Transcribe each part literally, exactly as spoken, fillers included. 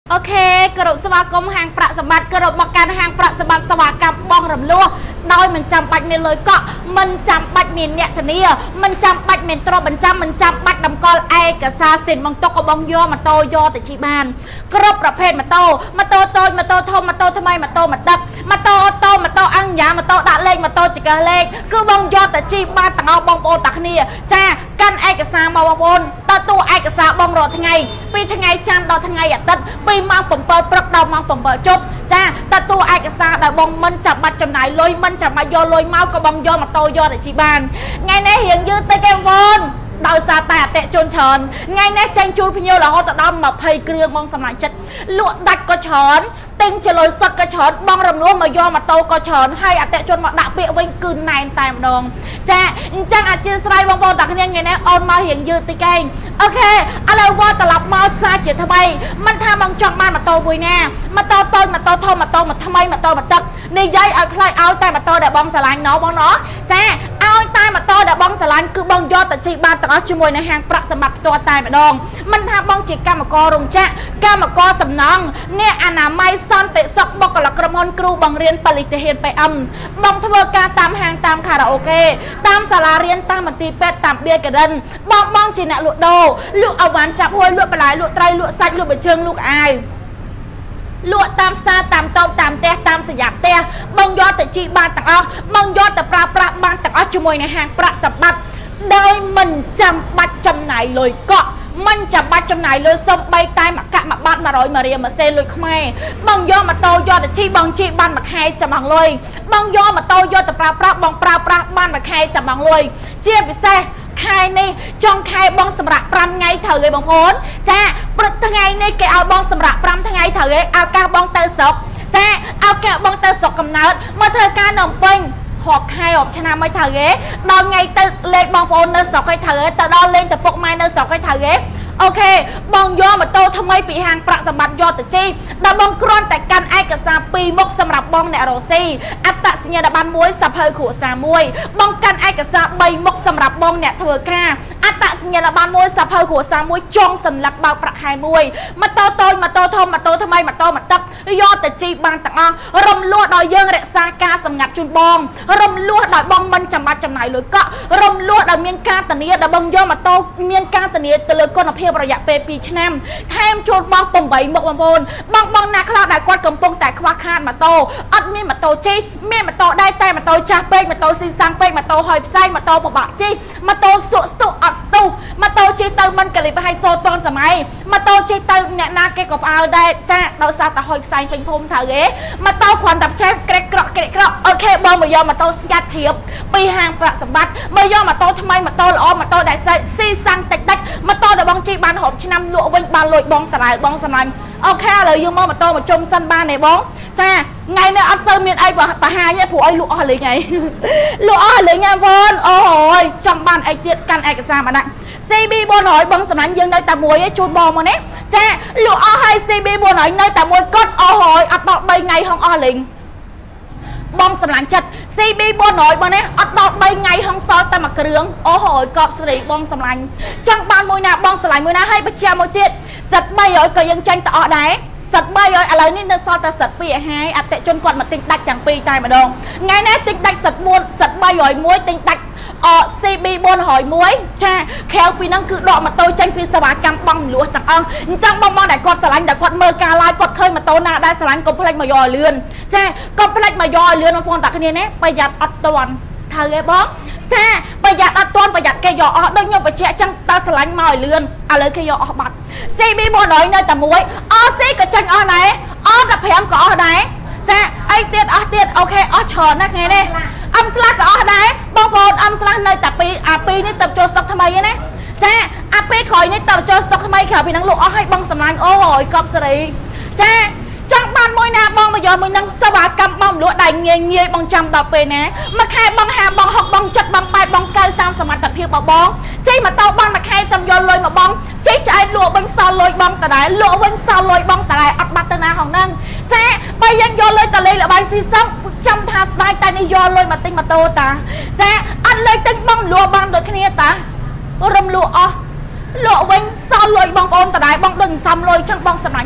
โอเคกระโดดสวากรมห่างประสมบัติกระโดดมาการห่างประสมบัติสวากรรมบ้องรำลัวโดยมันจำบัดเมนเลยก็มันจำบัดเมนเนี่ยทีนี้มันจำบัดเมนตรบันจำมันจำบัดดำกอลไอกับซาเซนบางตกกับบางย่อมาโตย่อแต่ชีบานกระประเภทมาโตมาโตโตมาโตทอมมาโตทำไมมาโตมาดับมาโตโตมาโตอังยามาโตด่าเล็กมาโตจิกาเล็กคือบางย่อแต่ชีบานต่างเอาบางโอตักนี่จ้ากันไอกับซามาบนตาตัวไอกับซาบางรอทั้งไงปีทั้งไงจันดอทั้งไงอ่ะตัดปีมังผมเปิดปลักดาวมังผมเปิดจบจ้าตาตัวไอกับซาแต่บางมันจับบัดจำหน่ายลอยมันจับมาย่อลอยเมากับบางย่อมาโตย่อแต่ชีบานไงแน่เหียงยืดเตะแกมวนดาวซาแต่เตะจนเฉินไงแน่จังจูพิโยเราจะดำมาเพย์เกลือมองสมัยจัดลวดดัดก็เฉินติงเฉลยสดกระเฉินบางรำนัวมาย่อมาโตก็เฉินให้เตะจนมาดักเปียวิ่งคืนในตายดองจ้าจังอาชีพไรบางบอลตักเนี่ยไงแน่ออนมาเหียงยืดเตะแกงโอเคอะไรว่าตลับมาซาเจียทำไมมันทำบางจังมันมาโตบุยแน่มาโตโตมาโตทอมาโตมาทำไมมาโตมาตักในใจเอาใครเอาแต่มาโตแต่บางสลายเนาะบางเนาะจ้าเอาแต่มาโตแต่บางสลายคือบางยอดแต่จีบานแต่เอาช่วยในห้างประสมัครตัวตายมาดองมันทำบางจีกรรมกรรงจ้ากรรมกรสำนักเนี่ยอนามัยซ่อนเตะซอกบอกกับกระมอนครูบางเรียนผลิตเห็นไปอ่ำบางทวการตามห้างตามคาราโอเกะตามศาลาเรียนตามมันตีเป็ดตามเบียร์กระดันบางบางจีน่ะลุโดลุเอาหวานจับห้วยลุปลายลุไตรลุสัตลุไปเชิงลุกอายลวดตามซาตามต้มตามเตะตามสยามเตะบางยอดแต่จีบานต่างอ๋อบางยอดแต่ปลาปลาบานต่างอ๋อช่วยในห้างประสับบัดได้มันจำบัดจำไหนเลยก็มันจะบัดจำไหนเลยส้มใบตายมากะมาบัดมาร้อยมาเรียมาเซนเลยขมายบางยอดมาโตยอดแต่จีบางจีบานมาแค่จะบังเลยบางยอดมาโตยอดแต่ปลาปลาบางปลาปลาบานมาแค่จะบังเลยเจี๊ยบไปเซ่ใครนี่จองใครบองสำหรับปรำไงเถอะเลยบางคนจ้าปรึกทั้งไงนี่แกเอาบองสำหรับปรำทั้งไงเถอะเลยเอากาบองเตอร์ศกจ้าเอาแกบองเตอร์ศกกำเนิดมาเธอการนมเป่งหอกใครออกชนะไม่เถอะเลยดองไงตึกเล็กบองโฟนเนอร์ศกให้เถอะแต่ดองเล่นแต่ปกไม้เนอร์ศกให้เถอะเลยโอเคบองย่อมาโตทำไมปีหางประสบัติยอดแต่จีดาบองกรอนแต่กันไอกระซาปีมกสำหรับบองเนโรซีอัตตะสัญญาบันมวยสับเพลขู่สามวยบองกันไอกระซาใบมกสำหรับบองเนเถอค่าอัตตะสัญญาบันมวยสับเพลขู่สามวยจงสันหลักเบาประคายมวยมาโตโตมาโตทอมมาโตทำไมมาโตมาตับยอดแต่จีบางต่างรำลวดดอยเยื่อเรศากาสำงัดจุนบองรำลวดดอยบองมันจำมาจำไหนเลยก็รำลวดดอยเมียนกาตเนียดบองย่อมาโตเมียนกาตเนียตะเลยก้นเพียบระยะเปปีชแนมแทมโจดบองปมใบหมกบางบนบางบางนาคลาได้กวาดกำปงแต่คว้าคาดมาโตอัดมีมาโตจีเมียมาโตได้แต่มาโตจ่าเป้มาโตซีซังเป้มาโตหอยไส้มาโตปะบะจีมาโตสุสุอัดสุมาโตจีเติมมันกะเลยไปให้โซตอนสมัยมาโตจีเติมเนี่ยนาเกกับเอาได้จ้าเราซาตาหอยไส้เป็นพรมเถอะเอ๋มาโตควันดับแช่เกรกเกราะเกรกเกราะโอเคบอลมายอมมาโตสยัดเฉียบปีห่างประสบัดมายอมมาโตทำไมมาโตละออมาโตได้ซีซังติดดักมาโตแต่บางจีบานหอมชนำลวกบานลอยบองตลาดบองสมัยโอเคเลยยังมองมาโตมาจมสันบ้านในบ้องจ้าไงเนี่ยอัลเซอร์เมียนไอ้ปะหายเนี่ยผัวไอ้ลูกอ้อเลยไงลูกอ้อเลยไงบอลโอ้โหจำบ้านไอ้เตี้ยกันไอ้กระซามันนะซีบีบอลหอยบองสมัยยังในแต่มวยไอ้จูดบอลมาเนี่ยจ้าลูกอ้อให้ซีบีบอลหอยในแต่มวยก็โอ้โหอัดต่อใบไงห้องอ้อเลยบอมสำลังจัดซีบีบอลหน่อยบอลเนี่ยอัดดอกใบไงห้องซอแต่มาเกลืองโอ้โหกอบสลีบอมสำลังจังบานมวยนาบอมสลายมวยนาให้ประชามวยเตี้ยสัตว์ใบหอยก็ยังจังต่อได้สัตว์ใบหอยอะไรนี่เนื้อซอแต่สัตว์ปีหายอัดเตะจนก่อนมาติดดักอย่างปีตายมาดองไงนะติดดักสัตว์มวนสัตว์ใบหอยมวยติดดักเออซีบีบอลหอยมวยจ้าแควปีนั่งคือดอกมาโตจังปีสวากรรมบังหลวงจังอ่ะจังบังบังแต่กอดสลังแต่กอดเมอร์กาลายกอดเคยมาโตนาได้สลังก็เพลงมายอเลือนจ้าก็เพลงมายอเลือนมันพอนตักเนี่ยเนี่ยประหยัดอัดตอนทะเลบ้องจ้าประหยัดอัดตอนประหยัดแกยออ๋อได้ยอไปเชะจังตาสลังมาเลือนอะไรแกยออ๋อบัดซีบีบอลหน่อยในแต่มวยอ๋อซีกับจังอ๋อไหนอ๋อแต่แผงก็อ๋อไหนจ้าไอเตียดอ๋อเตียดโอเคอ๋อชอนนักไงเนี่ยอัมสลักก็อ๋อไหนบางคนอัมสลักในแต่ปีอาปีนี่เติบโตสต็อกทำไมเนี่ยจ้าอาปีคอยนี่เติบโตสต็อกทำไมข่าวพี่นังลูกอ๋อให้บังสำนักโอ้ยกอบสรีจ้าจังบ้านมวยนาบองมายอมวยนังสวากรรมบองหลวงได้เงียเงียบองจำต่อไปนะมาแค่บองหาบองหอกบองจัดบองไปบองเกลตามสมัติแต่เพียงบองใจมาเต้าบองมาแค่จำยอนลอยมาบองใจใจลวงบังซาลอยบองแต่ไหนลวงบังซาลอยบองแต่ไหนอัดบัตนาของนั่งจ้าไปยังยอนลอยแต่เลยละใบซีซับจำทาสบายแต่ในยอนลอยมาติ้งมาโตตาจ้าอันเลยติ้งบองลวงบองโดยแค่นี้ตารำลวงอ๋อลวงบังซาลอยบองบองแต่ไหนบองดึงซ้ำลอยช่างบองสมัยจัด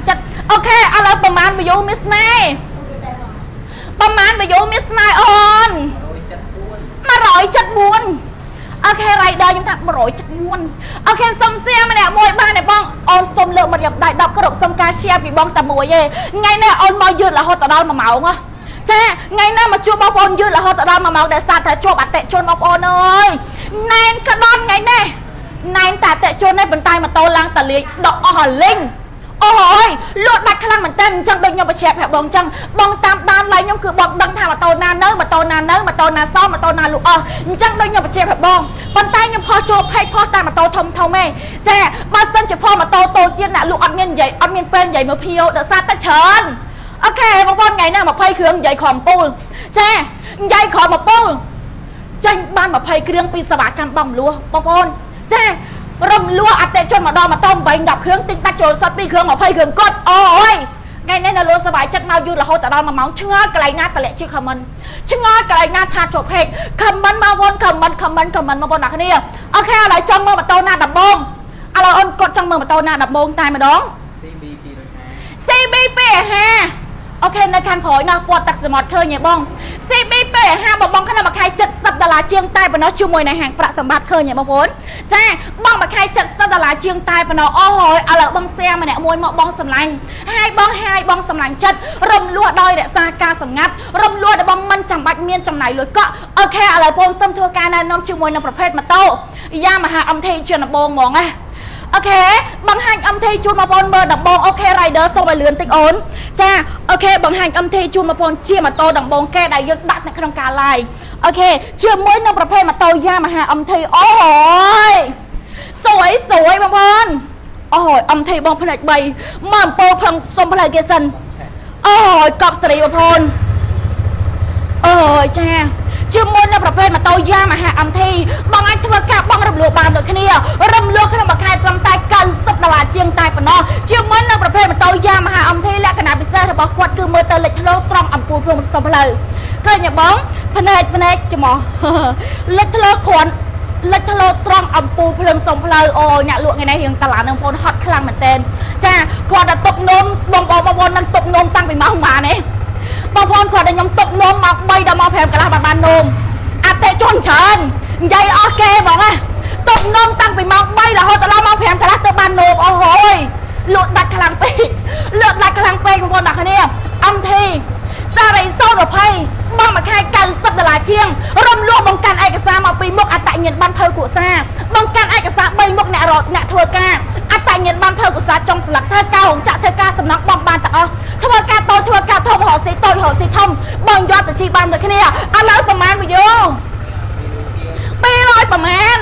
โอเคอะไรประมาณวิวมิสไนประมาณวิวมิสไนออนมาร้อยจัดบุญโอเคไรเดอร์ยังทำมาร้อยจัดบุญโอเคสมเสียมาเนี่ยมวยบ้านเนี่ยบ้องออนสมเลือกมาหยับได้ดับกระดกสมกาเชียปีบ้องแต่มวยเย่ไงเนี่ยออนมอยยืดละฮอตดอลมาเมาเงาใช่ไงเนี่ยมาจูบอลยืดละฮอตดอลมาเมาแต่ซาแต่จูบอัดเตะชนบอลเลยแนนกระดอนไงเนี่ยแนนแต่เตะชนในบนใต้มาโตลังตะลีดอกอ่อนลิงโอ้ยลวดดักขลังเหมือนเต้นจังโดนยมไปแฉะแผลบองจังบองตามตามไรยมคือบองดังทางมาโตนานเนื้อมาโตนานเนื้อมาโตนานซ้อมมาโตนานลูกอ่ะจังโดนยมไปแฉะแผลบองบนใต้ยมพอโจบให้พ่อตามมาโตทมเท่าแม่แจ้มาเส้นจะพ่อมาโตโตเตี้ยน่ะลูกอัดเมียนใหญ่อัดเมียนเป็นใหญ่มาเพียวเดอะซาตะเชิญโอเคบางคนไงน่ะมาไพ่เครื่องใหญ่ขอมปูนแจ้ใหญ่ขอมมาปูนจังบ้านมาไพ่เครื่องปีสวากันบองลัวบางคนแจ้รำลัวอัดเตะจนมาดอมาต้มใบดับเครื่องติ้งตาโจซับปีเครื่องมาไพ่เครื่องกดโอ้ยไงเนี่ยนะลัวสบายจัดมาอยู่ละเขาแต่ดอมาเมาเชื่อไกลหน้าตะเละชื่อคำมันเชื่อไกลหน้าชาจบเพกคำมันมาวนคำมันคำมันคำมันมาบนหนักนี่โอเคอะไรจังมือมาโตหน้าดับบงอะไรอ่อนกดจังมือมาโตหน้าดับบงตายมาดองซีบีปีซีบีปีฮะโอเคในการขอนะปวดตักสมอดเธอเนี่ยบ้องซีบีเป้ห้าบอกบ้องขนาดมาใครจัดสัปดาห์เชียงใต้ปนอช่วยในแห่งประสมบัติเธอเนี่ยบ้องพ้นจ้าบ้องมาใครจัดสัปดาห์เชียงใต้ปนอโอ้โหอะไรบ้องเสียมาเนี่ยมวยหมอกบ้องสำลังให้บ้องให้บ้องสำลังจัดรำลัวดอยเนี่ยซากาสงัดรำลัวแต่บ้องมันจำบัดเมียนจำไหนเลยก็โอเคอะไรพ้นซ้ำทัวการนั้นน้องช่วยในประเภทมาโตย่ามาหาอัมเทเชียนบงมองไงโอเคบางหันอัมเทจูนมาพนเบอร์ดับบงโอเคไรเดอร์ส่งไปเลือนติ๊กโอนจ้าโอเคบางหันอัมเทจูนมาพนเชี่ยมาโตดับบงแก่ได้ยึดดัดในโครงการไลน์โอเคเชื่อมวยน้ำประเภทมาโตย่ามาหาอัมเทโอ้ยสวยสวยบางพนโอ้ยอัมเทบองผนักใบมันโปพลังสมพลังเกสันโอ้ยกอบสรีบางพนโอ้ยจ้าเชื่อมวยในประเภทมาโตย่ามาหาอัมทีบางอันทว่ากาบางรำลัวบางโดยแค่นี้รำลัวขนมไข่จำตายกันสัปดาห์เชียงตายปนอเชื่อมวยในประเภทมาโตย่ามาหาอัมทีและขณะพิเศษบอกวัดคือเมื่อเตลิทะลุตรองอัมปูพรมสมพลังเคยเนี่ยบ้องพนักพนักจะมอเล็กทะลุขวนเล็กทะลุตรองอัมปูพรมสมพลังโอ้เนี่ยลวกไงในเฮียงตลาดน้ำพลฮอตคลังเหมือนเต้นจ้าขวดตบนมบองบองบองนั่นตบนมตั้งไปมาหมาเนี่ยบางคนขอได้ยมตบนมมาใบดำมาแผ่นกระลาบานนมอาเตจนเชิญใหญ่โอเคบอกว่าตบนมตั้งไปมาใบละเขาแต่เรามาแผ่นกระลาตบานนมโอ้โหหลุดดักขลังปีเลือกดักขลังปีบางคนดักคะเนี่ยอัมทีซาไรโซ่ดอกไพ่บ้างมาแค่กันสัปดาห์เชียงรวมรวมบังการเอกสารมาปีมกอัตตาเงินบันเพลกุศลบังการเอกสารใบมกแนรอดแนทัวร์กาอัตตาเงินบันเพลกุศลจงสลักเธอเก้าของจ่าเธอก้าสำนักบอมบานตะอ๋อทัวร์กาโตทัวร์กาทอมหอสีโตหอสีทอมบังยอดแต่ชีบานเลยแค่นี้อะไรประมาณไปโยปีร้อยประมาณ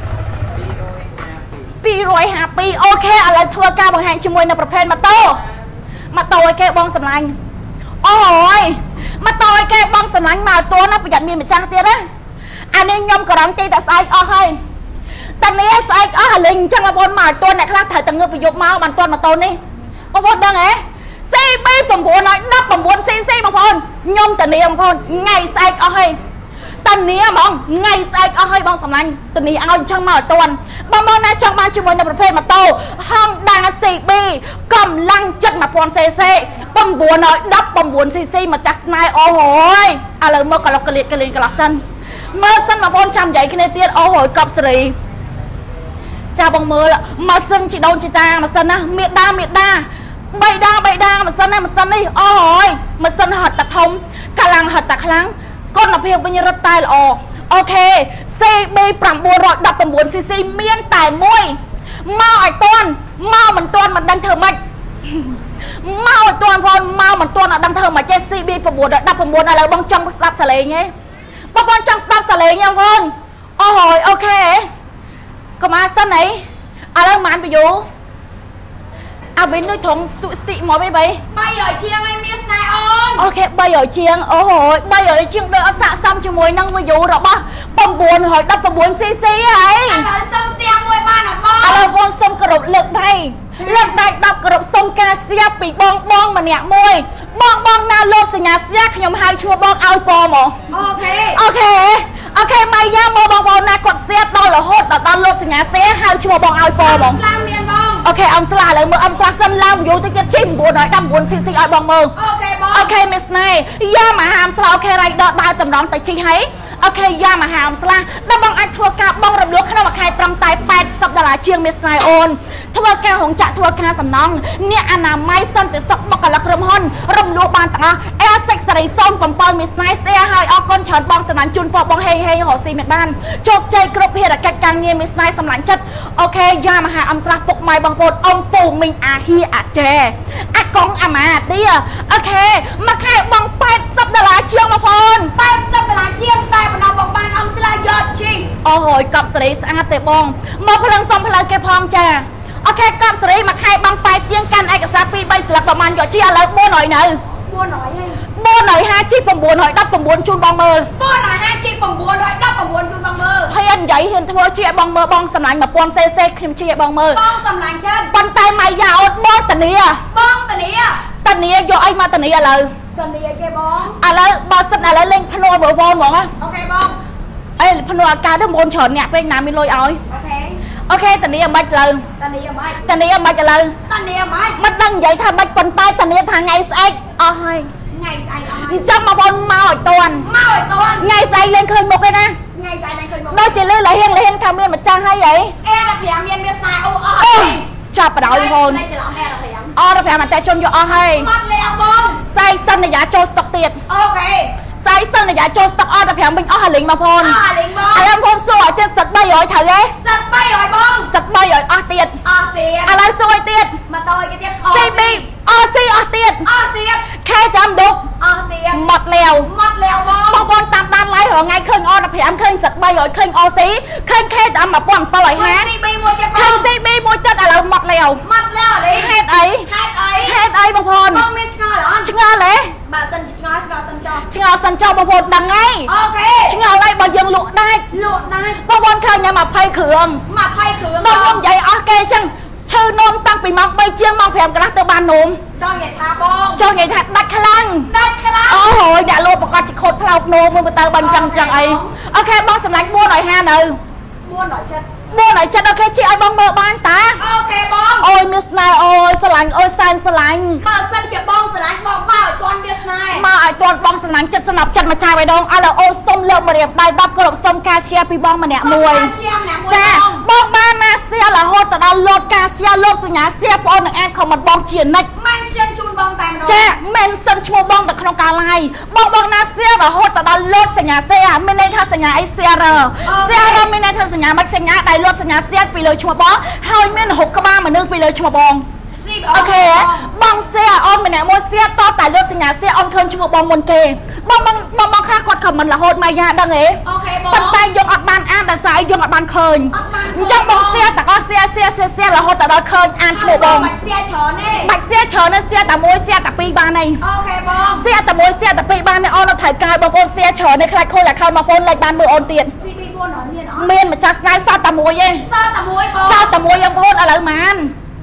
ปีร้อยห้าปีโอเคอะไรทัวร์กาบางแห่งชิมวยในประเภทมาโตมาโตไอ้แกบองสำลังโอ้ยมาต่อยแกบองสำลังมาตัวน่าประหยัดมีเหมือนจ้าเตี้ยนะอันนี้ยมกระดังตีแต่ใส่อ้อให้ตอนนี้ใส่อ้อลิงช่างมาบนมาตัวเนี่ยคลาดถ่ายตังเงือกไปยกมามันตัวมาตัวนี่มาบนดังไงซีบีผมบัวน้อยนับผมบัวซีซีบางคนยมตอนนี้บางคนไงใส่อ้อให้ตอนนี้มองไงใส่อ้อให้บองสำลังตอนนี้เอาช่างมาตัวบางบางนะช่างมาชิมวยในประเภทมาโตห้องดังซีบีกำลังจัดมาพรเซเซปั๊มบัวน้อยดับปั๊มบัวซีซีมาจากนายโอ้โหอะไรเมื่อก่อนเรากระเลียดกระเลียดกระลักสันเมื่อสันมาพรจำใหญ่ขึ้นในเตี้ยโอ้โหกับสรีจ่าบังมือละมาสันจีโดนจีตามาสันนะเมียดาเมียดาใบดาใบดามาสันนะมาสันนี่โอ้โหมาสันหัดตะทมกำลังหัดตะครั้งก้นมาเพียงเป็นยรตายออกโอเคซีบีปรับบัวรอดดับปั๊มบัวซีซีเมียนแต่มวยเมาไอ้ต้นเมามันต้นมันดันเธอไม่เมาตัวพอนเมาเหมือนตัวน่ะดังเธอมาเจสซี่บีประบวดดับประบวดอะไรบางจังสับสเลงไงบางบางจังสับสเลงยังพอนโอ้โหโอเคก็มาสั้นไหนอะไรมันไปอยู่เอาไปนุ้ยถงสตุสติหมอไปไปใบหย่อยเชียงไอ้มิสไนออนโอเคใบหย่อยเชียงโอ้โหใบหย่อยเชียงโดยเอาสะซ้ำจมูกนั่งมาอยู่หรอปะประบวดหอยดับประบวดซีซีไอ้อะไรส้มเสียงมวยบ้านหรอปะอะไรบอลส้มกระโดดเลือกได้เลือกได้ดับกระโดดส้มกาเซียปีบองบองมาเนี่ยมวยบองบองนาโลสัญญาเสียขยมหายชัวบองเอาปอมโอเคโอเคโอเคไม่ย่าโมบองบองนากดเสียตอนละโหดแต่ตอนโลสัญญาเสียหายชัวบองเอาปอมโอអូខេអំស្លាឥឡូវមើលអំស្លាសិនឡើងវីយូទៅទៀតជី9ហើយ19 cc ឲ្យបងមើលអូខេបងអូខេមីស្ណៃយ៉ាមហាអំស្លាអូខេរ៉ៃដតដើរតម្រង់ទៅជីហើយអូខេយ៉ាមហាអំស្លាដល់បងអាចធ្វើការបងរំលោះក្នុងមួយខែត្រឹមតែ80ដុល្លារជាងមីស្ណៃអូនធ្វើការរោងចក្រធ្វើការសំណង់អ្នកអនាម័យសន្តិសុខបុគ្គលិកក្រុមហ៊ុនរំលោះបានទាំងអស់អែសិកសេរីសូម7មីស្ណៃស្អែហើយអរគុណច្រើនបងសំណាញ់ជូនពរបងហេងហេងរស់ស៊ីមានបានជោគជ័យគ្រប់ភារកិច្ចការងារមីស្ណៃសម្លាញ់ចិត្តអូខេយ៉ាមហាអំស្លាពុកម៉ែបងប្អូនអ៊ំពូមីងអាហៀអាចែអាកងអាម៉ាឌីអូខេមួយខែបង80ដុល្លារជាងបងប្អូន 80ដុល្លារជាងតែបណ្ដោះបងបានអំស្លាយកជីអូហើយកប់សេរីស្អាតទេបងមកផ្លឹងសុំផ្លូវគេផងចាអូខេកប់សេរីមួយខែបងប៉ែជាងកាន់ឯកសារ2 3ស្លឹកប្រហែលយកជីឥឡូវ400នៅ450ជី919ជូនបងមើល 450ជី919ជូនបងមើលហើយអញ្ញៃហ៊ានធ្វើជាបងមើលបងសម្លាញ់1000 cc ខ្ញុំជាបងមើលបងសម្លាញ់ចិត្តប៉ុន្តែម៉ៃយ៉ាអូនបងតានីបងតានីតានីយកអីមកតានីឥឡូវតានីគេបងឥឡូវបើសិនឥឡូវលេងភ្នួលមើលវហ្មងអូខេបងអេភ្នួលអាកាទៅមុនច្រើនអ្នកពេកណាមានលុយឲ្យអូខេអូខេតានីមិនឥឡូវតានីមិនតានីមិនឥឡូវតានីមិនមិនដឹងនិយាយថាមិនប៉ុន្តែតានីថាថ្ងៃស្អែកអស់ហើយថ្ងៃស្អែកអស់ហើយអញ្ចឹងបងប្អូនមកឲ្យតន់មកឲ្យតន់ថ្ងៃស្អែកលេងឃើញមុខឯណាថ្ងៃស្អែកលេងឃើញមុខដល់ជាលឺលហៀងលហៀងថាមានម្ចាស់ហើយអីអេរ៉ាប្រាំមានមានស្នាអូអស់ហើយចាប់បដ ாய் ហូនលេងច្រឡំអេរ៉ាប្រាំអរ៉ាប្រាំអន្តរជនយកអស់ហើយមកលះបងស្អែកសន្យាចូលស្តុកទៀតអូខេស្អែកសន្យាចូលស្តុកអរ៉ាប្រាំវិញអស់ហើយលេងបងប្អូនអស់ហើយលេងបងឥឡូវបងប្អូនសួរឲ្យទៀតសិត300ត្រូវទេសិត300បងសិត300អស់ទៀតអស់ទៀតឥឡូវសួរឲ្យទៀតមកតើគេទៀតស៊ីប៊ីអស់ស៊ីអស់ទៀតអស់ទៀតខេចាំដុកអស់ទៀតមកលាវមកលាវបងបងប្អូនតាមដាន live រងថ្ងៃឃើញអរ៉ាប្រាំឃើញសិត300ឃើញអស៊ីឃើញខេតាម1750 ស៊ីប៊ីមួយទៀតឃើញស៊ីប៊ីមួយទៀតឥឡូវមកលាវមកលាវលេហេតុអីហេតុអីហេតុអីបងប្អូនបងមានឆ្ងល់អត់ឆ្ងល់ទេបើសិនឆ្ងល់ឆ្ងល់សិនចោលឆ្ងល់សិនចោលបងប្អូនដឹងហើយអូខេឆ្ងល់ហើយបើយើងលក់ដាច់លក់ដាច់បងប្អូនឃើញតែ20គ្រឿង 20គ្រឿងបងខ្ញុំនិយាយអស់គេអញ្ចឹងឈឺនំតាំងពីម៉ោង3ជាងម៉ោង5កន្លះទៅបាននំចង់និយាយថាបងចង់និយាយថាដាច់ខ្លាំងដាច់ខ្លាំងអូយអ្នកលោប្រកាសជាខូចផ្លោកនោមមើលទៅបើអញ្ចឹងអញ្ចឹងអីអូខេបងសម្លាញ់450នៅ 470 470អូខេជាឲ្យបងមើលបានតាអូខេបងអូយមីស្ណៃអូយស្រឡាញ់អូយសែនស្រឡាញ់បើសិនជាបងស្រឡាញ់បងមកឲ្យទាន់មីស្ណៃមកឲ្យទាន់បងស្រឡាញ់ចិត្តស្នប់ចិត្តមកចាយបៃដងឥឡូវអូសុំលើកមករៀបដៃ10គ្រប់សុំការshareពីបងម្នាក់មួយចាបងបានណាshareរហូតទៅដល់លោតការshareលោកសញ្ញា share បងនឹងអាន comment បងជានិច្ចមិនសិនជូនបងតែម្ដងចាមិនសិនឈ្មោះបងទៅក្នុងការ live បងបងណា share រហូតទៅដល់លោតសញ្ញា share មានន័យថាសញ្ញាអី share share មានន័យថាសញ្ញាមិនសញ្ញាដែលលោតសញ្ញា share ពីលើឈ្មោះបងហើយមានរហូតក្បាលមនុស្សពីលើឈ្មោះបងអូខេបងសៀអូនម្នាក់មួយសៀតតតែលើកសញ្ញាសៀអូនឃើញឈ្មោះបងមុនគេបងបងបងបងខ្លះគាត់ខមមិនរហូតមកយ៉ាដឹងទេអូខេបងប៉ុន្តែយកអត់បានអានដោយសារយកអត់បានឃើញអញ្ចឹងបងសៀតទាំងអស់សៀសៀសៀសៀរហូតដល់ឃើញអានឈ្មោះបងបាច់សៀច្រើនទេបាច់សៀច្រើនទេសៀតែមួយសៀតែពីរបានទេអូខេបងសៀតែមួយសៀតែពីរបានទេអូនត្រូវកាយបងប្អូនសៀច្រើនទេខ្លាចខូចអាខោនបងប្អូនលេចបានមើលអូនទៀតស៊ីប៊ីbốnអត់មានអត់មានម្ចាស់ស្នាយសតតែមួយទេសតែមួយបងសតតែមួយបងប្អូនឥឡូវម៉ាន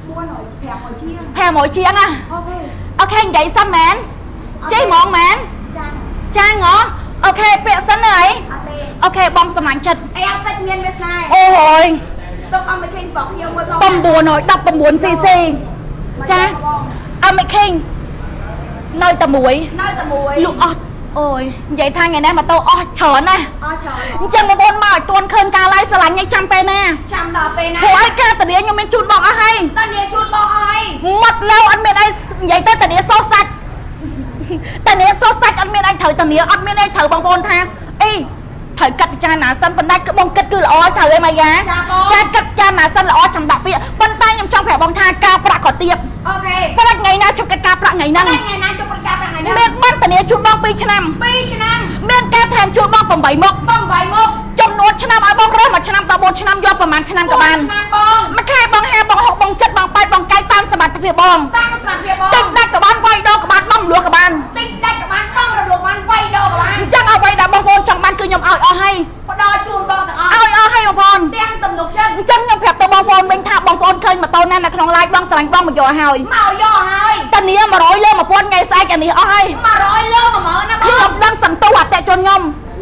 500ជាង 500ជាងណាអូខេអូខេនិយាយសិនមែនចេះហ្មងមែនចាចាងហ៎អូខេពាក្យសិនហើយអូខេបងសម្លាញ់ចិត្តអីអត់សាច់មានវាស្នាយអូយទុកអមេឃេងបងខ្ញុំមួយផង 919 cc ចាអមេឃេងនៅតែមួយនៅតែមួយលក់អស់អូយនិយាយថាថ្ងៃនេះម៉ូតូអស់ច្រើនណាស់អស់ច្រើនអញ្ចឹងបងប្អូនមកឲ្យទាន់ឃើញការ live ស្រឡាញ់ញ៉ៃចាំពេលណាចាំដល់ពេលណាព្រោះឲ្យការតានាខ្ញុំមានជូនបងអស់ហើយតានាជូនបងអស់ហើយមាត់លើអត់មានអីនិយាយទៅតានាសោះសាច់តានាសោះសាច់អត់មានអីត្រូវតានាអត់មានអីត្រូវបងប្អូនថាអីត្រូវកាត់ពិចារណាសិនប៉ុន្តែបងគិតគឺល្អត្រូវឯម៉ាយ៉ាចាកាត់ពិចារណាសិនល្អចាំដាក់ពាក្យប៉ុន្តែខ្ញុំចង់ប្រាប់បងថាការប្រាក់ក៏ទៀបអូខេប្រាក់ថ្ងៃណាជប់កិច្ចការប្រាក់ថ្ងៃហ្នឹងថ្ងៃណាជប់កិច្ចការប្រាក់ថ្ងៃហ្នឹងមានបានតានាជូនបង2ឆ្នាំ 2ឆ្នាំមានការថែមជូនបង8មុខ 8មុខចំនួនឆ្នាំឲ្យបងរើសមួយឆ្នាំដល់4ឆ្នាំយកប្រហែលឆ្នាំក៏បានឆ្នាំបងមួយខែបងហាបង6បង7បង8បងកាយតាមសមត្ថភាពបងតាមសមត្ថភាពបងទិញដាច់ក៏បានវាយដោក៏បានបងលួសក៏បានទិញដាច់ក៏បានបងរលួសបានវាយដោក៏បានអញ្ចឹងអ្វីដែលបងប្អូនចង់បានគឺខ្ញុំឲ្យអស់ហើយបដជូនបងទាំងអស់ឲ្យអស់ហើយបងប្អូនទាំងទំនុកចិត្តអញ្ចឹងខ្ញុំប្រាប់ទៅបងប្អូនវិញថាបងប្អូនឃើញម៉ូតូណានៅក្នុង live បងស្រឡាញ់បងមកយកហើយមកយកហើយតានា100លើ1000ថ្ងៃស្អែកអានេះអស់ហើយ 100លើ10000ណាបងខ្ញុំដឹងសន្ទុះអតិជនខ្ញុំញ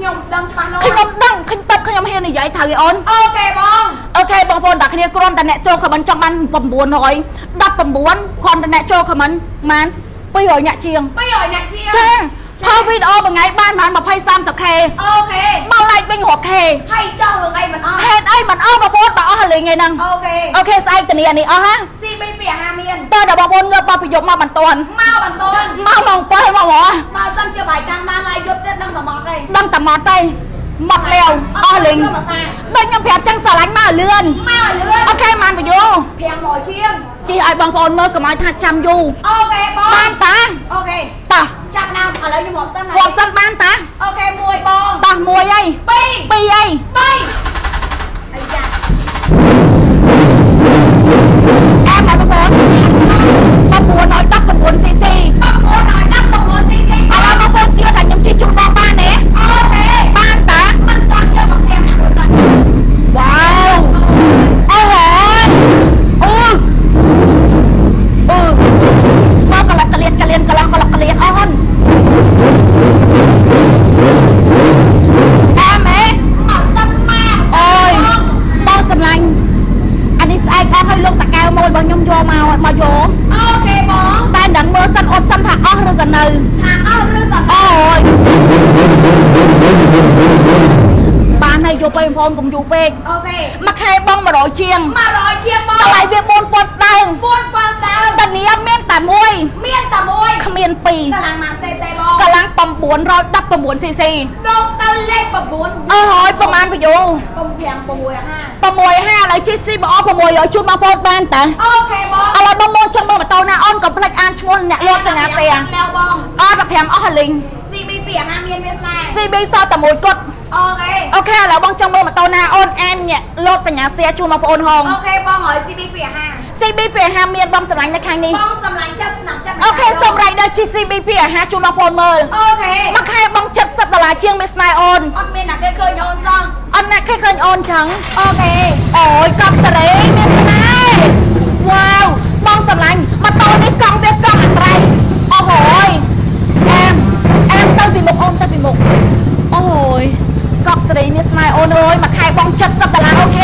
ยมดังชาโน่ขยมดังขยมตับขยมเฮียนี่ใหญ่ถ่ายอ่อนโอเคบองโอเคบางคนดักเนี่ยกรอนแต่เนี่ยโจขมันจังมันปมบัวหน่อยดับปมบัวคนแต่เนี่ยโจขมันมันไปหอยเนี่ยเชียงไปหอยเนี่ยเชียงจ้าพอวิดีโอเป็นไงบ้านมันมาไพ่ซ้ำสักเคโอเคมาไล่เป็นหัวเคให้เจ้าไงมันอ้อเห็นไอ้มันอ้อมาโพสต์มาอ้ออะไรไงนังโอเคโอเคใส่ตัวนี้อันนี้อ๋อฮะซีบีเปียฮาเมียนตอนเดี๋ยวบางคนเงือบมาพิยมมาบันตอนมาบันตอนมามองไปมาหมอมาซ้ำเชียร์ใบกลางบ้านไล่ยบเต้นดังตะมอดเลยดังตะมอดเลยหมดแล้วอ้อลิงดังยังเพียบจังสลายมาเลื่อนมาเลื่อนโอเคมันไปอยู่เพียงหมอเชียงจีไอ้บางคนเมื่อกับไม้ทัดจำอยู่โอเคบองบ้านตาโอเคตาจับน้ำอะไรอยู่หมอกสั้นหมอกสั้นบ้านตาโอเคมวยบองตามวยไอ้ปีปีไอ้ปีไอ้ยาแอบมาบางคนปะบัวน้อยตักปะบัวซีซีปะบัวน้อยตักปะบัวซีซีเอาแล้วบางคนเชื่อแต่ยังชี้จุดบ้านบ้านเนี่ยโอเคบ้านตามันก็เชื่อหมอกแซมหนักเหมือนกันว้าวโอ้โหเออเออมากระลักกระเลียนกระเลียนกระลักกระลักกระเลียนอ้อนแอมเอ๋หมอกสั้นมากโอ้ยบอสำลังอันนี้ไอ้อ้อให้ลงตะแกรงมวยบอลยมโยมามาโยโอเคบอแต่ดังเมื่อสั้นอดสั้นถักอ้อหรือกันเลยถักอ้อหรือกันโอ้ยบ้านในโยไปพร้อมกับยูเป็กโอเคมาแค่บ้องมารอยเชียงมารอยเชียงบ้องอะไรเวียบนปวดดังปวดปวดดังตอนนี้เมียนแต่มวยเมียนแต่มวยขมิ้นปีกำลังมาเซ่เซ่บองกำลังปั๊มบวนรอยดับปั๊มบวนซีซีดอกเต้าเล็กปั๊มบวนเออประมาณไปอยู่ปั๊มเพียงปั๊มมวยห้าปั๊มมวยห้าอะไรชิซี่บอกปั๊มมวยเอาชุดมาโพสต์แบนแต่โอเคบองอะไรปั๊มมวยจังเมื่อมาโตหน้าอ้อนกับพลักอันชวนเนี่ยเลือกสง่าเตียงแล้วบองอ้อตะแพมอ้อลิงซีบีเปียห้าเมียนเมียนไงซีบีซอแต่มวยกดโอเคโอเคแล้วบางจังเมื่อมาโตหน้าอ้อนแอนเนี่ยลดสง่าเสียชวนมาโพสต์ห้องโอเคบองหอยซีบีเปียห้าซีบีเปียห้าเมียนบองสำลังในครั้งนี้บองสำลังจับหนักจับโอเคสำไรเดอร์ชีซีบีเปียห้าชวนมาโพสต์เมื่อโอเคมาแค่บองจับสัตว์ตลาดเชียงมิสไนออนออนเมียนหนักเคยโยนซองออนนักเคยเคยออนจังโอเคโอ้ยกับสะเลเมียนไนว้าวบองสำลังมาโตในกองเบียกองอะไรโอ้โหแอมแอมเต้ปีมุกออนเต้ปีมุกโอ้โหกับสะเลเมียนไนออนเลยมาแค่บองจับสัตว์ตลาดโอเค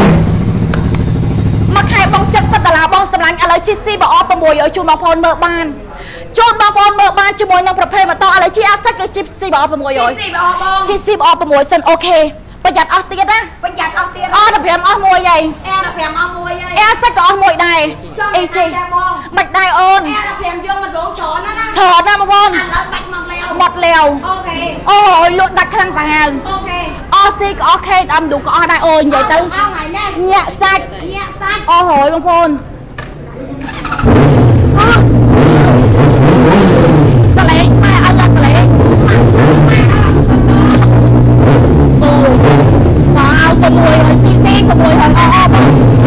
มาแค่บองจับสัตว์ตลาดบองสำลังอะไรชิซี่บอกอ๋อประมวยเอาจูนมาพรเมื่อบ้านจูนมาพรเมื่อบ้านจูมวยยังประเภทมาต่ออะไรชีอาสักกับชิซี่บอกอ๋อประมวยเอาชิซี่บอกอ๋อชิซี่บอกอ๋อประมวยสันโอเคประหยัดเอาเตียนนะประหยัดเอาเตียนอ๋อตะเพียมอ๋อมวยใหญ่แอร์ตะเพียมอ๋อมวยใหญ่แอร์สักกับอ๋อมวยได้เอจีบัดได้โอนแอร์ตะเพียมเยอะมันโดนช้อนนะนะช้อนนะมาพรหมดแล้วโอเคโอ้ยลุดดักครั้งสางโอเคอ๋อซีก็โอเคดำดูก็อ๋อได้โอนใหญ่ตึงเนี่ยสักเนี่ยสักโอ้โหบางคนสเลงมาเอาจากสเลงโอ้ยว้าวขโมยเลยซีซีขโมยของอ้อม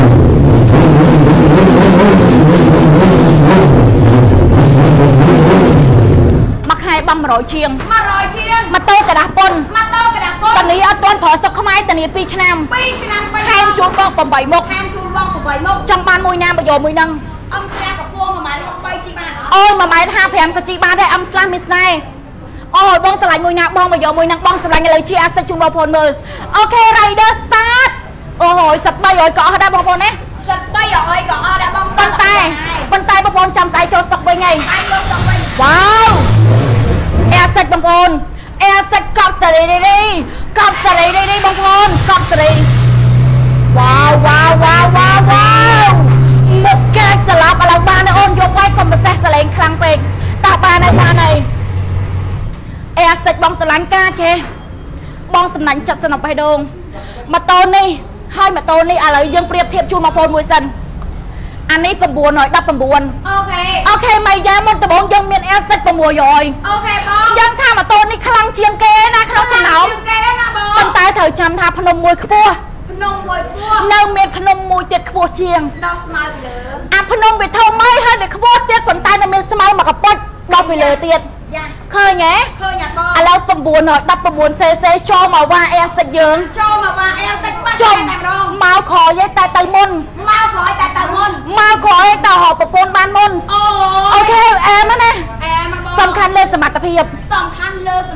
มาใครบังมารอยเชียงมารอยเชียงมาโตกระดาษปนมาโตกระดาษปนตอนนี้เอาต้นถอดสักขมายตอนนี้ปีชนามปีชนามไปแทนจูบบอกผมใบมกแทนจูบบอกผมใบมกจังบานมวยน้ำประโยชน์มวยนังอัมสลากับพวงมาหมายลงไปจีบานโอ้ยมาหมายท่าแผนกับจีบานได้อัมสลามิสไนโอ้ยบ้องสลายมวยน้ำบ้องประโยชน์มวยนังบ้องสลายเลยเชียร์สักจุนบอลพลมือโอเคไรเดอร์สตาร์ทโอ้โหสัตว์ใบย่อยเกาะได้บอลพลเนี่ยสัตว์ใบย่อยเกาะได้บ้องปันไตปันไตบอลพลจำสายโจสต็อกไปไงว้าวแอร์สักบอลพลแอร์สักกอบสลายได้ดีกอบสลายได้ดีบอลพลกอบสลายว้าวว้าวว้าวว้าวว้าวมุกแกสลับอะไรบ้านในอ้นยกไว้คอมเบอร์เซสเลงคลังเป็กตาบ้านในบ้านในแอร์สิบองสลังกาเคบองสำนักจัดสนับไปดงมาโตนี่ให้มาโตนี่อะไรยังเปรียบเทียบชูมาโพลมวยสันอันนี้ประบวนหน่อยดับประบวนโอเคโอเคไม่ย้ายมันตะบงยังเมียนแอร์สิบประมวยย่อยโอเคบองยังท่ามาโตนี่คลังเชียงเกนะเขาจะหนาวตั้งแต่เธอจำท่าพนมมวยขบัวพนมมวยพัวเนื้อเม็ดพนมมวยเจ็ดขบวนเชียงดอกสมาร์เหลืออ่ะพนมไปเท่าไม้ให้เด็กขบวนเจ็ดผลตายในเม็ดสมัยมากระป๋องดอกไปเลยเตียดเคยไงเคยอยากบอกแล้วประบวนหน่อยดับประบวนเซเซโจมาว่าแอร์สเยิงโจมาว่าแอร์สบ้าจมมาขอยัยแต่ไตมนมาขอแต่ไตมนมาขอให้แต่หอบประปนบานมนโอเคแอร์มันนะแอร์มันสำคัญเลยสมรรถเพียบสำคัญเลยสม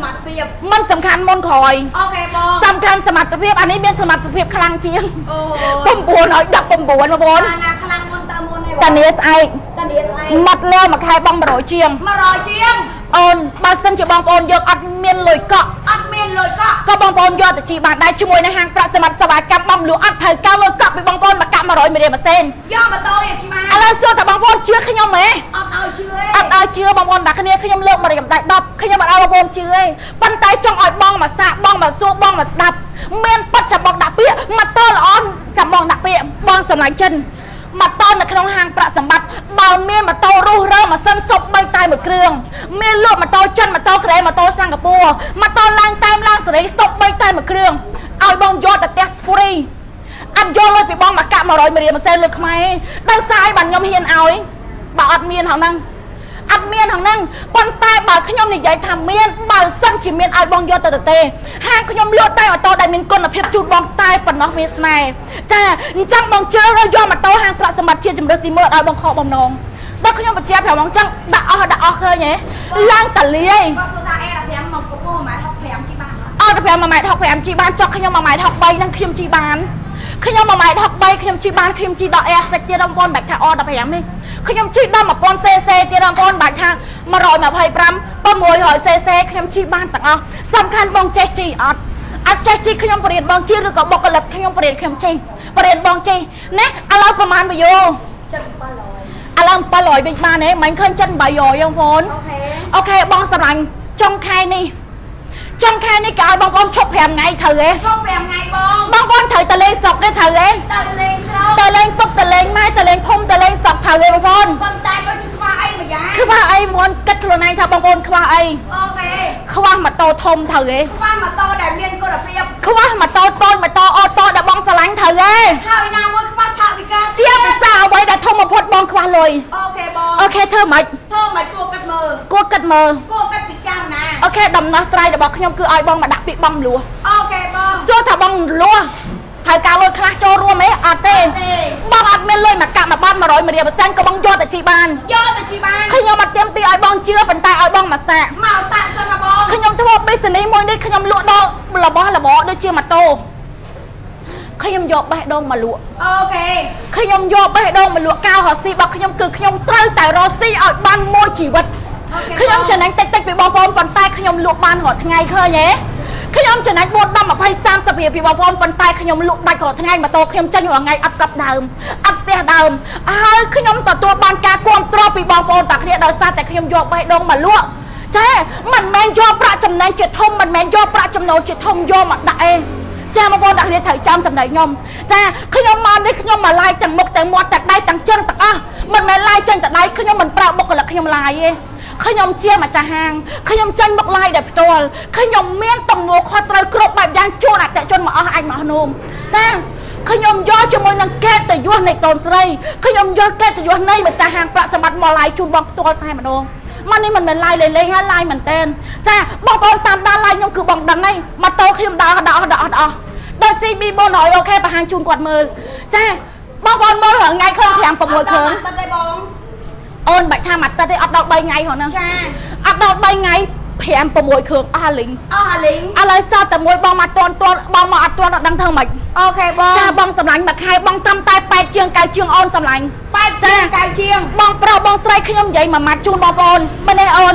มัครเพียบมันสำคัญมนคอยโอเคบองสำคัญสมัครเพียบอันนี้เป็นสมัครเพียบคลังเชียงโอ้ปุ่มบัวหน่อยดับปุ่มบัวนะบอลนาคลังมนตามนให้ตาเนียสไอตาเนียสไอมัดเล่มาขายบังบรอยเชียงมารอเชียงโอนบาสันจะบองโอนยกอัดเมียนลอยเกาะอัดเมนเลยก็ก็บองโอนยอดแต่จีบาทได้ช่วยในห้างประสมัครสวายกับบังหลวงอัดเธอก้าวลอยเกาะไปบองโอนมากะมารอยไม่ได้มาเส้นย่อมาโตอย่างใช่ไหมอะไรส่วนแต่บางคนเชื่อขยมไหมอัดเอาเชื่ออัดเอาเชื่อบางคนแต่ขยมขยมเลิกมาเรียมได้ดอกขยมมาเอาบางคนเชื่อปันไตจงอ่อยบองมาสะบองมาสู้บองมาดับเมียนปัดจับบองดับเปี้ยมาต้อนอ่อนจับบองดับเปี้ยบองสำลังเช่นมาต้อนในขนมห้างประสมบัติเบาเมียนมาโตรู้เริ่มมาเส้นศพใบตายหมดเครื่องเมียนลูกมาโตจันมาโตแคร์มาโตสังกปัวมาโตล่างแต้มล่างสลายศพใบตายหมดเครื่องเอาบองยอดแต่เตะฟรีอัดโยนเลยไปบองมากะมารอยมาเรียมาเส้นเลยทำไมด้านซ้ายบันยมเฮียนเอาบ่าวอัดเมียนของนั่งอัดเมียนของนั่งปนใต้บ่าวขยมนี่ใหญ่ทำเมียนบ่าวสั้นจิเมียนเอาบองยอดแต่เตะห้างขยมเลือดใต้โตได้มีนก้นเพียบจุดบองใต้ปนนอกเมียสไนจ้าจังบองเจอเรายอมมาโตห้างประสมบัติเชียร์จมเดือดตีเมื่อเอาบองคอบองนองดอกขยมมาเจี๊ยบแถวมองจังด่าอ๋อด่าอ๋อเคยไงล่างตะเลียบางสุดท้ายแอร์แพมมองกระโปรงมาท็อปแพมที่บ้านอ๋อแต่แพมมาหมายทอกแพมจีบานจอกขยมมาหมายทอกใบนั่งขยมจีบานขยมมาหมายทอกใบขยมจีบานขยมจีดอกแอร์เซ็ตเตียรำปอนแบบท่าอ๋อแต่แพมนี่ขยมจีดำมาปอนเซเซเตียรำปอนแบบท่ามารอยมาไพ่ปรำป้ามวยหอยเซเซขยมจีบานต่างอ๋อสำคัญบองเจจีอัดอัดเจจีขยมเปลี่ยนบองจีหรือก็บอกกระลับขยมเปลี่ยนขยมจีเปลี่ยนบองจีเนี่ยอะไรประมาณไปอยู่จะปลาลอยอะไรปลาลอยไปมาเนี่ยมันขึ้นจันใบยอยังฝนโอเคโอเคบองสำลังจงแค่นี้จงแค่นี้กายบางคนชอบแผงไงเธอเองชอบแพมไงบองบางคนเธอตะเลงศอกได้เธอเองตะเลงเศร้าตะเลงปุ๊บตะเลงไม้ตะเลงพมตะเลงศอกเธอเองบางคนบางตายก็จะคว้าไอ้มายาคือว่าไอ้มวนกัดโคลนายเธอบางคนคือว่าไอ้โอเคคือว่ามาโตทมเธอเองคว้ามาโตแต่เมียนก็ระเบียบคือว่ามาโตต้นมาโตออโตดับบองสลังเธอเองข้าวนางว่าคว้าทาวิกาเจี๊ยบสาวไว้แต่ทมมาพดบองควาเลยโอเคบองโอเคเธอมาเธอมาโกกัดมือกลัวกัดมือโกกัดติดจ้างนะโอเคดำนอสไตรเดี๋ยวบอกขยมคือไอ้บองมาดักปีบอมลัวโอเคบองโจ้ถ้าบองลัวเธอกาวเลยคลาโจรัวไหมอาเต้เต้บองอัดเมนเลยมากะมาบ้านมาร้อยมาเรียบเส้นก็บองยอดแต่จีบานยอดแต่ชีบ้านขยมมาเตรียมตีไอ้บองเชื้อเป็นตายไอ้บองมาแสะเมาตาสระบองขยมทั่วไปสนิมวยนี่ขยมลวดดอกละบอละบอด้วยเชื่อมาโตขยมโยกไปดองมาลวโอเคขยมโยกไปดองมาลวก้าวหอซีบอกขยมคือขยมเต้าแต่รอซีไอ้บ้านมวยจีวัดขยมจะนั่งเต๊กๆไปบองปอนปอนใต้ขยมลวกบ้านหอดไงเคยเนี้ยขยมจะนั่งบนดำมาไพ่สามสเปียพี่บองปอนปอนใต้ขยมลวกได้ก่อนไงมาโตขยมจะอยู่ไงอัพกับเดิมอัพสเตียเดิมอ้าวขยมต่อตัวบ้านกากวนตรอปีบองปอนตักเรียดซาแต่ขยมโยกไปดองมาลวกใช่มันแมนยอประจำแนนจุดทมมันแมนยอประจำโนจุดทมยอมาได้จ้ามาบนตักเรียดถ่ายจำสำเนายมจ้าขยมมาได้ขยมมาลายจังมกแต่หมดแต่ได้จังเจิ้งแต่อ่ะมันแมนลายจังแต่ได้ขยมมันปราบกละขยมลายขยมเชี่ยมาจะห่างขยมจันบักลายเด็บตัวขยมเมียนตำนัวคอตรายกรบแบบยางโจนแต่จนมาเอาไอ้มาหนุ่มจ้าขยมย่อจมวยนังแก้แต่ยั่วในตอนไสขยมย่อแก้แต่ยั่วในมาจะห่างประสมัติมอลายจูนบังตัวไทยมาโดมันนี่มันเป็นลายเลยเลยฮะลายมันเต้นจ้าบังบอลตามดาลายยงคือบังดังไงมาโตขยมดาดาดาดาดังซีบีบอลหน่อยโอเคประหางจูนกวาดมือจ้าบังบอลมือเหรอไงเครื่องแข็งประมวยเคิงตัดได้บองโอนใบท่ามัดแต่ได้อัดดอกใบไงของนั่งใช่อัดดอกใบไงแผมประมวยเคืองอาลิงอ๋อลิงอะไรซาแต่มวยบองมาตัวตัวบองมาอัดตัวดังเธอไหมโอเคบองจ้าบองสำลังมาคายบองตำตายแปดเชียงไก่เชียงออนสำลังไปจ้าไก่เชียงบองเปล่าบองไตรขยมใหญ่มามัดจูนบองโอนไม่ได้โอน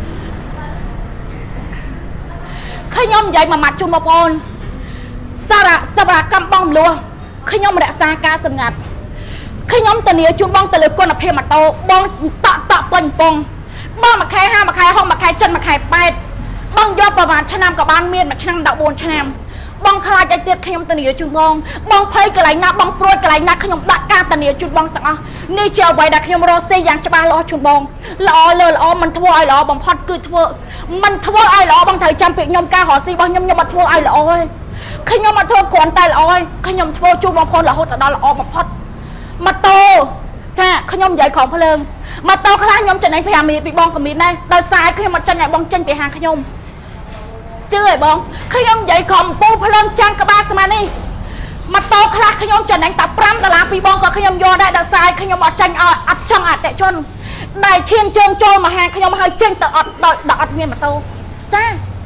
ขยมใหญ่มามัดจูนบองโอนสระสระกำบองลัวขยมรักษาการสงัดขยมตะเนียจูนบองตะเลือกวนอเพมาโตบองตะตะปนปงบ้องมาแค่ห้ามาแค่ห้องมาแค่จันมาแค่แปดบ้องยอดประมาณชนามกับบ้านเมียนมาชนามดาวบนชนามบ้องคลายใจเตี้ยขยมตะเนียจุดบองบ้องเพลกระไรนักบ้องโปรยกระไรนักขยมดักการตะเนียจุดบองต่างนี่เจ้าไว้ดักขยมโรเซยังจะบาล้อจุดบองล้อเลยล้อมันทั่วไอ้ล้อบ้องพอดคือทั่วมันทั่วไอ้ล้อบ้องเธอจำเป็นยมกาหอซีบ้องยมยมมาทั่วไอ้ล้อขยมมาทั่วกวนไตล้อขยมทั่วจุดบองคนล้อแต่ดอล้อมาพอดมาโตจ้าขยมใหญ่ของเพลิงมาโตคลายยมจะไหนพยายามมีปีบองกับมีได้โดยสายขยมมาจันใหญ่บองจันไปหางขยมเจื้อบองขยมใหญ่ของปูเพลิงจังกระบาสมานี่มาโตคลาขยมจะไหนตับปรำตลาปีบองกับขยมโยได้โดยสายขยมอัดจันเอาอัดจังอัดแต่จนได้เชียนเจิงโจมาหางขยมให้เจนแต่อัดดอดอัดเมียนมาโตจ้า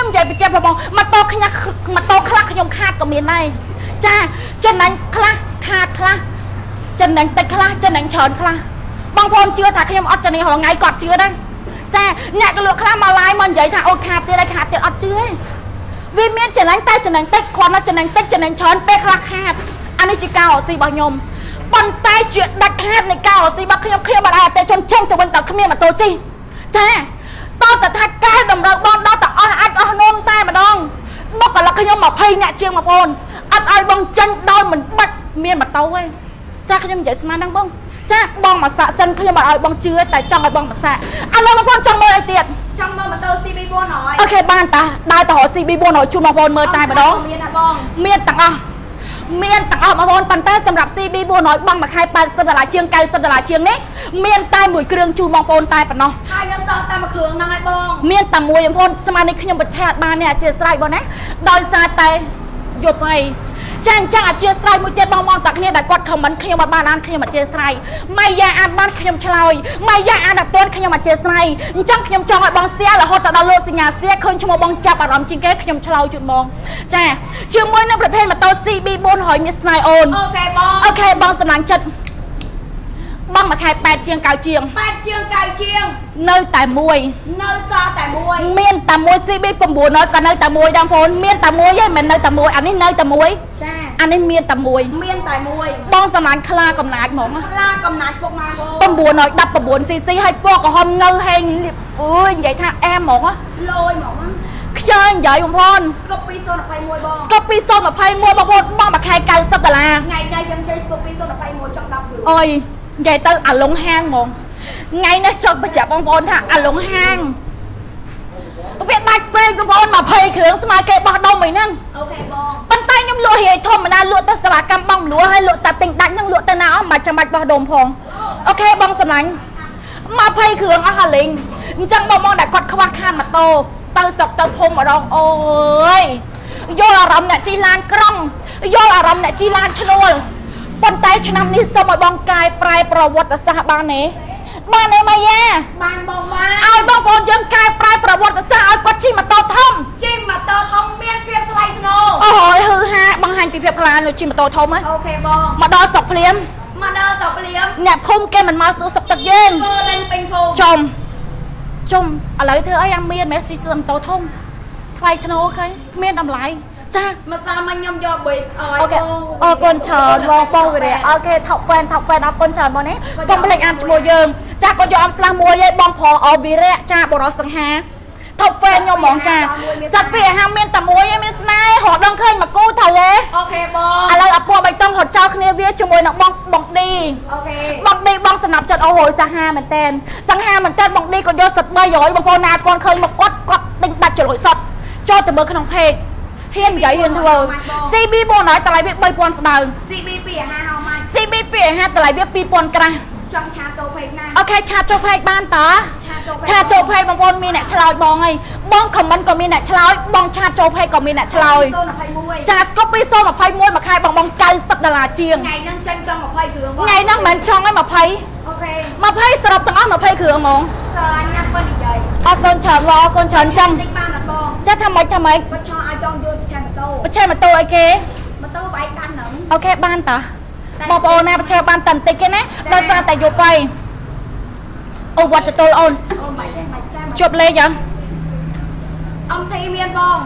ខ្ញុំនិយាយពីចេះប្របងមកតខ្ញាក់មកតខ្លះខ្ញុំខាតក៏មានដែរចាចំណេញខ្លះខាតខ្លះចំណេញតិចខ្លះចំណេញច្រើនខ្លះបងប្អូនជឿថាខ្ញុំអត់ចំណេញរងថ្ងៃគាត់ជឿដែរចាអ្នកក៏លក់ខ្លះមកឡាយមកនិយាយថាអូខាតទៀតហើយខាតទៀតអត់ជឿទេវាមានចំណេញតែចំណេញតិចគ្រាន់តែចំណេញតិចចំណេញច្រើនពេលខ្លះខាតអានេះជាការរកស៊ីរបស់ខ្ញុំប៉ុន្តែជាដាច់ខាតនៃការរកស៊ីរបស់ខ្ញុំខ្ញុំមិនអាចតែជន់ចេញទៅវិញតើគ្មានម៉ូតូជិះចាតើតថាកែតម្រូវបងដល់តអស់អាចអស់នោមតែម្ដងបុគ្គលិកខ្ញុំยี่สิบអ្នកជាងបងប្អូនអត់ឲ្យបងចេញដោយមិនបាច់មានម៉ូតូទេចាខ្ញុំនិយាយស្មានហ្នឹងបងចាបងមកសាក់សិនខ្ញុំអត់ឲ្យបងជឿតែចង់ឲ្យបងមកសាក់ឥឡូវបងប្អូនចង់មើលអីទៀតចង់មើលម៉ូតូ ซี บี bốn trăm អូខេបានតាដើរទៅរក ซี บี bốn trămជូនបងប្អូនមើលតែម្ដងមានណាបងមានទាំងអស់មានទាំងអស់បងប្អូនប៉ុន្តែសម្រាប់ ซี บี bốn trămបងមួយខែแปดสิบដុល្លារជាងเก้าสิบដុល្លារជាងនេះមានតែមួយគ្រឿងជូនបងប្អូនតែប៉ុណ្ណោះហើយនៅសល់តែមួយគ្រឿងហ្នឹងឯងបងមានតែមួយបងប្អូនស្មាននេះខ្ញុំបញ្ឆាតបាននេះអធិស្ឋានបងណាដោយសារតែយប់ហើយចាអញ្ចឹងអធិស្ឋានមួយទៀតបងបងតាគ្នាដែលគាត់ខមមិនខ្ញុំអត់បានអានខ្ញុំអធិស្ឋានម៉ៃយ៉ាអានបានខ្ញុំឆ្លើយម៉ៃយ៉ាអានអត់ទាន់ខ្ញុំអធិស្ឋានអញ្ចឹងខ្ញុំចង់ឲ្យបងសៀរហូតទៅដល់លោកសញ្ញាសៀរឃើញឈ្មោះបងចាប់អារម្មណ៍ជាងគេខ្ញុំឆ្លើយជូនបងចាជាមួយនឹងប្រភេទម៉ូតូ ซี บี bốn trămមានស្នាយអូនអូខេបងអូខេបងសម្លាញ់ចិត្តបងមួយខែแปดជាងเก้าជាងแปดជាងเก้าជាងនៅតែមួយនៅសល់តែមួយមានតែមួយ ซี บี chín trămក៏នៅតែមួយបងប្អូនមានតែមួយឯងមិននៅតែមួយអានេះនៅតែមួយចាអានេះមានតែមួយមានតែមួយបងសម្លាញ់ខ្លាកំណាចហ្មងខ្លាកំណាចពុកម៉ាបង chín trăm một mươiស៊ីស៊ីឲ្យពណ៌ក្រហមងើហេងអូយនិយាយថាអែមហ្មងលយហ្មងខ្ជិលនិយាយបងប្អូនស្កូពីศูนย์ยี่สิบเอ็ดបងស្កូពីศูนย์ยี่สิบเอ็ดបងប្អូនបងមួយខែเก้าสิบដុល្លារថ្ងៃនេះយើងchơiស្កូពីศูนย์ยี่สิบเอ็ดចង់ដប់គ្រឿងអើយនិយាយទៅអាលងហាងហ្មងថ្ងៃនេះចង់បញ្ជាក់បងប្អូនថាអាលងហាងវាដាច់ពេកបងប្អូនยี่สิบគ្រឿងស្មើគេបោះដុំអីហ្នឹងអូខេបងប៉ុន្តែខ្ញុំលក់រាយធម្មតាលក់ទៅសេវាកម្មបងលក់ហើយលក់តែទិញដាច់ហ្នឹងលក់ទៅណាអស់មិនចាំបាច់បោះដុំផងអូខេបងសម្លាញ់ยี่สิบគ្រឿងអស់ហើយលេងអញ្ចឹងបងប្អូនដែលគាត់ខ្វះខាតម៉ូតូទៅស្រុកទៅភូមិម្ដងអូយយល់អារម្មណ៍អ្នកជិះឡានក្រុងយល់អារម្មណ៍អ្នកជិះឡានឈ្នួលប៉ុន្តែឆ្នាំនេះសូមឲ្យបងកាយប្រែប្រវត្តិសាស្ត្របានទេបានទេម៉ៃយ៉ាបានបងបានឲ្យបងប្អូនយើងកាយប្រែប្រវត្តិសាស្ត្រឲ្យគាត់ជិះម៉ូតូធំជិះម៉ូតូធំមានភាពថ្លៃថ្នូរអូយហឺហាបង្ហាញពីភាពខ្លាចលើជិះម៉ូតូធំហ៎អូខេបងមកដល់ស្រុកភ្លាមមកដល់ស្រុកភ្លាមអ្នកភូមិគេមិនមកសួរសុខទុក្ខយើងគោលេងពេញភូមិចំចំឥឡូវធ្វើអីអាមានមែនស៊ីម៉ូតូធំថ្លៃថ្នូរឃើញមានតម្លៃចាមកសាមកខ្ញុំយកបីអូខេអរគុណច្រើនបងបងវិរិយអូខេថប់ហ្វេនថប់ហ្វេនអរគុណច្រើនបងនេះកុំភ្លេចអានឈ្មោះយើងចាគាត់យកអំស្លាស់មួយឯងបងប្រុសអវិរិយចាបរោះសង្ហាថប់ហ្វេនខ្ញុំហ្មងចាសត្វពីអាហារមានតែមួយឯងមានស្នេហ៍រត់ដឹងឃើញមកគូត្រូវទេអូខេបងឥឡូវអាពួកបៃតងរត់ចោលគ្នាវាជាមួយនឹងបងបងឌីអូខេបងឌីបងសំណាប់ចិត្តអូយសាហាមែនតែនសង្ហាមែនតែនបងឌីក៏យកសិតបីរយបងប្អូនណាអត់គាត់ឃើញមកគាត់គាត់ដេញដាច់ចលុយសតចូលទៅមើលក្នុងเพจហ៊ាននិយាយហ៊ានធ្វើ ซี บี bốn trămតម្លៃវាបីពាន់ស្បើซี บี ពីអាហារហៅម៉ាច់ซี บี ពីអាហារតម្លៃវាពីរពាន់ក្រាស់ចង់ឆាចូលเพจណាអូខេឆាចូលเพจបានតើឆាចូលเพจបងប្អូនមានអ្នកឆ្លើយបងហើយបងខមមិនក៏មានអ្នកឆ្លើយបងឆាចូលเพจក៏មានអ្នកឆ្លើយចាស្កូពីศูนย์ยี่สิบเอ็ดមួយខែបងបងเก้าสิบដុល្លារជាងថ្ងៃហ្នឹងចាញ់ចង់ยี่สิบគ្រឿងថ្ងៃហ្នឹងមិនចង់ឲ្យยี่สิบអូខេยี่สิบសរុបទាំងអស់ยี่สิบគ្រឿងហ្មងស្រឡាញ់ណាស់ប៉ុណ្ណឹងចៃអរគុណច្រើនបងអរគុណច្រើនចឹងតិចបានអត់បងចាថាម៉េចថាម៉េចបើឆោឲ្យចង់យកឆាម៉ូតូបច្ចេកម៉ូតូអីគេម៉ូតូបែកកាន់ហ្នឹងអូខេបានតើបងប្អូនណាបច្ចេកបានតន្តិចទេណាដោយសារតែយកទៅអូវត្តទទួលអូនអូមិនទេមិនចាំជប់លេខហ៎អំធីមានបង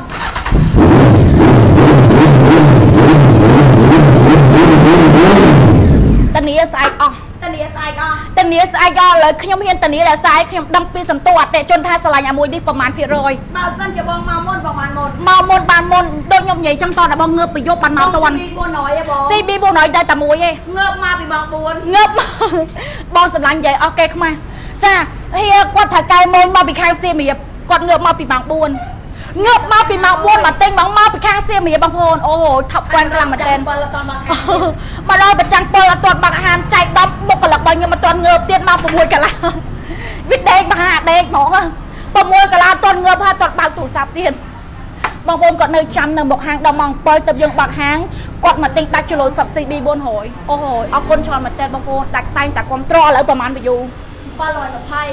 តានីស្អែកអស់តានីស្អែកអស់តានីស្អែកអស់ឥឡូវខ្ញុំហ៊ានតានីដែលស្អែកខ្ញុំដឹងពីសន្ទុះអតិជនថាឆ្លាញ់អាមួយនេះប្រមាណភាគរយបើសិនជាបងមកមុនប្រមាណមុនមកមុនបានមុនដូចខ្ញុំនិយាយចឹងតតែបងងើបពីយប់បានមកតន់ซี บี bốn trămឯងបងซี บี bốn trămតែតែមួយឯងងើបមកពីម៉ោងបួនងើបបងសម្លាញ់និយាយអស់គេខ្មាស់ចាហៀគាត់ថាកែម៉ូនមកពីខាងសៀមរាបគាត់ងើបមកពីម៉ោងបួនងើបមកពីម៉ោងបួនមកទិញមកមកពីខាងសៀមរាបបងប្អូនអូថប់ពាន់ខ្លាំងមែនទែនមកដល់ប្រចាំពលអត់ទាន់បាក់អាហារចែកដប់បុគ្គលិករបស់ខ្ញុំអត់ទាន់ងើបទៀតមក៦កន្លះវាដេកមហាដេកហ្មង៦កន្លះអត់ទាន់ងើបហើយអត់បើកទូរស័ព្ទទៀតបងប្អូនគាត់នៅចាំនៅមុខហាងដល់ម៉ោងbảyទៅយើងបាក់ហាងគាត់មកទិញដាច់ចូលសັບ ซี บี bốn trămអូហូអរគុណច្រើនមែនទែនបងប្អូនដាច់តែងតែគ្រប់ត្រឥឡូវប្រហែល view ba lòi tập hay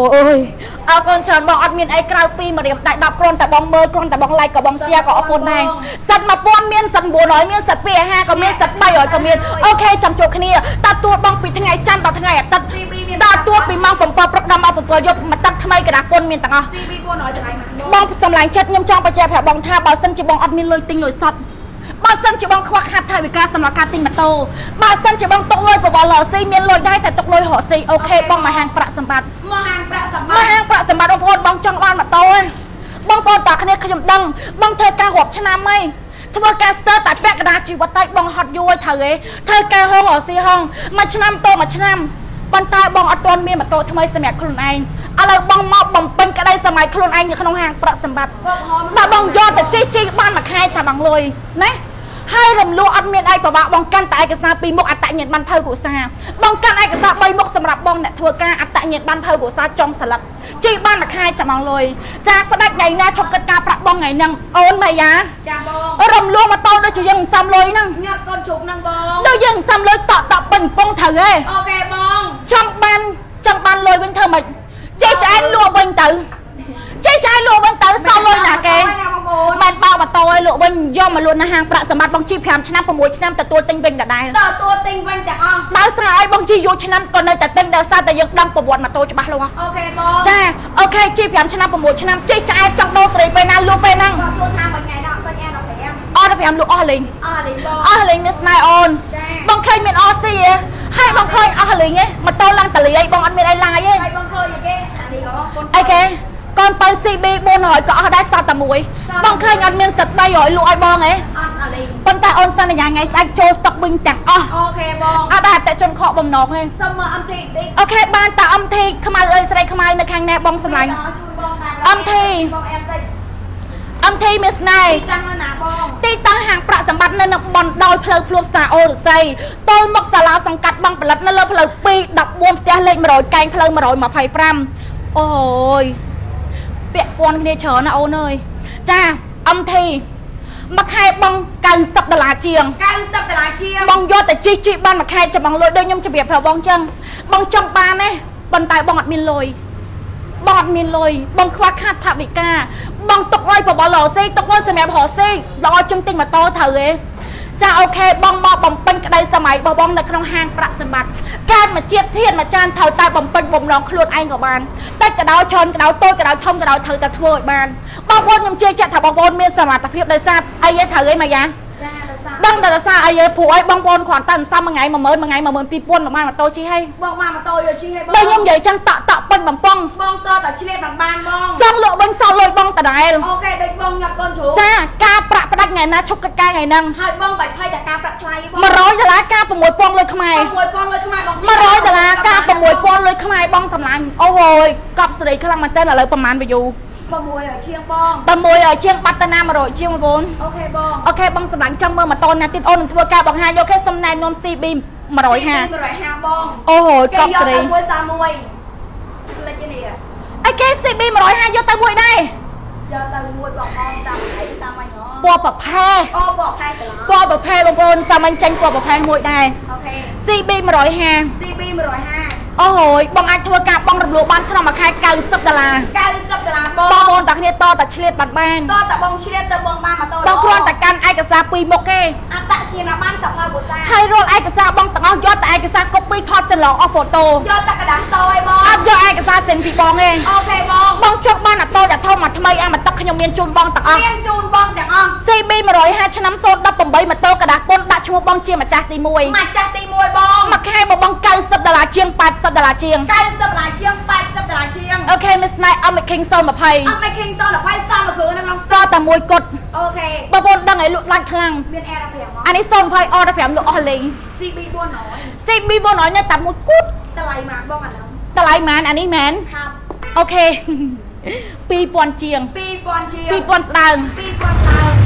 ôi ao con tròn bong ăn miên ai cào pi mà điểm đại đập con tại bong mơ con tại bong lai có bong xe có con này sật mà pon miên sật bùa nói miên sật pi ha có miên sật bay rồi có miên ok chăm chục cái này ta tua bong piทั้งไงจันต่อทั้งไงตัดตาตัวปีมังผมปอปรกดำเอาผมปอยกมาตัดทำไมกระดาษปนมีต่างอ่ะบองสำลังชัดยมจองไปแจกแผ่บองท่าบอสันจีบองอัดมีเลยติงเลยสดบอสันจีบองควักหัดไทยวิกาสำหรับการติงมาโตบอสันจีบองตกเลยปะบอหล่อซีเมียนเลยได้แต่ตกเลยห่อซีโอเคบองมาหางประสมบัติมาหางประสมบัติมาหางประสมบัติองพลบองจังหวัดมาโตบองปอนปากคะแนนขยมดังบองเธอการหอบชนะไม่ทำไมการสเตอร์ตัดแปะกระดาษจีวัดใต้บองฮอตยุ้ยเธอเธอการห้องห่อซีห้องมาชนะโตมาชนะบอลตายบองอัดตอนเมียมาโตทำไมสมัยคลุนไออะไรบองมาบองเป็นก็ได้สมัยคลุนไออยู่ขนมหางประสมบัติแต่บองยอดแต่จี้จี้บ้านมาใครจะบังเลยนะให้รำลูอัดเมียนไอประวัติบองกันแต่ไอกระซาปีมุกอัตตะเงียนบันเทอกุซาบองกันไอกระซาใบมุกสำหรับบองเนี่ยทัวการอัตตะเงียนบันเทอกุซาจองสลักจี้บ้านมาใครจะบังเลยจากประดับไงนะชกกันกาประบองไงนังโอนมายาจ้าบองรำลูมาโตโดยจะยังซ้ำเลยนั่งงัดก้นฉุกนั่งบองโดยยังซ้ำเลยต่อต่อเป็นปงเถอะเลยโอเคบองจังบันจังบันเลยเป็นเธอมาเจ๊จะไอ้ลัวเป็นตือเจ๊จะไอ้ลัวเป็นตือซ้ำเลยนะแกมันเปล่ามาโตไอ้ลัวเป็นย่อมมาล้วนนะฮางประสมบัติบางชีพยามชนะประมวยชนะแต่ตัวติงเป็นแต่ได้แต่ตัวติงเป็นแต่อ่ะดาวสลายบางชีอยู่ชนะก่อนเลยแต่ติงดาวซาแต่ยังดังประวัติมาโตจะบ้าเลยวะโอเคบองจ้าโอเคชีพยามชนะประมวยชนะเจ๊จะไอ้จังโดตรีไปนั่นลูกไปนั่งตัวทางเป็นไงดอกเป็นแอนดอกแอมอ้อพยายามลูกอ้อลิงอ้อลิงบองอ้อลิงนี่สไนออนบางเคยมีอ้อซีให้บางเคยอ้อลิงไงมาโตลังตะลีไอ้บางอันมีไอ้ลายไงไอ้บางเคยอย่างเงี้ยอันนี้ก็ไอ้แกก่อนไปซีบีบนหอยก็เอาได้ซาตะมวยบางเคยอันมีสัตว์ใบหอยลูกไอ้บองไงปนแต่ออนซันยังไงไอ้โจสต็อกบิงจังอ๋อโอเคบองอาได้แต่จนเคาะบองนอกไงสมออัมทีโอเคบ้านแต่อัมทีขมายเลยใส่ขมายในแข่งแนบบองสำลังอัมทีอัมทีมิสไนตีตั้งห่างประสมบัติในบอลดอยเพลย์พลูซาโอหรือไซต้นมักสลาสังกัดบางปลัดนั่นเลยเพลย์ปีดับบวมเจ้าเล่นมาโรยแกงเพลย์มาโรยมาไผ่พรำโอ้ยเปียกปนเนี่ยเฉยนะโอ้เนยจ้าอัมทีมาใครบังการสับตลาดเชียงการสับตลาดเชียงบังยอดแต่จีจีบ้านมาใครจะบังเลยโดยยมจะเบียดแผ่วบังจังบังจังปาเนี่ยบันตายบังอัดมินลอยบังอัดมินลอยบังควักคาดทับอีกาบังตกไล่ปอบอหล่อซีตกไล่สมัยห่อซีรอจังติงมาโตเถอะจะโอเคบังมอบังเป็นกระไดสมัยบังบังในขนมห้างประสมบัติการมาเจี๊ยบเทียนมาจานเถาตายบังเป็นบ่มรองคลุนไอ้กับบานแต่กระดาชนกระดาโต้กระดาทอมกระดาเถาแต่ทั่วบานบางคนยังเชื่อจะถับบางคนมีสมาธิเพียบเลยทราบไอ้ยัยเถอะมายังดังแต่ละซาไอ้ยัยผัวไอ้บางคนขวานตันซ้ำมาไงมาเมินมาไงมาเมินปีป้วนมามาโตชี้ให้บอกมามาโตอยู่ชี้ให้ได้ยังใหญ่จังตะตะเป็นบังป้องบองโตแต่ชี้เล็บางบองจังเหลือบังซาเลยบังแต่ไหนโอเคเด็กบองหยับก้นถูจ้ากาประประดักไงนะชกกันกาไงนั่งให้บองใบไพ่จากกาประไช่มาร้อยแต่ละกาประมวยปองเลยขมายประมวยปองเลยขมายมาร้อยแต่ละกาประมวยปองเลยขมายบองสำลังโอ้โหกับสตรีกำลังมันเต้นอะไรประมาณไปอยู่ประมวยởเชียงบองประมวยởเชียงปัตตนามาโรยเชียงมาบนโอเคบองโอเคบองสำลังจังเมื่อมาตอนนั้นติดโอนทัวร์กาบอกฮาโยแค่สมนายนมซีบีมาโรยฮามาโรยฮาบองโอ้โหกับสตรีมวยสามมวยอะไรจะเนี่ยไอ้แค่ซีบีมาโรยฮาโยตามวยได้โยตามมวยบอกมองตามไหนตามมันเนาะปัวปะแพ้ปัวปะแพ้ปัวปะแพ้บางคนสามัญจังปัวปะแพ้มวยได้โอเคซีบีมาโรยฮาซีบีมาโรยฮาโอ้โหบางอันทัวร์กาบางระบบบ้านขนมมาขายการสับตลาการสับตลาบองบองแต่เนี่ยต่อแต่เฉลี่ยบัดบ้านต่อแต่บองเฉลี่ยแต่บองบ้านมาต่อบางครอนแต่การไอกระซาปีโมเกอัตตะเสียนาบ้านสับพาบุษาให้โรลไอกระซาบองแต่เอายอดแต่ไอกระซาก็ปีทอดจะหลอกเอาโฟโต้ยอดแต่กระดาษโต้ไอ้บองอัพยอดไอกระซาเซนปีบองเองโอเคบองบองจบบ้านอ่ะโตจะเท่ามาทำไมอ่ะมันตักขยมเมียนจูนบองแต่อ่ะเมียนจูนบองแต่อ่ะซีบีมาร้อยห้าชนะโซนดับปุ่มใบมาโตกระดาษปนดัชชัวบองเชียมาจากตีมวยมาจากตีมวยบองมาแค่มาบองไก่สับตลาดเชียงปัดสับตลาดเชียงไก่สับตลาดเชียงปัดสับตลาดเชียงโอเคมิสไนเอามาคิงโซนมาไพ่เอามาคิงโซนมาไพ่ซ้อมมาคือน้ำน้ำซอแต่มวยกดโอเคบางคนดังไงลุกลั่นคลั่งเมียนแอร์ระเบียบอันนี้โซนไพ่ออระเบียบลุกออลิงซีบีบัวน้อยซีบีบัวน้อยเนี่ยตัดมวยกุ๊ดตะไลมาบ้องอันนั้นตะไลมันอันนี้แมนครับโอเคปีปอนเจียงปีปอนเจียงปีปอนสตางปีปอนสตาง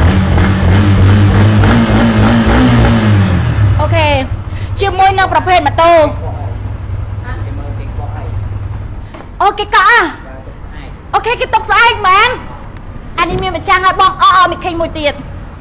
โอเคเชียงมวยนอกประเภทมาโตโอเคกะโอเคกินตกสายแมนอันนี้มีมาจ้างให้บองอ้อมีใครมวยเตียน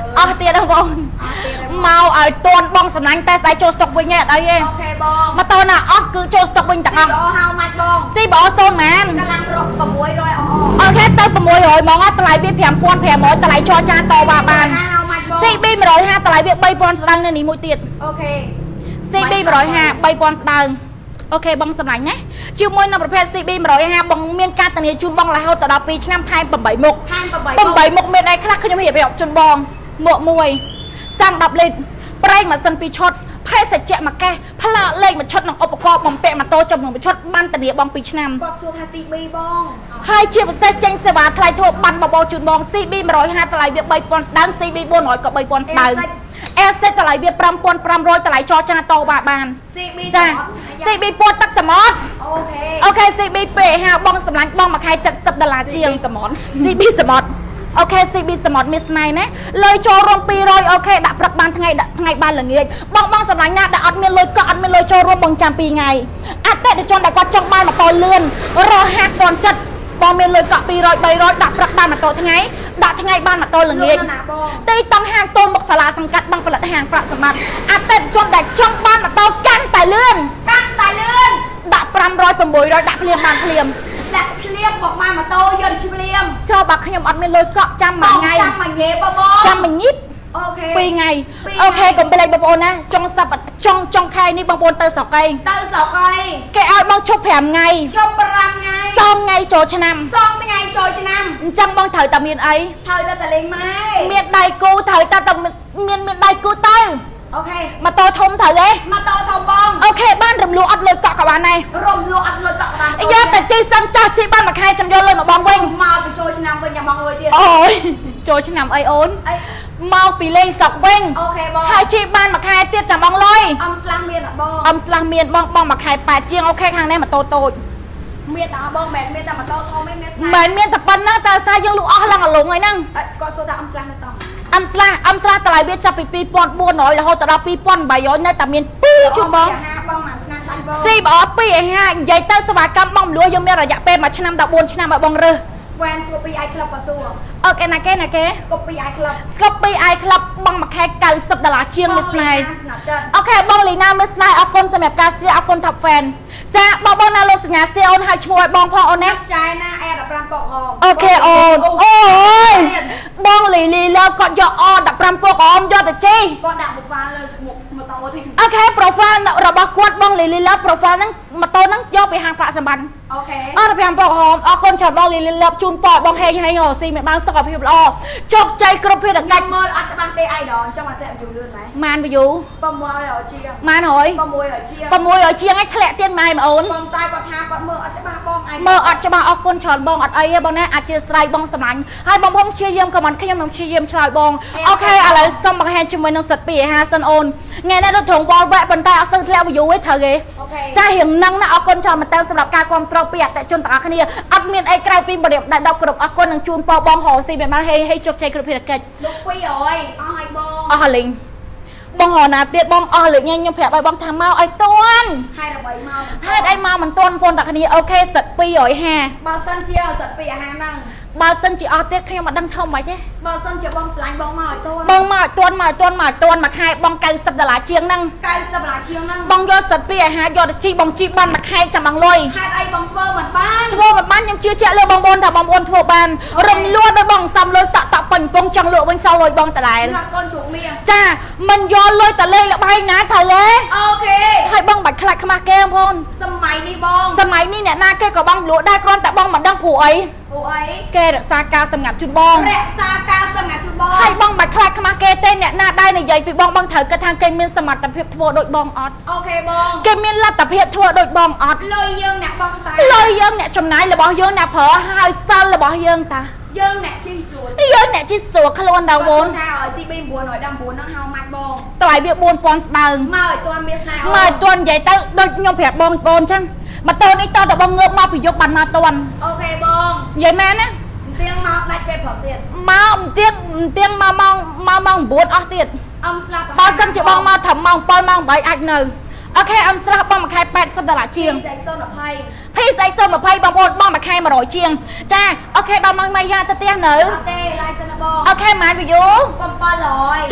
អស់ទៀតបងមកឲ្យតន់បងសំណាញ់តែស្អីចូលស្តុកវិញអត់អីទេអូខេបងម៉ូតូណាអស់គឺចូលស្តុកវិញទាំងអស់ហៅម៉ាច់បងស៊ីបអសូនម៉ានកម្លាំងរក600អអូខេទៅ600ហ្មងតម្លៃវា5500តម្លៃចរចាតវ៉ាបាន ซี บี một không haiតម្លៃវា3000ស្ដើងនៅនេះមួយទៀតអូខេ ซี บี một không hai3000ស្ដើងអូខេបងសម្លាញ់ណាជាមួយនៅប្រភេទ ซี บี một không haiបងមានការធានាជូនបងរហូតដល់2ឆ្នាំថែម8មុខថែម8មុខមានអីខ្លះខ្ញុំរៀបរាប់ជូនបងមុខមួយសាំង10លីត្រប្រេងម៉ាស៊ីន2ឈុតភេសជ្ជៈមួយកេះផ្លាកលេខមួយឈុតនិងឧបករណ៍បំពាក់ម៉ូតូចំនួនមួយឈុតបានធានាបង2ឆ្នាំគាត់សួរថា ซี บี បងហើយជាពិសេសចេញសេវាថ្លៃធូរបានបបោជូនបង ซี บี một không haiតម្លៃវា3000ស្ដើង ซี บี 400ក៏3000ស្ដើង เอส តម្លៃវា5500តម្លៃចរចាតវ៉ាបាន ซี บี ចា ซี บี ពណ៌ទឹកសមុទ្រអូខេអូខេ ซี บี ពេហាបងសម្លាញ់បងមួយខែ70ដុល្លារជាងសមុទ្រ ซี บี សមុទ្រអូខេ ซี บี សមុទ្រមានស្នៃណាលើចូលរួម200អូខេដាក់ព្រឹកបានថ្ងៃដាក់ថ្ងៃបានល្ងាចបងបងសម្លាញ់ណាដែលអត់មានលុយក៏អត់មានលុយចូលរួមបងចាំ2ថ្ងៃអតិថិជនដែលគាត់ចង់បានម៉ូតូលឿនរហ័សទាន់ចិត្តបងមានលុយកក់200 300ដាក់ព្រឹកបានម៉ូតូថ្ងៃដាក់ថ្ងៃបានម៉ូតូល្ងាចទីតាំងហាងតូនមុខសាលាសង្កាត់បងផលិតហាងប្រាក់សម្បត្តិអតិថិជនដែលចង់បានម៉ូតូកាន់តែលឿនកាន់តែលឿនដាក់500 600ដាក់ភ្លាមបានភ្លាមដាក់ភ្លាមមកបានម៉ូតូយកឈ្មភ្លាមចូលបើខ្ញុំអត់មានលុយកក់ចាំមួយថ្ងៃចាំមួយញ៉េបងចាំមួយញ៉ិបអូខេពីរថ្ងៃអូខេកុំភ្លេចបងប្អូនណាចុងសប្តាហ៍ចុងចុងខែនេះបងប្អូនទៅស្រុកអីទៅស្រុកអីគេឲ្យបងឈប់5ថ្ងៃឈប់5ថ្ងៃសងថ្ងៃចូលឆ្នាំសងថ្ងៃចូលឆ្នាំអញ្ចឹងបងត្រូវតែមានអីត្រូវតែតលេងម៉ែមានដៃគូត្រូវតែមានមានដៃគូទៅអូខេម៉ូតូធំត្រូវទេម៉ូតូធំបងអូខេបានរំលោះអត់លុយកក់ក៏បានដែររំលោះអត់លុយកក់ក៏បានយកតែជិះសិនចាស់ជិះបានមួយខែចាំយកលុយមកបងវិញមកទៅចូលឆ្នាំវិញចាំបងលុយទៀតអូយចូលឆ្នាំអីអូនមកពីលេងស្រុកវិញអូខេបងហើយជិះបានមួយខែទៀតចាំបងលុយអំស្លាស់មានអត់បងអំស្លាស់មានបងបងមួយខែ8ជាងអូខេខាងនេះម៉ូតូតូចមានតែបងមិនមានតែម៉ូតូធំឯងមានមិនមានតែប៉ុណ្ណឹងតែសារយើងលក់អស់ឡើងអាលងហើយហ្នឹងគាត់សួរថាអំស្លាស់នៅសងអំស្លាស់អំស្លាស់តម្លៃវាចាប់ពី2400រហូតដល់2800នៅតែមាន2ជូនបងបងមួយឆ្នាំបានបងស៊ីបអពីឯហានិយាយទៅសេវាកម្មបងមលួយើងមានរយៈពេលមួយឆ្នាំដល់4ឆ្នាំឲ្យបងរើសវ៉ានស្គូពី i club ក៏សួរអូខេណាគេណាគេស្គូពី i club ស្គូពី i club បងមួយខែ90ដុល្លារជាងមួយស្នៃអូខេបងលីណាមួយស្នៃអរគុណសម្រាប់ការសៀអរគុណ top fan ចាបងបងណាលោកសញ្ញាសៀអូនឲ្យឈ្មោះឲ្យបងផងអូនណាចាយណា a 15ពកហមអូខេអូនអូយបងលីលីលើគាត់យកអ15ពកហមយកទៅជីគាត់ដាក់ profile លើម៉ូតូនេះអូខេ profile របស់គាត់បងលីលីលើ profile ហ្នឹងម៉ូតូហ្នឹងយកពីហាងប្រាក់សម្បត្តិអូខេអរ15ពកហមអរគុណច្រើនបងលីលីលើជូនពរបងហេងហេងរស៊ីមានបានសុខភាពល្អជោគជ័យគ្រប់ភារកិច្ចមើលអត់ច្បាស់ទេ idol អញ្ចឹងអត់ចេះ view លឿនម៉េចម៉ាន view 600ជាងម៉ានហើយ600ជាង600ជាងឯងធ្លាក់ទៀតម៉ែបងអូនបងតែគាត់ថាគាត់មើលអត់ច្បាស់បងឯងមើលអត់ច្បាស់អរគុណច្រើនបងអត់អីទេបងណាអាចជាស្រ័យបងសម្លាញ់ហើយបងប្អូនព្យាយាម comment ខ្ញុំនឹងព្យាយាមឆ្លើយបងអូខេឥឡូវសុំបង្ហាញជាមួយនឹងសិតពីអាហារសិនអូនថ្ងៃនេះទៅត្រង់វល់វែកប៉ុន្តែអត់ស្ទើរធ្លាក់ view ទេត្រូវទេចារៀងនឹងណាអរគុណច្រើនមែនតើសម្រាប់ការគ្រប់គ្រងពីអតិថិជនទាំងអស់គ្នាអត់មានអីក្រៅពីបរិយាដែលដប់គ្រប់អរគុណនឹងជូនពរបងរស៊ីមានបានហេហេជោគជ័យគ្រប់ភារកិច្ចលោក200អស់ហើយបងអស់ហើយលេងបងរណាទៀតបងអស់លេងខ្ញុំប្រាប់ឲ្យបងថាមកឲ្យតាន់ហេតុអ្វីមកហេតុអីមកមិនតាន់បងតាគ្នាអូខេសិត250បើសិនជាសិតពីអាហារហ្នឹងបើសិនជាអស់ទៀតខ្ញុំអត់ដឹងធ្វើម៉េចទេបើសិនជាបងស្លាញ់បងមកឲ្យតាន់បងមកឲ្យតាន់មកឲ្យតាន់មកឲ្យតាន់មួយខែបង90ដុល្លារជាងហ្នឹង90ដុល្លារជាងហ្នឹងបងយកសិតពីអាហារយកទៅជីបងជីបានមួយខែចាំបងលុយហេតុអីបងធ្វើមិនបានធ្វើមិនបានខ្ញុំជឿជាក់លើបងប្អូនថាបងប្អូនធ្វើបានរំលួតដោយបងសំលុយតាក់តាក់ពេញពងចង់លក់វិញសល់លុយបងតដែរកូនជ្រូកមៀចាមិនយកលុយតលេងល្បែងណាត្រូវទេអូខេហើយបងបាច់ខ្លាចខ្មាស់គេបងប្អូនសម័យនេះបងសម័យនេះអ្នកណាគេក៏បងលក់ដែរគ្រាន់តែបងមិនដឹងព្រោះអីព្រោះអីគេរក្សាការសម្ងាត់ជូនបងរក្សាការសម្ងាត់ជូនបងហើយបងបាច់ខ្លាចខ្មាស់គេទេអ្នកណាដែរនិយាយពីបងបងត្រូវគិតថាគេមានសមត្ថភាពធ្វើដូចបងអត់អូខេបងគេមានលទ្ធភាពធ្វើដូចបងអត់លុយយើងអ្នកបងតាលុយយើងអ្នកចំណាយរបស់យើងអ្នកប្រើហើយសិលរបស់យើងតាយើងអ្នកជីស្រួលយើងអ្នកជីស្រួលខ្លួនដល់បងថាឲ្យ ซี บี 919ហ្នឹងហៅម៉ាច់បងតម្លៃវា4000ស្ដើងមកឲ្យទាន់មានស្នេហ៍មកឲ្យទាន់និយាយទៅដូចខ្ញុំប្រាប់បងប្អូនអញ្ចឹងម៉ូតូនេះតើតបងងើបមកពីយប់បានមកទាន់អូខេបងនិយាយមែនណាទៀងមកដាច់ពេលព្រឹកទៀតមកទៀងទៀងមកម៉ោងមកម៉ោង9អស់ទៀតអំស្លាប់បើសិនជាបងមកត្រឹមម៉ោង7ម៉ោង8អាចនៅអូខេអំស្លាប់បងមួយខែแปดสิบដុល្លារជាង P Z Zone ยี่สิบ P Z Zone ยี่สิบបងប្អូនបងមួយខែmột trămជាងចាអូខេដល់មកម៉ៃយ៉ាទៅផ្ទះនៅអត់ទេ live សិនបងអូខេម៉ានវីយូ bảy trăm ចំ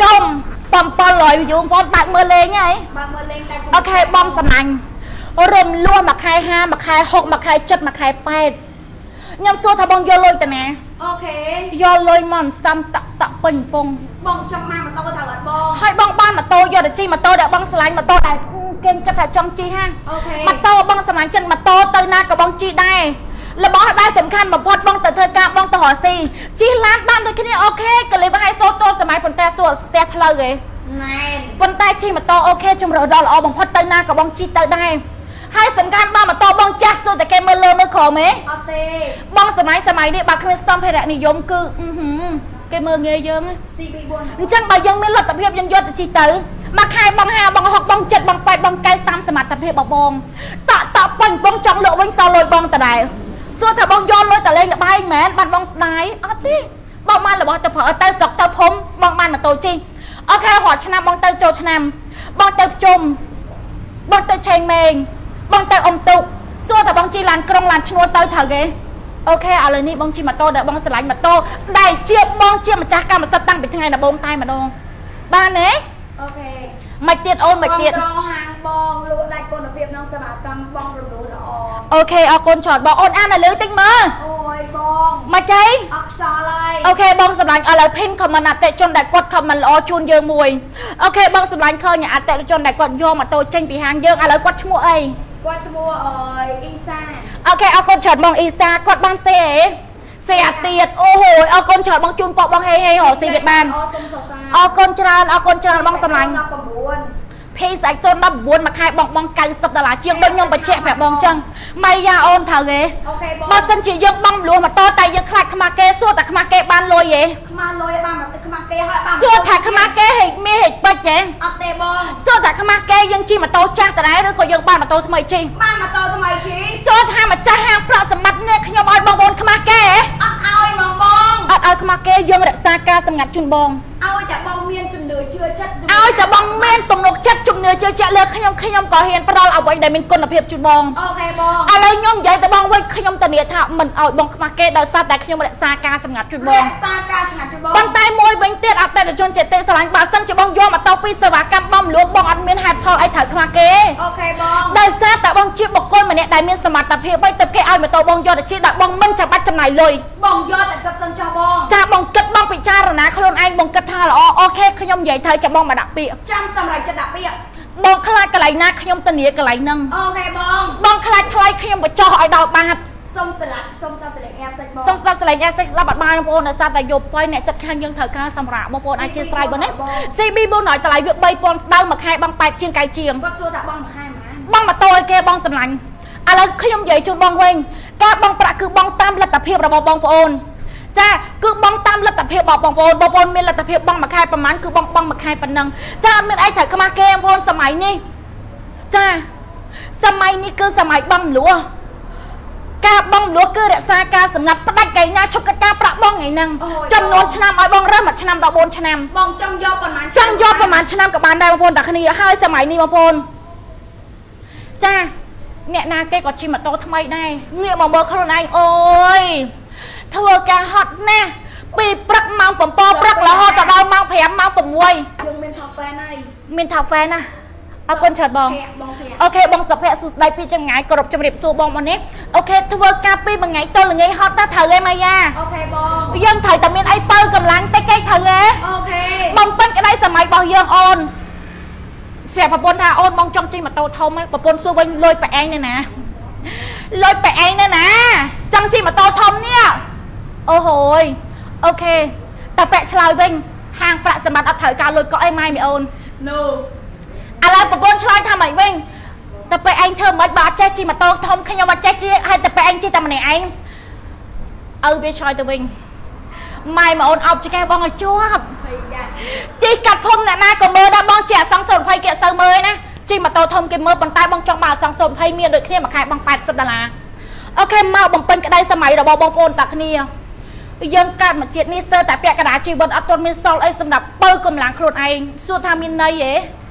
bảy trămវីយូបងប្អូនដាក់មើលលេងហើយបើមើលលេងតែអូខេបងសំណាញ់រំលោះមួយខែห้าមួយខែหกមួយខែเจ็ดមួយខែแปดខ្ញុំសួរថាបងយកលុយទៅណាអូខេយកលុយមកសំតាក់តាក់ពេញពងបងចង់មកម៉ូតូត្រូវអត់បងហើយបងបានម៉ូតូយកទៅជិះម៉ូតូដែលបងឆ្លាញ់ម៉ូតូដែលគេគិតថាចង់ជិះហាអូខេម៉ូតូបងឆ្លាញ់ចិត្តម៉ូតូទៅណាក៏បងជិះដែររបស់ដែលសំខាន់បំផុតបងទៅធ្វើការបងទៅរកស៊ីជិះឡានបានដូចគ្នាអូខេក៏លេបឲ្យសូតូសម័យប៉ុន្តែសួរស្ទះផ្លូវឯងណែនប៉ុន្តែជិះម៉ូតូអូខេជំរឿដល់ល្អបំផុតទៅណាក៏បងជិះទៅដែរហើយសំខាន់បងម៉ូតូបងចាស់សួរតែគេមើលលើមើលក្រោមឯងអត់ទេបងសម័យសម័យនេះបើគ្មានសម្ភារៈនិយមគឺអឺហឺគេមើលងាយយើង C B bốn អញ្ចឹងបើយើងមានលទ្ធភាពយើងយកទៅជិះទៅមួយខែបងห้าបងหกបងเจ็ดបងแปดបងเก้าតាមសមត្ថភាពរបស់បងតក់តក់ពេញបងចង់លក់វិញសល់លុយបងតដែរសួរថាបងយកលុយតលេងល្បែងមែនបាត់បងស្ដាយអត់ទេបងបានរបស់ទៅប្រើទៅស្រុកទៅភូមិបងបានម៉ូតូជិះអូខេរាល់ឆ្នាំបងទៅចូលឆ្នាំបងទៅជុំបងទៅឆេងម៉េងបងទៅអ៊ំតុកសួរថាបងជិះឡានក្រុងឡានឈ្នួលទៅត្រូវគេអូខេឥឡូវនេះបងជិះម៉ូតូដែលបងស្រឡាញ់ម៉ូតូដែលជាបងជាម្ចាស់កម្មសិទ្ធិតាំងពីថ្ងៃដំបូងតែម្ដងបានទេអូខេមិនទៀតអូនមិនទៀតបងត្រហាងបងលក់ដាច់គុណភាពក្នុងសេវាកម្មបងរំលោះល្អអូខេអរគុណច្រើនបងអូនអានឲ្យលើតិចមើលអូយបងមកចៃអខ្សរហើយអូខេបងសម្លាញ់ឥឡូវ pin comment អតិជនដែលគាត់ comment ល្អជូនយើងមួយអូខេបងសម្លាញ់ឃើញអតិជនដែលគាត់យកម៉ូតូចេញពីហាងយើងឥឡូវគាត់ឈ្មោះអីគាត់ឈ្មោះអឺអ៊ីសាអូខេអរគុណច្រើនបងអ៊ីសាគាត់បានសេអីសេអាទៀតអូហូយអរគុណច្រើនបងជូនពកបងហេហេរកស៊ីវាបានអូសុំសរសើរអរគុណច្រើនអរគុណច្រើនបងសម្លាញ់ 19 ភីសាច់សូនដប់9មួយខែបងបងเก้าสิบដុល្លារជាងដូចខ្ញុំបញ្ជាក់ប្រាប់បងចឹងម៉ៃយ៉ាអូនត្រូវទេអូខេបងបើសិនជាយើងបងលួម៉ូតូតែយើងខ្លាចខ្មាស់គេសួរតែខ្មាស់គេបានលុយទេខ្មាស់លុយបានមកខ្មាស់គេហើយបានសួរថាខ្មាស់គេហិចមានហិចបិចទេអត់ទេបងសួរថាខ្មាស់គេយើងជិះម៉ូតូចាស់តដែរឬក៏យើងបានម៉ូតូថ្មីជិះបានម៉ូតូថ្មីជិះសួរថាម្ចាស់ហាងប្រាក់សម្បត្តិនេះខ្ញុំឲ្យបងប្អូនខ្មាស់គេហ៎អត់ឲ្យហ្មងបងអត់ឲ្យខ្មាស់គេយើងរក្សាការសម្ងាត់ជូនបងឲ្យតែបងមានជំនឿជឿចិត្តឲ្យតែបងមានទំនុកចិត្តជំនឿជឿជាក់លើខ្ញុំខ្ញុំក៏ហ៊ានផ្ដល់អ្វីដែលមានគុណភាពជូនបងអូខេបងឥឡូវខ្ញុំនិយាយទៅបងវិញខ្ញុំធានាថាមិនឲ្យបងខ្មាស់គេដោយសារតែខ្ញុំរក្សាការសម្ងាត់ជូនបងរក្សាការសម្ងាត់ជូនបងប៉ុន្តែមួយវិញទៀតអតិថិជនចេតេស្រឡាញ់បើសិនជាបងយកម៉ូតូពីសេវាកម្មបងលួងបងអត់មានហេតុផលអីត្រូវខ្មាស់គេអូខេបងដោយសារតែបងជាបុគ្គលម្នាក់ដែលមានសមត្ថភាពហើយទៅគេឲ្យម៉ូតូបងយកទៅជិះដល់បងមិនចាំបាច់ចំណាយលុយបងយកតែគិតសិនចុះបងចាបងគិតបងពិចារណាខ្លួនឯងបងគិតថាល្អអូខេខ្ញុំនិយាយទៅចាំបងមកដាក់ពាក្យចាំសម្រាប់ចិត្តដាក់ពាក្យបងខ្លាចកន្លែងណាខ្ញុំធានាកន្លែងហ្នឹងអូខេបងបងខ្លាចថ្លៃខ្ញុំបញ្ចុះឲ្យដល់បាតសុំស្លាក់សុំស្ដាប់សលេងអេសិចបងសុំស្ដាប់សលេងអេសិចស្ដាប់អត់បានបងប្អូនដោយសារតែយកប៉យអ្នកចិត្តខាងយើងត្រូវការសម្រាប់បងប្អូនអាចជាស្រ័យបងណា C B bốnឲ្យតម្លៃវាបីពាន់ស្ដៅមួយខែបងแปดជាងកៅជាងគាត់សួរថាបងមួយខែម៉ានបងម៉ូតូឲ្យគេបងសម្លាញ់ឥឡូវខ្ញុំនិយាយជូនបងវិញការបងប្រាក់គឺបងតាមលទ្ធភាពរបស់បងប្អូនចាគឺបងតាមលទ្ធភាពរបស់បងប្អូនបងប្អូនមានលទ្ធភាពបងមួយខែប្រហែលគឺបងបងមួយខែប៉ុណ្ណឹងចាអត់មានអីត្រូវខ្មាស់គេបងប្អូនសម័យនេះចាសម័យនេះគឺសម័យបងលួការបងលួគឺរក្សាការសម្ងាត់ផ្ដាច់កៃណាឈប់កិច្ចការប្រាក់បងថ្ងៃហ្នឹងចំនួនឆ្នាំឲ្យបងរើសមួយឆ្នាំដល់bốnឆ្នាំបងចង់យកប្រហែលចង់យកប្រហែលឆ្នាំក៏បានដែរបងប្អូនតែគ្នាហើយសម័យនេះបងប្អូនចាអ្នកណាគេក៏ជិះម៉ូតូថ្មីដែរងាកមកមើលខ្លួនឯងអូយធ្វើការហត់ណាស់ពីព្រឹកម៉ោងbảyព្រឹករហូតដល់ម៉ោង5ម៉ោង6 យើងមានថាហ្វេនហើយមានថាហ្វេនណាអរគុណច្រើនបងបងភ័ក្រអូខេបងសុភ័ក្រសួស្ដីពីចម្ងាយគោរពជំរាបសួរបងមកនេះអូខេធ្វើការពីមួយថ្ងៃទល់ល្ងាចហត់តែត្រូវឯម៉ាយ៉ាអូខេបងយើងត្រូវតែមានអីបើកម្លាំងតិចគេត្រូវឯអូខេបងពេញក្តីសម័យរបស់យើងអូនស្រាប់ប្រពន្ធថាអូនបងចង់ជិះម៉ូតូធំឯងប្រពន្ធសួរវិញលុយប៉ែឯងនៅណាលុយប៉ែឯងនៅណាចង់ជិះម៉ូតូធំនេះអូហូយអូខេតែប៉ែឆ្លើយវិញហាងប្រាក់សម្បត្តិអត់ត្រូវការលុយកក់អីម៉ែមីអូន no ឥឡូវប្រពន្ធឆ្លើយថាម៉េចវិញតែប៉ែឯងធ្វើមិនបើអត់ចេះជិះម៉ូតូធំខ្ញុំអត់ចេះជិះហើយតែប៉ែឯងជិះតែម្នាក់ឯងឪវាឆ្លើយទៅវិញម៉ែមីអូនអោបចកេះបងឲ្យជាប់ជីកាត់ភូមិអ្នកណាក៏មើលដែរបងជាអសង្សរ20គេអត់សូវមើលណាជិះម៉ូតូធំគេមើលប៉ុន្តែបងចង់បើអសង្សរ20មានដូចគ្នាមួយខែបងแปดสิบដុល្លារអូខេមកបំពេញក្តីសម័យរបស់បងប្អូនតាគ្នាយើងកើតមកជាតិនេះស្ទើរតែពាក់កណ្ដាលជីវិតអត់ទាន់មានសល់អីសម្រាប់បើកម្លាំងខ្លួនឯងសួរថាមានន័យទេ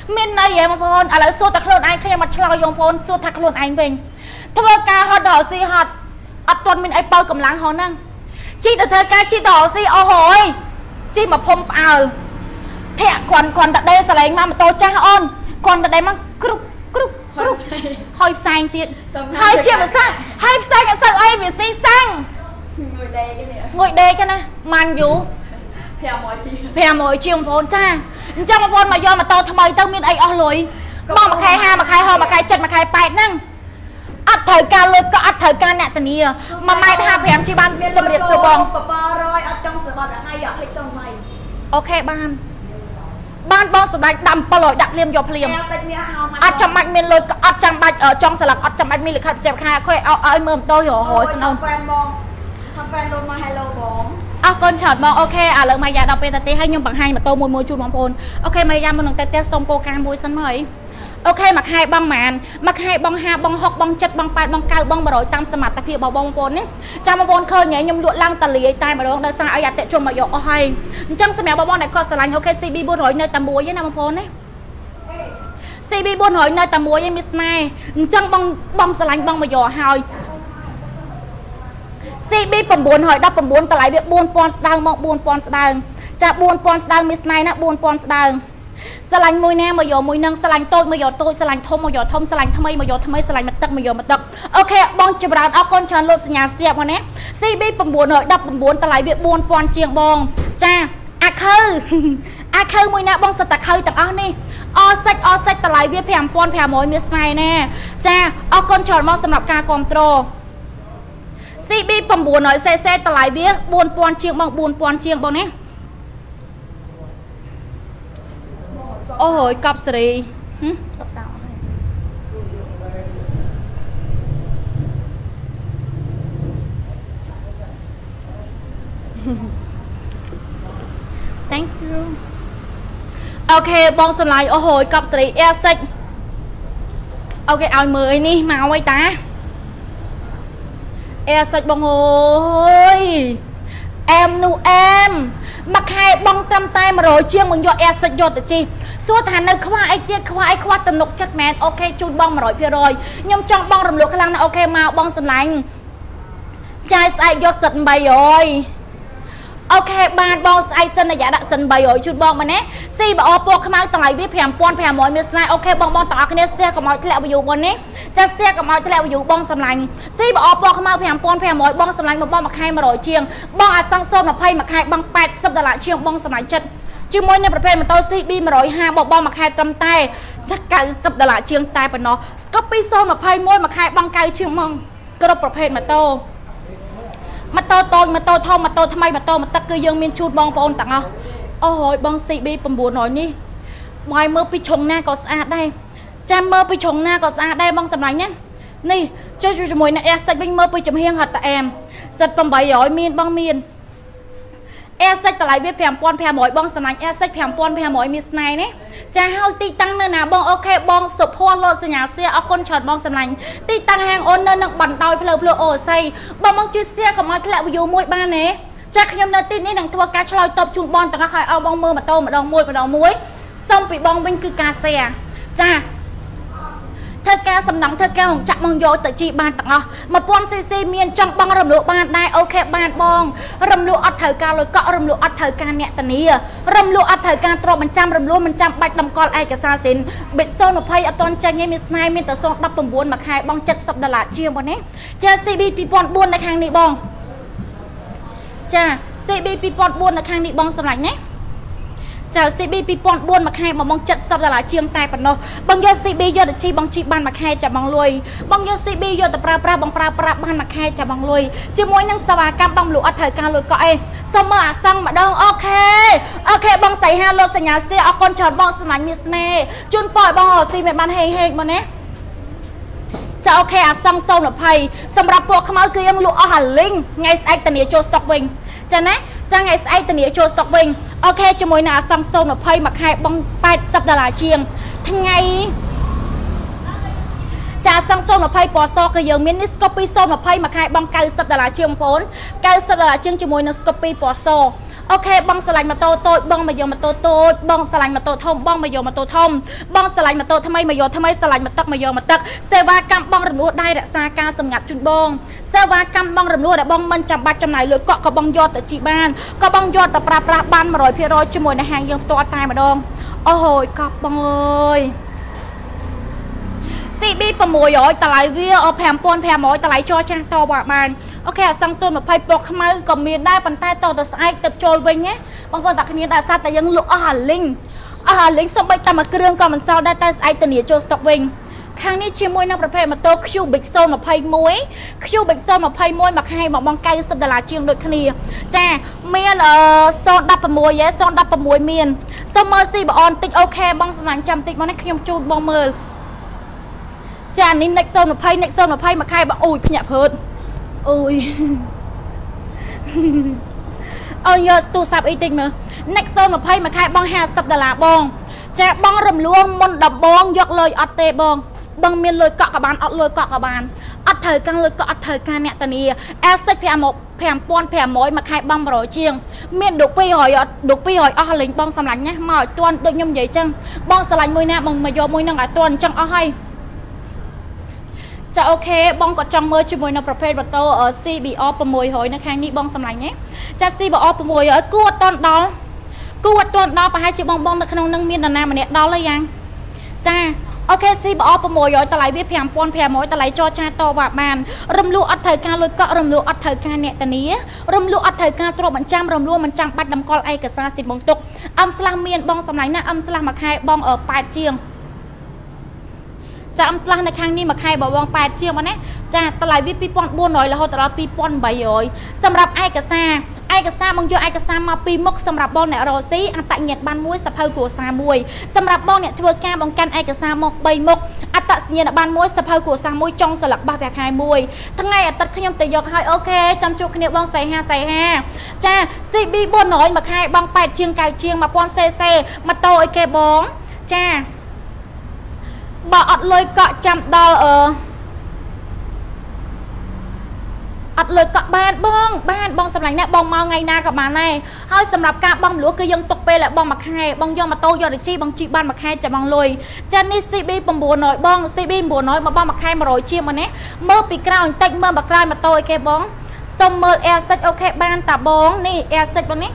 មានន័យហ៎បងប្អូនឥឡូវសួរតែខ្លួនឯងខ្ញុំមកឆ្លើយបងប្អូនសួរថាខ្លួនឯងវិញធ្វើការហត់ដល់ស៊ីហត់អត់ទាន់មានអីបើកម្លាំងហោះហ្នឹងជីទៅធ្វើការជីដល់ស៊ីអូហើយជីមកភុំផ្អើលធាក់គ្រាន់គ្រាន់តែដេសលេងមកម៉ូតូចាស់អូនគ្រាន់តែដេមកគ្រប់គ្រប់គ្រប់ហើយផ្សែងទៀតហើយជាភាសាហើយផ្សែងអត់សូវអីវាស៊ីសាំងងួយដេកនេះងួយដេកណាម៉ាន់យូប្រាំរយជាងប្រាំរយជាងបងប្អូនចាអញ្ចឹងបងប្អូនមកយកម៉ូតូថ្មីទៅមានអីអស់លុយបងមួយខែហាមួយខែហោមួយខែចិត្តមួយខែប៉ែតហ្នឹងអត់ត្រូវការលុយក៏អត់ត្រូវការអ្នកធានាមួយម៉ែត្រហាប្រាំជាបានជំរាបសួរបងបបរយអត់ចង់សម្បត្តិឲ្យយកភ្លេចសុំថ្មីអូខេបានបានបងសម្ដេចដាំ700ដាក់ភ្លាមយកភ្លាមអត់ចាំបាច់មានលុយក៏អត់ចាំបាច់ចង់ស្លឹកអត់ចាំបាច់មានលិខិតចេបខាខុយឲ្យឲ្យមើលម៉ូតូរហូតស្នូនហ្វេនបងថាហ្វេនរត់មក hello បងអរគុណច្រើនបងអូខេឥឡូវមកយ៉ាដល់ពេលទៅទេហើយខ្ញុំបង្ហាញម៉ូតូមួយមួយជូនបងប្អូនអូខេមកយ៉ាមុននឹងទៅទេសុំគោលការណ៍មួយសិនមកហើយអូខេមួយខែបងម៉ានមួយខែបងห้าបងหกបងเจ็ดបងแปดបងเก้าបងmột trămតាមសមត្ថភាពរបស់បងប្អូននេះចាំបងប្អូនឃើញខ្ញុំលក់ឡើងតលាយតែម្ដងដោយសារឲ្យអតិជនមកយកអស់ហើយអញ្ចឹងសម្រាប់បងប្អូនដែលគាត់ស្រឡាញ់អូខេ ซี บี bốn trămនៅតែមួយទេណាបងប្អូនណា ซี บี bốn trămនៅតែមួយឯងមានស្នេហ៍អញ្ចឹងបងបងស្រឡាញ់បងមកយកហើយ ซี บี chín trăm một mươi chínតម្លៃវាbốnពាន់ស្ដើងមកbốnពាន់ស្ដើងចាbốnពាន់ស្ដើងមានស្នេហ៍ណាbốnពាន់ស្ដើងស្រឡាញ់មួយណាមកយកមួយនឹងស្រឡាញ់តូចមកយកតូចស្រឡាញ់ធំមកយកធំស្រឡាញ់ថ្មីមកយកថ្មីស្រឡាញ់មកទឹកមកយកមកទឹកអូខេបងចម្រើនអរគុណច្រើនលោកសញ្ញាស្ទាបមកណា ซี บี chín trăm một mươi chínតម្លៃវាbốnពាន់ជាងបងចាអាខើអាខើមួយណាបងសិតតែខើទាំងអស់នេះអសាច់អសាច់តម្លៃវាប្រាំពាន់ប្រាំរយមានស្នេហ៍ណាចាអរគុណច្រើនមកសម្រាប់ការគ្រប់គ្រង ซี บี chín trămซี ซี តម្លៃវាbốnពាន់ជាងបងbốnពាន់ជាងបងណាអូហើយកប់សេរីហឹមកប់សោ Thank you អូខេបងសម្លាញ់អូហើយកប់សេរី Air Six អូខេឲ្យមើលអីនេះមកអីតា Air Six បងអើយអែមនោះអែមមួយខែបងត្រឹមតែmột trămជាងមកយក Air Six យកទៅជីសួរថានៅខ្វះអីទៀតខ្វះអីខ្វះទំនុកចិត្តមែនអូខេជូនបងmột trămភាគរយខ្ញុំចង់បងរំលឹកខ្លាំងណាស់អូខេមកបងសម្លាញ់ចាយស្អែកយកសិតeight hundredអូខេបានបងស្អែកសិនរយៈដាក់សិនeight hundredជូនបងមកណាស៊ីបអពណ៌ខ្មៅតម្លៃវាfive thousand five hundredមានស្នេហ៍អូខេបងបងទាំងអស់គ្នាសៀកុំឲ្យធ្លាក់ view បងនេះចាសៀកុំឲ្យធ្លាក់ view បងសម្លាញ់ស៊ីបអពណ៌ខ្មៅfive thousand five hundredបងសម្លាញ់មកបងមួយខែone hundredជាងបងអាសងសូនtwentyមួយខែបងeightyដុល្លារជាងបងសម្លាញ់ចិត្តជាមួយនៅប្រភេទម៉ូតូ ซี บี one fiftyបបងមួយខែត្រឹមតែចាស់ninetyដុល្លារជាងតែប៉ុណ្ណោះ Scorpio zone twenty-oneមួយខែបងninetyជាងមកគ្រប់ប្រភេទម៉ូតូម៉ូតូតូចម៉ូតូធំម៉ូតូថ្មីម៉ូតូមកទឹកគឺយើងមានជូតបងប្អូនទាំងអស់អូហើយបង ซี บี nine hundredនេះបាយមើលពីជ្រុងណាក៏ស្អាតដែរចាំមើលពីជ្រុងណាក៏ស្អាតដែរបងសម្លាញ់ណានេះជួយជាមួយនឹង Air Six វិញមើលពីចំហៀងហត់តអែមសិតeight hundredមានបងមាន Air Six តម្លៃវាfive thousand five hundredបងសម្លាញ់ Air Six five thousand five hundredមានស្នេហ៍ណាចាហើយទីតាំងនៅណាបងអូខេបងសុភ័ណ្ឌលោតសញ្ញាសៀអរគុណច្រើនបងសម្លាញ់ទីតាំងហាងអូននៅនឹងបណ្ដោយផ្លូវផ្លូវអូស័យបងបងជួយសៀកុំឲ្យធ្លាក់ view មួយបានទេចាខ្ញុំនៅទីនេះនឹងធ្វើការឆ្លើយតបជូនបងទាំងអស់ឲ្យឲ្យបងមើលម៉ូតូម្ដងមួយម្ដងមួយសុំពីបងវិញគឺការសៀចាធ្វើការសំណងធ្វើការហងចាក់មកយកទៅជីបានទាំងអស់one thousandซี ซีមានចង់បងរំលោភបានដែរអូខេបានបងរំលោភអត់ត្រូវការលុយកក់រំលោភអត់ត្រូវការអ្នកធានារំលោភអត់ត្រូវការទ្រព្យបញ្ចាំរំលោភមិនចាំបាច់តម្កល់ឯកសារសិនប៊ិតzone twentyអត់ទាន់ចេញទេមានស្នេហ៍មានតែzone nineteenមួយខែបងseventyដុល្លារជាងបងនេះចា ซี บี two thousand fourនៅខាងនេះបងចា ซี บี two thousand fourនៅខាងនេះបងសម្លាញ់ណាចា ซี บี two thousand fourមួយខែមកបងseventyដុល្លារជាងតែប៉ុណ្ណោះបងយក ซี บี យកទៅជីបងជីបានមួយខែចាំបងលុយបងយក ซี บี យកទៅប្រើប្រាស់បងប្រើប្រាស់បានមួយខែចាំបងលុយជាមួយនឹងសេវាកម្មបងលក់អត់ត្រូវការលុយកក់អីសុំមើលអាសង្ឃម្ដងអូខេអូខេបងសៃហាលោកសញ្ញាស្ទាអរគុណច្រើនបងសម្លាញ់មានស្នេហ៍ជូនពរឲ្យបងរស៊ីមានបានហេងហេងមកណាចាអូខេអាសង្ឃzone twentyសម្រាប់ពួកខ្មៅគឺយើងលក់អស់អាលីងថ្ងៃស្អែកតានីចូលស្តុកវិញចាណាចាថ្ងៃស្អែកតានីចូលស្តុកវិញអូខេជាមួយនឹងអាសង្ឃzone twentyមួយខែបងeightyដុល្លារជាងថ្ងៃចាសង្ឃzone twentyពណ៌សគឺយើងមាននេះ Scorpio zone twentyមួយខែបងninetyដុល្លារជាងបងប្អូនninetyដុល្លារជាងជាមួយនឹង Scorpio ពណ៌សអូខេបងស្រឡាញ់ម៉ូតូតូចបងមកយកម៉ូតូតូចបងស្រឡាញ់ម៉ូតូធំបងមកយកម៉ូតូធំបងស្រឡាញ់ម៉ូតូថ្មីមកយកថ្មីស្រឡាញ់ម៉ូតូមកយកម៉ូតូសេវាកម្មបងរំលោះដៃរក្សាការសម្ងាត់ជូនបងសេវាកម្មបងរំលោះដែលបងមិនចាំបាច់ចំណាយលុយកក់ក៏បងយកទៅជីបានក៏បងយកទៅប្រើប្រាស់បាន một trăm phần trăm ជាមួយនឹងហាងយើងផ្ទាល់តែម្ដងអូយកប់បងអើយ ซี บี 600តម្លៃវា five thousand five hundredតម្លៃចរចាស់តបបានអូខេអាសង្សូនtwentyពណ៌ខ្មៅក៏មានដែរប៉ុន្តែតទៅស្អែកទៅចូលវិញណាបងប្អូនតាគ្នាដែរសាតែយើងលក់អស់អាលីងអស់អាលីងសំបីតែមួយគ្រឿងក៏មិនសល់ដែរតែស្អែកទៅនីចូលស្តុកវិញខាងនេះជាមួយនឹងប្រភេទម៉ូតូ Cubic Zone twenty-one Cubic Zone twenty-one មួយខែមកបងninetyដុល្លារជាងដូចគ្នាចាមានអឺzone sixteenឯ zone sixteenមានសុំមើលស៊ីបអនតិចអូខេបងសំឡាញ់ចាំតិចមកនេះខ្ញុំជូនបងមើលចានេះ next zone twenty next zone twenty មួយខែបើអូយភ្ញាក់ព្រើតអូយអូនយកទូរស័ព្ទអីតិចមើល next zone twentyមួយខែបងfiftyដុល្លារបងចាបងរំលងមុនដំបងយកលុយអត់ទេបងបងមានលុយកក់ក៏បានអត់លុយកក់ក៏បានអត់ត្រូវកាន់លុយកក់អត់ត្រូវការអ្នកតានី Asset five thousand five hundredមួយខែបងone hundredជាងមានដុកtwo hundredអត់ដុកtwo hundredអស់លេងបងសម្លាញ់ណាមកឲ្យទាន់ដូចខ្ញុំនិយាយចឹងបងសម្លាញ់មួយណាបងមកយកមួយនឹងឲ្យទាន់អញ្ចឹងអស់ហើយចាអូខេបងក៏ចង់មើលជាមួយនៅប្រភេទម៉ូតូ ซี บี អារ six hundredនៅខាងនេះបងសម្លាញ់ណាចា ซี บี អារ six hundredគួរអត់ទាន់ដល់គួរអត់ទាន់ដល់ប្រហែលជាបងបងនៅក្នុងនឹងមាននរណាម្នាក់ដល់ហើយយ៉ាងចាអូខេ ซี บี អារ six hundredតម្លៃវាfive thousand five hundredតម្លៃចរចាតបបានរំលោះអត់ត្រូវការលុយកក់រំលោះអត់ត្រូវការអ្នកតានីរំលោះអត់ត្រូវការទ្រព្យបញ្ចាំរំលោះមិនចាំបាច់តម្កល់ឯកសារសិទ្ធិបងទុកអឹមស្លាស់មានបងសម្លាញ់ណាអឹមស្លាស់មួយខែបងeightជាងចាអឹមស្លាស់នៅខាងនេះមួយខែបងeightជាងបងណាចាតម្លៃវាtwo thousand four hundredរហូតដល់two thousand eight hundredសម្រាប់ឯកសារឯកសារបងយកឯកសារមកពីរមុខសម្រាប់បងអ្នករកស៊ីអត្តញ្ញាណប័ណ្ណមួយសភៅគ្រួសារមួយសម្រាប់បងអ្នកធ្វើការបងកាន់ឯកសារមកthreeមុខអត្តសញ្ញាណប័ណ្ណមួយសភៅគ្រួសារមួយចុងស្លឹកបោះប្រាក់ខែមួយថ្ងៃអាទិត្យខ្ញុំទៅយកឲ្យអូខេចាំជួបគ្នាបងសៃហាសៃហាចា ซี บี four hundredមួយខែបងeightជាងnineជាងone thousandซี ซี ម៉ូតូអីគេបងចាបើអត់លុយកក់ចាំដល់អឺអត់លុយកក់បានបងបានបងសម្លាញ់ណាបងមកថ្ងៃណាក៏បានដែរហើយសម្រាប់ការបងលួគឺយើងទុកពេលឲ្យបងមួយខែបងយកម៉ូតូយកទៅជីបងជីបានមួយខែចាំបងលុយចានេះ ซี บี nine hundredបង ซี บี nine hundredមកបងមួយខែone hundredជាងមកនេះមើលពីក្រោយបន្តិចមើលមកក្រោយម៉ូតូអីគេបងសុំមើល Air Six អូខេបានតាបងនេះ Air Six បងនេះ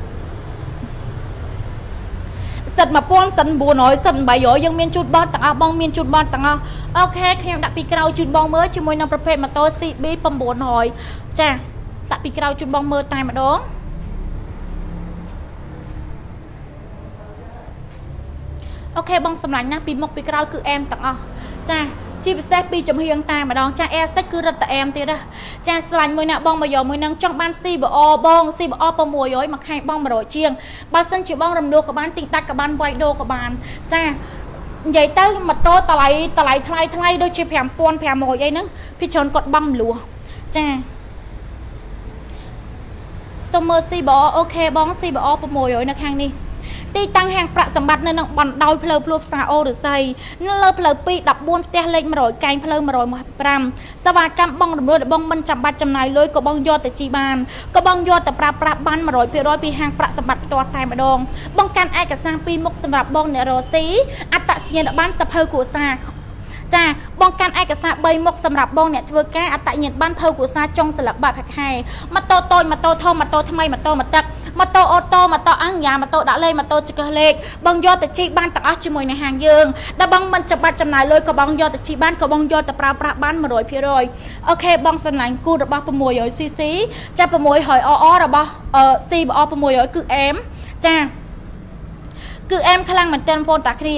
សិតone thousandសិតnine hundredសិតeight hundredយើងមានជូតបតទាំងអស់បងមានជូតបតទាំងអស់អូខេខ្ញុំដាក់ពីក្រោយជូតបងមើលជាមួយនឹងប្រភេទម៉ូតូ ซี บี nine hundredចាដាក់ពីក្រោយជូតបងមើលតែម្ដងអូខេបងសម្លាញ់ណាពីមុខពីក្រោយគឺអែមទាំងអស់ចាជាពិសេសពីចំហៀងតែម្ដងចា Air Six គឺរឹតតែអែមទៀតណាចាស្លាញ់មួយណាបងមកយកមួយនឹងចង់បាន ซี บี អារ បង ซี บี អារ six hundredមួយខែបងone hundredជាងបើសិនជាបងរំលោះក៏បានទិញដាច់ក៏បានវាយដូរក៏បានចានិយាយទៅម៉ូតូតម្លៃតម្លៃថ្លៃថ្លៃដូចជាfive thousand five hundredអីហ្នឹងពីច្រើនគាត់បងរំលោះចាសុំមើល ซี บี អារ អូខេបង ซี บี អារ six hundredនៅខាងនេះទីតាំងហាងប្រាក់សម្បត្តិនៅនឹងបណ្ដោយផ្លូវភ្លួផ្សារអូរស័យនៅលើផ្លូវtwo fourteenផ្ទះលេខone hundredកែងផ្លូវone hundred fiveសេវាកម្មបងរំលោះបងមិនចាំបាច់ចំណាយលុយក៏បងយកទៅជីបានក៏បងយកទៅប្រើប្រាស់បានone hundred percentពីហាងប្រាក់សម្បត្តិផ្ទាល់តែម្ដងបងកាន់ឯកសារពីរមុខសម្រាប់បងអ្នករកស៊ីអត្តសញ្ញាណប័ណ្ណសភៅគ្រួសារចាបងកាន់ឯកសារthreeមុខសម្រាប់បងអ្នកធ្វើការអត្តញ្ញាណប័ណ្ណភៅគ្រួសារចុងស្លឹកបាក់ប្រាក់ខែម៉ូតូតូចម៉ូតូធំម៉ូតូថ្មីម៉ូតូមកទឹកម៉ូតូអូតូម៉ូតូអង្គយ៉ាម៉ូតូដាក់លេខម៉ូតូចកលេខបងយកទៅជីបានទាំងអស់ជាមួយនឹងហាងយើងដែលបងមិនចាំបាច់ចំណាយលុយក៏បងយកទៅជីបានក៏បងយកទៅប្រើប្រាស់បានone hundred percentអូខេបងសំឡាញ់គូរបស់six hundredซี ซี ចាប់six hundredអររបស់ ซี บี អារ six hundredគឺអែមចាគឺអែមខ្លាំងមែនទែនបងប្អូនតាគ្រា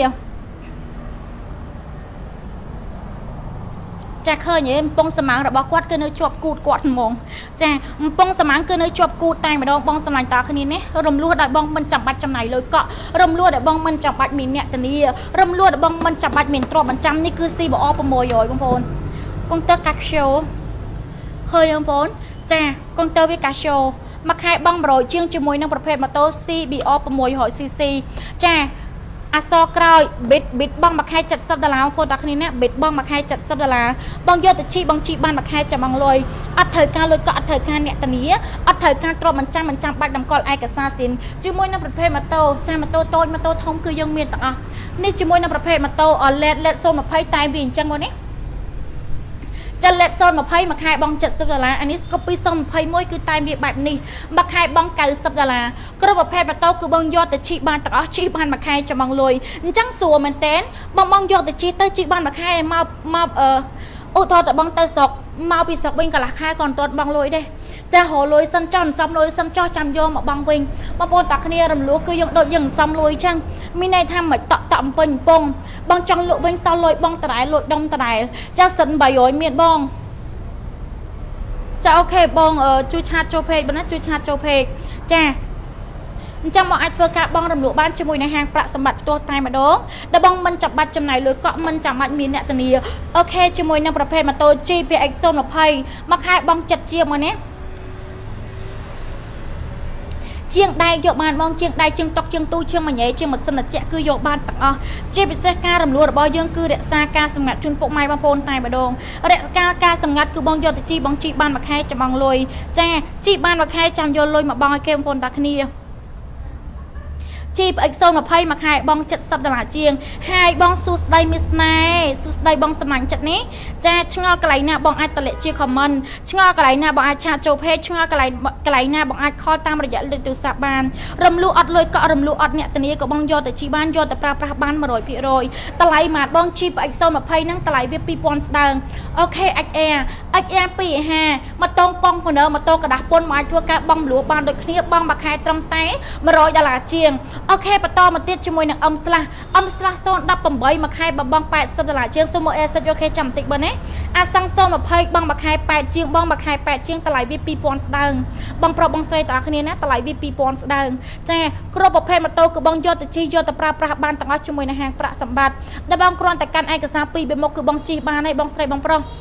ចាឃើញហ៎កំប៉ុងសម្ាំងរបស់គាត់គឺនៅជាប់គូតគាត់ហ្មងចាកំប៉ុងសម្ាំងគឺនៅជាប់គូតតែម្ដងបងសម្លាញ់តាគ្នានេះរំលោះដោយបងមិនចាំបាច់ចំណាយលុយកក់រំលោះដោយបងមិនចាំបាច់មានអ្នកធានារំលោះដោយបងមិនចាំបាច់មានទ្រព្យបញ្ចាំនេះគឺ ซี บี អារ six hundredបងប្អូនកុងទ័រកាស្យូឃើញបងប្អូនចាកុងទ័រវាកាស្យូមួយខែបងone hundជាងជាមួយនឹងប្រភេទម៉ូតូ ซี บี អារ six hundredซี ซี ចាអាសក្រោយ bit bit បងមួយខែเจ็ดสิบដុល្លារបងប្អូនតាគ្នាណា bit បងមួយខែเจ็ดสิบដុល្លារបងយកទៅជីបងជីបានមួយខែចាំបងលុយអត់ត្រូវការលុយក៏អត់ត្រូវការអ្នកធានាអត់ត្រូវការទ្រព្យមិនចាំមិនចាំបាច់តម្កល់ឯកសារសិនជាមួយនឹងប្រភេទម៉ូតូចាម៉ូតូតូចម៉ូតូធំគឺយើងមានទាំងអស់នេះជាមួយនឹងប្រភេទម៉ូតូ LED LED ศูนย์ยี่สิบតែវាអញ្ចឹងមកនេះចាលេតศูนย์ยี่สิบមួយខែបងเจ็ดสิบដុល្លារអានេះ Scoopy ศูนย์ยี่สิบមួយគឺតែវាបែបនេះមួយខែបងเก้าสิบដុល្លារគ្រប់ប្រភេទម៉ូតូគឺបងយកទៅជីបានទាំងអស់ជីបានមួយខែចាំបងលុយអញ្ចឹងស្រួលមែនតើបងបងយកទៅជីទៅជីបានមួយខែមកមកអឺឧទាហរណ៍តែបងទៅស្រុកមកពីស្រុកវិញកន្លះខែក៏អត់ទាន់បងលុយដែរចារលុយសិនចោះសំលុយសិនចោះចាំយកមកបងវិញបងប្អូនតាគ្នារំលោះគឺយើងដូចយើងសំលុយចឹងមានន័យថាមិនតក់តក់អំពេញពងបងចង់លក់វិញសល់លុយបងតដែលលុយដុំតដែលចាសិនបីរយមានបងចាអូខេបងជួយឆាតចូលពេកបងណាជួយឆាតចូលពេកចាអញ្ចឹងមកអាចធ្វើការបងរំលោះបានជាមួយនឹងហាងប្រាក់សម្បត្តិផ្ទាល់តែម្ដងដែលបងមិនចាំបាច់ចំណាយលុយកក់មិនចាំបាច់មានអ្នកធានាអូខេជាមួយនឹងប្រភេទម៉ូតូ G P X ศูนย์ยี่สิบមួយខែបងចិត្តជាមកនេះជាងដៃយកបានបងជាងដៃជាងតុកជាងទូជាងមួយញ៉េជាងម៉ាស៊ីនត្រជាក់គឺយកបានទាំងអស់ជាពិសេសការរំលោះរបស់យើងគឺរក្សាការសម្ងាត់ជូនពុកម៉ែបងប្អូនតែម្ដងរក្សាការសម្ងាត់គឺបងយកទៅជីបងជីបានមួយខែចាំបងលុយចាជីបានមួយខែចាំយកលុយមកបងឲ្យគេបងប្អូនតាគ្នាជីបអិចศูนย์ยี่สิบមួយខែបងเจ็ดสิบដុល្លារជាងហើយបងសួស្ដីមីស្នេសួស្ដីបងសម្លាញ់ចិត្តនេះចាឆ្ងល់កន្លែងណាបងអាចតម្លាក់ជា comment ឆ្ងល់កន្លែងណាបងអាចឆាតចូល page ឆ្ងល់កន្លែងកន្លែងណាបងអាច call តាមរយៈលេខទូរស័ព្ទបានរំលោះអត់លុយកក់រំលោះអត់អ្នកធានាក៏បងយកទៅជីបានយកទៅប្រើប្រាស់បានone hundred percentតម្លៃម៉ាតបងជីបអិចศูนย์ยี่สิบហ្នឹងតម្លៃវាtwo thousandស្ដើងអូខេ เอ็กซ์ เอ เอ็กซ์ เอ twoห้าห้าមកតងប៉ងពណ៌មកតងกระดาษពន្ធមកអាចធ្វើការបងលួបានដូចគ្នាបងមួយខែត្រឹមតែone hundredដុល្លារជាងអូខេបន្តមកទៀតជាមួយនឹងអឹមស្លាស់អឹមស្លាស់ศูนย์ยี่สิบแปดមួយខែបងបងeightyដុល្លារជាងសូមមកអេសិតយកគេចាំបន្តិចបើណាអាសង្ศูนย์ยี่สิบបងមួយខែeightជាងបងមួយខែeightជាងតម្លៃវាtwo thousandស្ដើងបងប្រុសបងស្រីតើគ្នាណាតម្លៃវាtwo thousandស្ដើងចាគ្រប់ប្រភេទម៉ូតូគឺបងយកទៅជិះយកទៅប្រើប្រាស់បានទាំងអស់ជាមួយនឹងហាងប្រាក់សម្បត្តិដែលបងគ្រាន់តែកាន់ឯកសារពីរបីមុខគឺបងជិះបានហើយបងស្រីបងប្រុស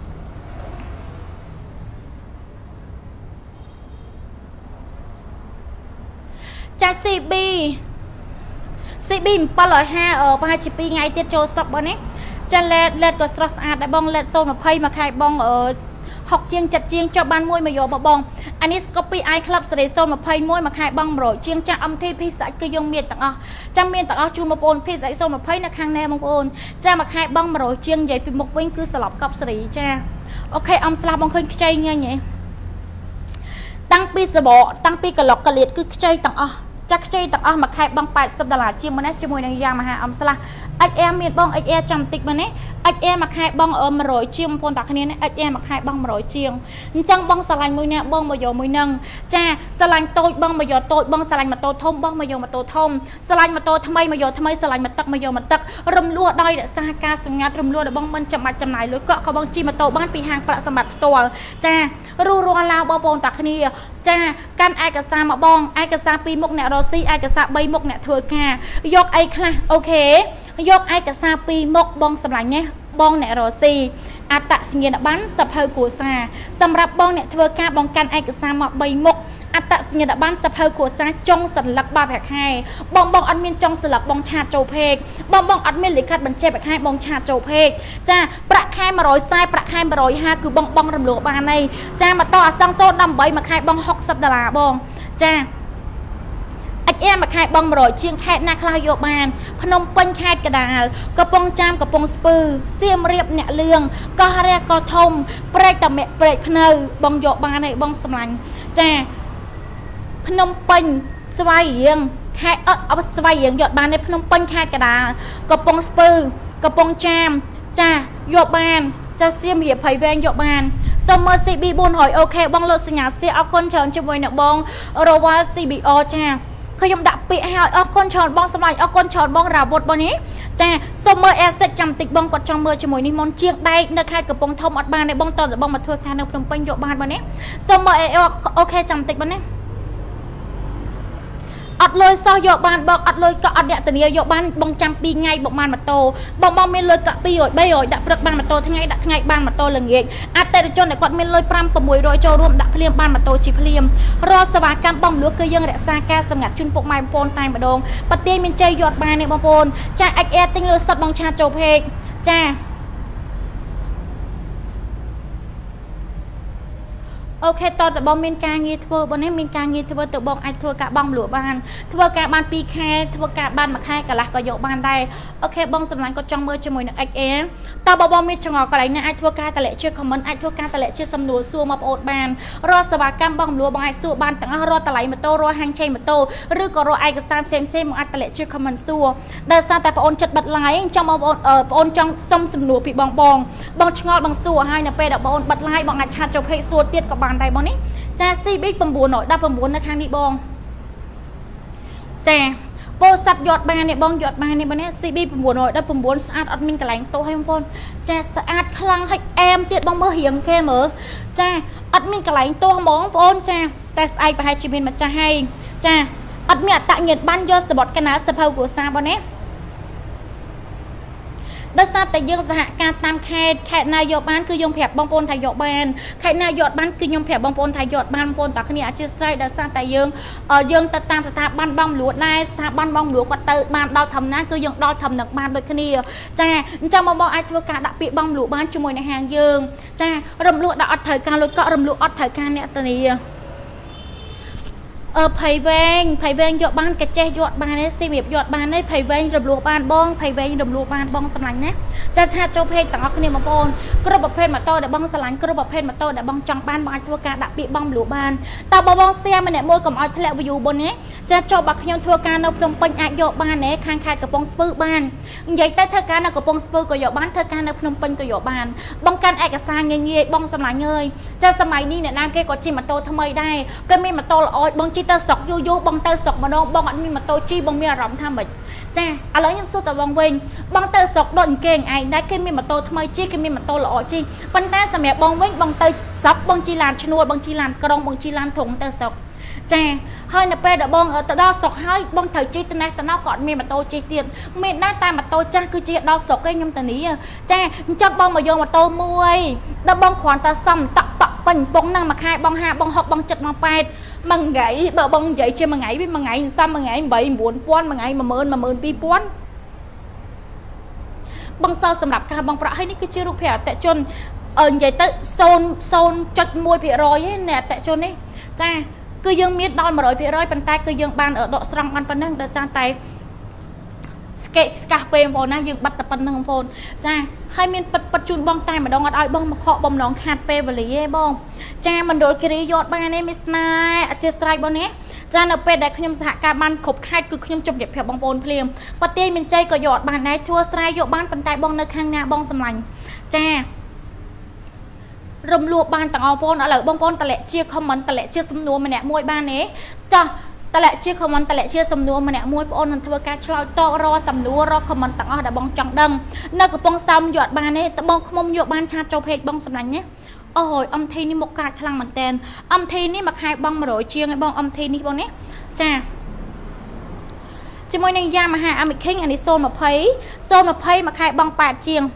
ចា ซี บี ซี บี seven fiveប្រហែលជាtwoថ្ងៃទៀតចូល stock បងនេះចាលេតលេតក៏ស្រស់ស្អាតដែរបងលេតศูนย์ยี่สิบមួយខែបងหกជាងsevenជាងចុះបានមួយមកយកបងអានេះ Scoopy i Club សេរីศูนย์ยี่สิบเอ็ดមួយខែបងone hundredជាងចាស់ em ធី ភីសាច់គឺយើងមានទាំងអស់ចាំមានទាំងអស់ជូនបងប្អូនភីសាច់ศูนย์ยี่สิบនៅខាងនេះបងប្អូនចាមួយខែបងone hundredជាងនិយាយពីមុខវិញគឺស្លាប់កប់សេរីចាអូខេអំស្លាប់បងឃើញខ្ចីញ៉ៃហ៎តាំងពីសបកតាំងពីកឡុកកលៀតគឺខ្ចីទាំងអស់ចាក់ខ្ចីទាំងអស់មួយខែបងeightyដុល្លារជាងមកនេះជាមួយនឹងយ៉ាម៉ាហាអំស្លាស់ เอ็กซ์ เอ មានបង เอ็กซ์ เอ ចាំតិចមកនេះ เอ็กซ์ เอ មួយខែបងone hundredជាងបងប្អូនតាគ្នានេះ เอ็กซ์ เอ មួយខែបងone hundredជាងអញ្ចឹងបងស្រឡាញ់មួយនេះបងមកយកមួយនឹងចាស្រឡាញ់តូចបងមកយកតូចបងស្រឡាញ់ម៉ូតូធំបងមកយកម៉ូតូធំស្រឡាញ់ម៉ូតូថ្មីមកយកថ្មីស្រឡាញ់ម៉ូទឹកមកយកម៉ូទឹករំលោះដោយរក្សាការសម្ងាត់រំលោះដល់បងមិនចាំបាច់ចំណាយលុយកក់ក៏បងជិះម៉ូតូបានពីហាងប្រាក់សម្បត្តិផ្ទាល់ចារੂរាល់ឡើងបងប្អូនតាគ្នាចាកាន់ឯកសារមកបងឯកសារពីរមុខអ្នករស់ស៊ីឯកសារ3មុខអ្នកធ្វើការយកអីខ្លះអូខេយកឯកសារពីរមុខបងសម្លាញ់នេះបងអ្នករស់ស៊ីអត្តសញ្ញាណប័ណ្ណសភៅគ្រួសារសម្រាប់បងអ្នកធ្វើការបងកាន់ឯកសារមក3មុខអត្តសញ្ញាណប័ណ្ណសភៅគ្រួសារចុងសន្លឹកបាប្រាក់ខែបងបងអត់មានចុងសន្លឹកបងឆាតចូលពេកបងបងអត់មានលិខិតបញ្ជាក់ប្រាក់ខែបងឆាតចូលពេកចាប្រាក់ខែone hundred fortyប្រាក់ខែone hundred fiftyគឺបងបងរំលោះបានហើយចាមកតអសង្សូនeightyមួយខែបងsixtyដុល្លារបងចាអិចអែមួយខែបងone hundredជាងខេត្តណាខ្លះយកបានភ្នំពេញខេត្តកដាលកំពង់ចាមកំពង់ស្ពឺសៀមរាបអ្នកលឿងកោះរះកោះធំព្រែកតាមាក់ព្រែកភ្នៅបងយកបានហើយបងសម្លាញ់ចាភ្នំពេញស្វាយរៀងខេត្តអត់អត់ស្វាយរៀងយកបានទេភ្នំពេញខេត្តកដាលកំពង់ស្ពឺកំពង់ចាមចាយកបានចាសៀមរាបភ័យវែងយកបានសូមមើល ซี บี four hundredអូខេបងលោកសញ្ញាសៀអរគុណច្រើនជាមួយនឹងបង Royal ซี บี អ ចាខ្ញុំដាក់ពាក្យឲ្យអរគុណច្រើនបងសម្លាញ់អរគុណច្រើនបងរាវុធបងនេះចាសូមមើល asset ចាំតិចបងគាត់ចង់មើលជាមួយនេះមុនជាងដែកនៅខេត្តកំពង់ធំអត់បានទេបងតើបងមកធ្វើការនៅភ្នំពេញយកបានបងនេះសូមមើលអូខេចាំតិចបងនេះอดเลยซอยกบ้านบอกอดเลยก็อดเนี่ยแต่เนี่ยยกบ้านบองจำปีไงบอกมันมาโตบองบองไม่เลยกะปีโอยใบโอยดับปลักบ้านมาโตทั้งไงดับทั้งไงบ้านมาโตเลยเงี้ยอาแต่จนแต่กอดไม่เลยปรำประมวยโดยโจรวมดับเพลียมบ้านมาโตจีเพลียมรอสวากรรมบองหลวงเคยยังรักษาการสงัดจุนปกไม้โปนตายมาดงปฏิมินเจยอดบ้านในบองโปนจ้าเอ็กเอติงเลยสัตว์บองชาโจเพกจ้าโอเคตอนแต่บอมมีการงี้ทัวร์บนนี้มีการงี้ทัวร์แต่บอมไอทัวร์กะบอมหลวงบ้านทัวร์กะบ้านปีแค่ทัวร์กะบ้านมาแค่กะละก็ยกบ้านได้โอเคบอมสำนักก็จ้องมือจมูกนึกเอ็กเอ็นตาบอมมีจังหวะอะไรเนี่ยไอทัวร์กะแต่เละเชื่อคอมเมนต์ไอทัวร์กะแต่เละเชื่อสำนวนซัวมาโอดบ้านรอสวากรรมบอมหลวงบ้านซัวบ้านตั้งรอตะไหลมาโตรอแหงเชยมาโตหรือก็รอไอกระซามเซมเซมไอแต่เละเชื่อคอมเมนต์ซัวเดินซาแต่ปอนจัดบัดไหลจ้องมาปอนเอ่อปอนจ้องซ้ำสำนวนปีบองบองบองชงอบองซัวให้เนี่ยไปดับปอนบัดไหลบองไอชาโจเพซัวเตี้ยกับบ้านใดบองนี้จ้าซีบิ๊กปมบัวหน่อยดับปมบัวในครั้งนี้บองจ้าโปสัตยอดบานเนี่ยบองยอดบานเนี่ยบางเนี่ยซีบิ๊กปมบัวหน่อยดับปมบัวสะอาดอัดมินกระไรโตให้บองจ้าสะอาดคลังให้แอมเตี้ยบองเมื่อเหี่ยมแค่เหมือจ้าอัดมินกระไรโตมองบองจ้าแต่ไอไปให้ชิมินมาจะให้จ้าอัดเมียตะเงียดบ้านยอดสะบัดกันนะสะเพากัวซาบองเนี่ยดัชแต่ยังสหการตามแค่แค่นายกบ้านคือยงแผบบางปนไทยยกบ้านแค่นายกบ้านคือยงแผบบางปนไทยยกบ้านปนต่อขณีอาชีพใช้ดัชแต่ยังเอ่อยังตามสถาบันบ้องหลวงนายสถาบันบ้องหลวงวัดเตอร์บ้านดาวทำนั้นคือยังดาวทำหนักบ้านโดยขณีจ้าจะมาบอกไอ้ทัวการดับปีบ้องหลวงบ้านจมวยในหางยังจ้ารำลวดดับอัดเถิดการลดก็รำลวดอัดเถิดการเนี่ยตัวนี้เออไผ่แวงไผ่แวงหยอดบ้านกระเจยหยอดบ้านเนี่ยสิเมียบหยอดบ้านเนี่ยไผ่แวงรำลูกบ้านบ้องไผ่แวงรำลูกบ้านบ้องสลังเนี่ยจะชาโจเพกต่างอักเนี่ยมาปนกระบเพนมาโตเดบ้องสลังกระบเพนมาโตเดบ้องจังบ้านบ้านทัวการดับปีบ้องลูกบ้านตาบ้องเสียมันเนี่ยมวยกับอ้อยทะเลวิวบนนี้จะโจบักยองทัวการเอาพรมปัญญาหยอดบ้านเนี่ยคางขาดกับปองสปื้บ้านใหญ่แต่เธอการเอากับปองสปื้กับหยอดบ้านเธอการเอาพรมปัญกับหยอดบ้านบ้องการเอกสารเงี้ยเงี้ยบ้องสลังเงยจะสมัยนี้เนี่ยนางเกก็จิมาโตทำไมได้ก็ไม่มาโตละอ้อยบ้องจิตตสอกยูยูบองเตอร์สกมาโนบองอันมีมาโตจีบองมีอารมณ์ทำแบบจ้าอะไรยังสู้แต่บองเวงบองเตอร์สกโดนเก่งไอ้ได้แค่มีมาโตทำไมจีแค่มีมาโตหล่อจีปัญหาสมัยบองเวงบองเตอร์สกบองจีลานชนวดบองจีลานกรองบองจีลานถงเตอร์สกจ้าให้นับเป็นแต่บองเออแต่ดาวสกให้บองเถยจีตัวนี้แต่นอกก่อนมีมาโตจีเตียนมีหน้าตามาโตจ้าคือจีดาวสกก็ยังแต่นี้จ้าจับบองมาโยมาโตมวยแล้วบองขวานตาซ้ำตักตักเป็นบองนั่งมาคายบองหาบองหกบองจัดมาไปมังไงบะบองใหญ่เชื่อมังไงพี่มังไงซ้ำมังไงใบหมุนป้อนมังไงมาเมินมาเมินปีป้อนบางโซนสำหรับการบางประให้นี่คือชื่อลูกแพรแต่จนเออใหญ่เตะโซนโซนจัดมวยเพียรอยเนี่ยแต่จนนี่จ้าคือยังมีดอนมาร้อยเพียรอยปันใต้คือยังบานเออดอกสรังมันปันนั่งแต่ซานไตสเกตสกาเปมโพนะยังบัตรปันนั่งโพนจ้าให้มีปัจจุบันบางไตมาดองอัดไอบางมาเคาะบอมน้องขาดเปบริเย่บองจ้ามันโดนกรียอดบ้านนี่มิสไนอาเจสไตร์บอนี้จ้าเนเป็ดได้ขยมสหการบ้านขบคายคือขยมจมเด็บเพียบบางโพนเพลียมปฏิมินใจก็ยอดบ้านไหนทัวสไตร์ยอดบ้านปันไตบองในข้างหน้าบองสำลังจ้ารำลวบ้านต่างเอาโพนอะไรบางโพนตะเละเชี่ยคอมมันตะเละเชี่ยสำนวนมันเนี่ยมวยบ้านนี้จ้าตะเละเชี่ยคอมมันตะเละเชี่ยสำนวนมันเนี่ยมวยโพนมันทัวการชลอยโตรอสำนวนรอคอมมันต่างเอาแต่บองจังดังนักกับปองซ้ำหยอดบ้านนี้แต่บองขมมหยอดบ้านชาโจเพกบองสำลังเนี่ยโอ้โหอมทีนี่มกการพลังมันเต้นอมทีนี่มาขายบองมาโรยเชียงไอ้บองอมทีนี่บองนี้จ้าจะมวยนางยามาหาอเมริกันอันนี้โซนมาเพย์โซนมาเพย์มาขายบองแปดเชียง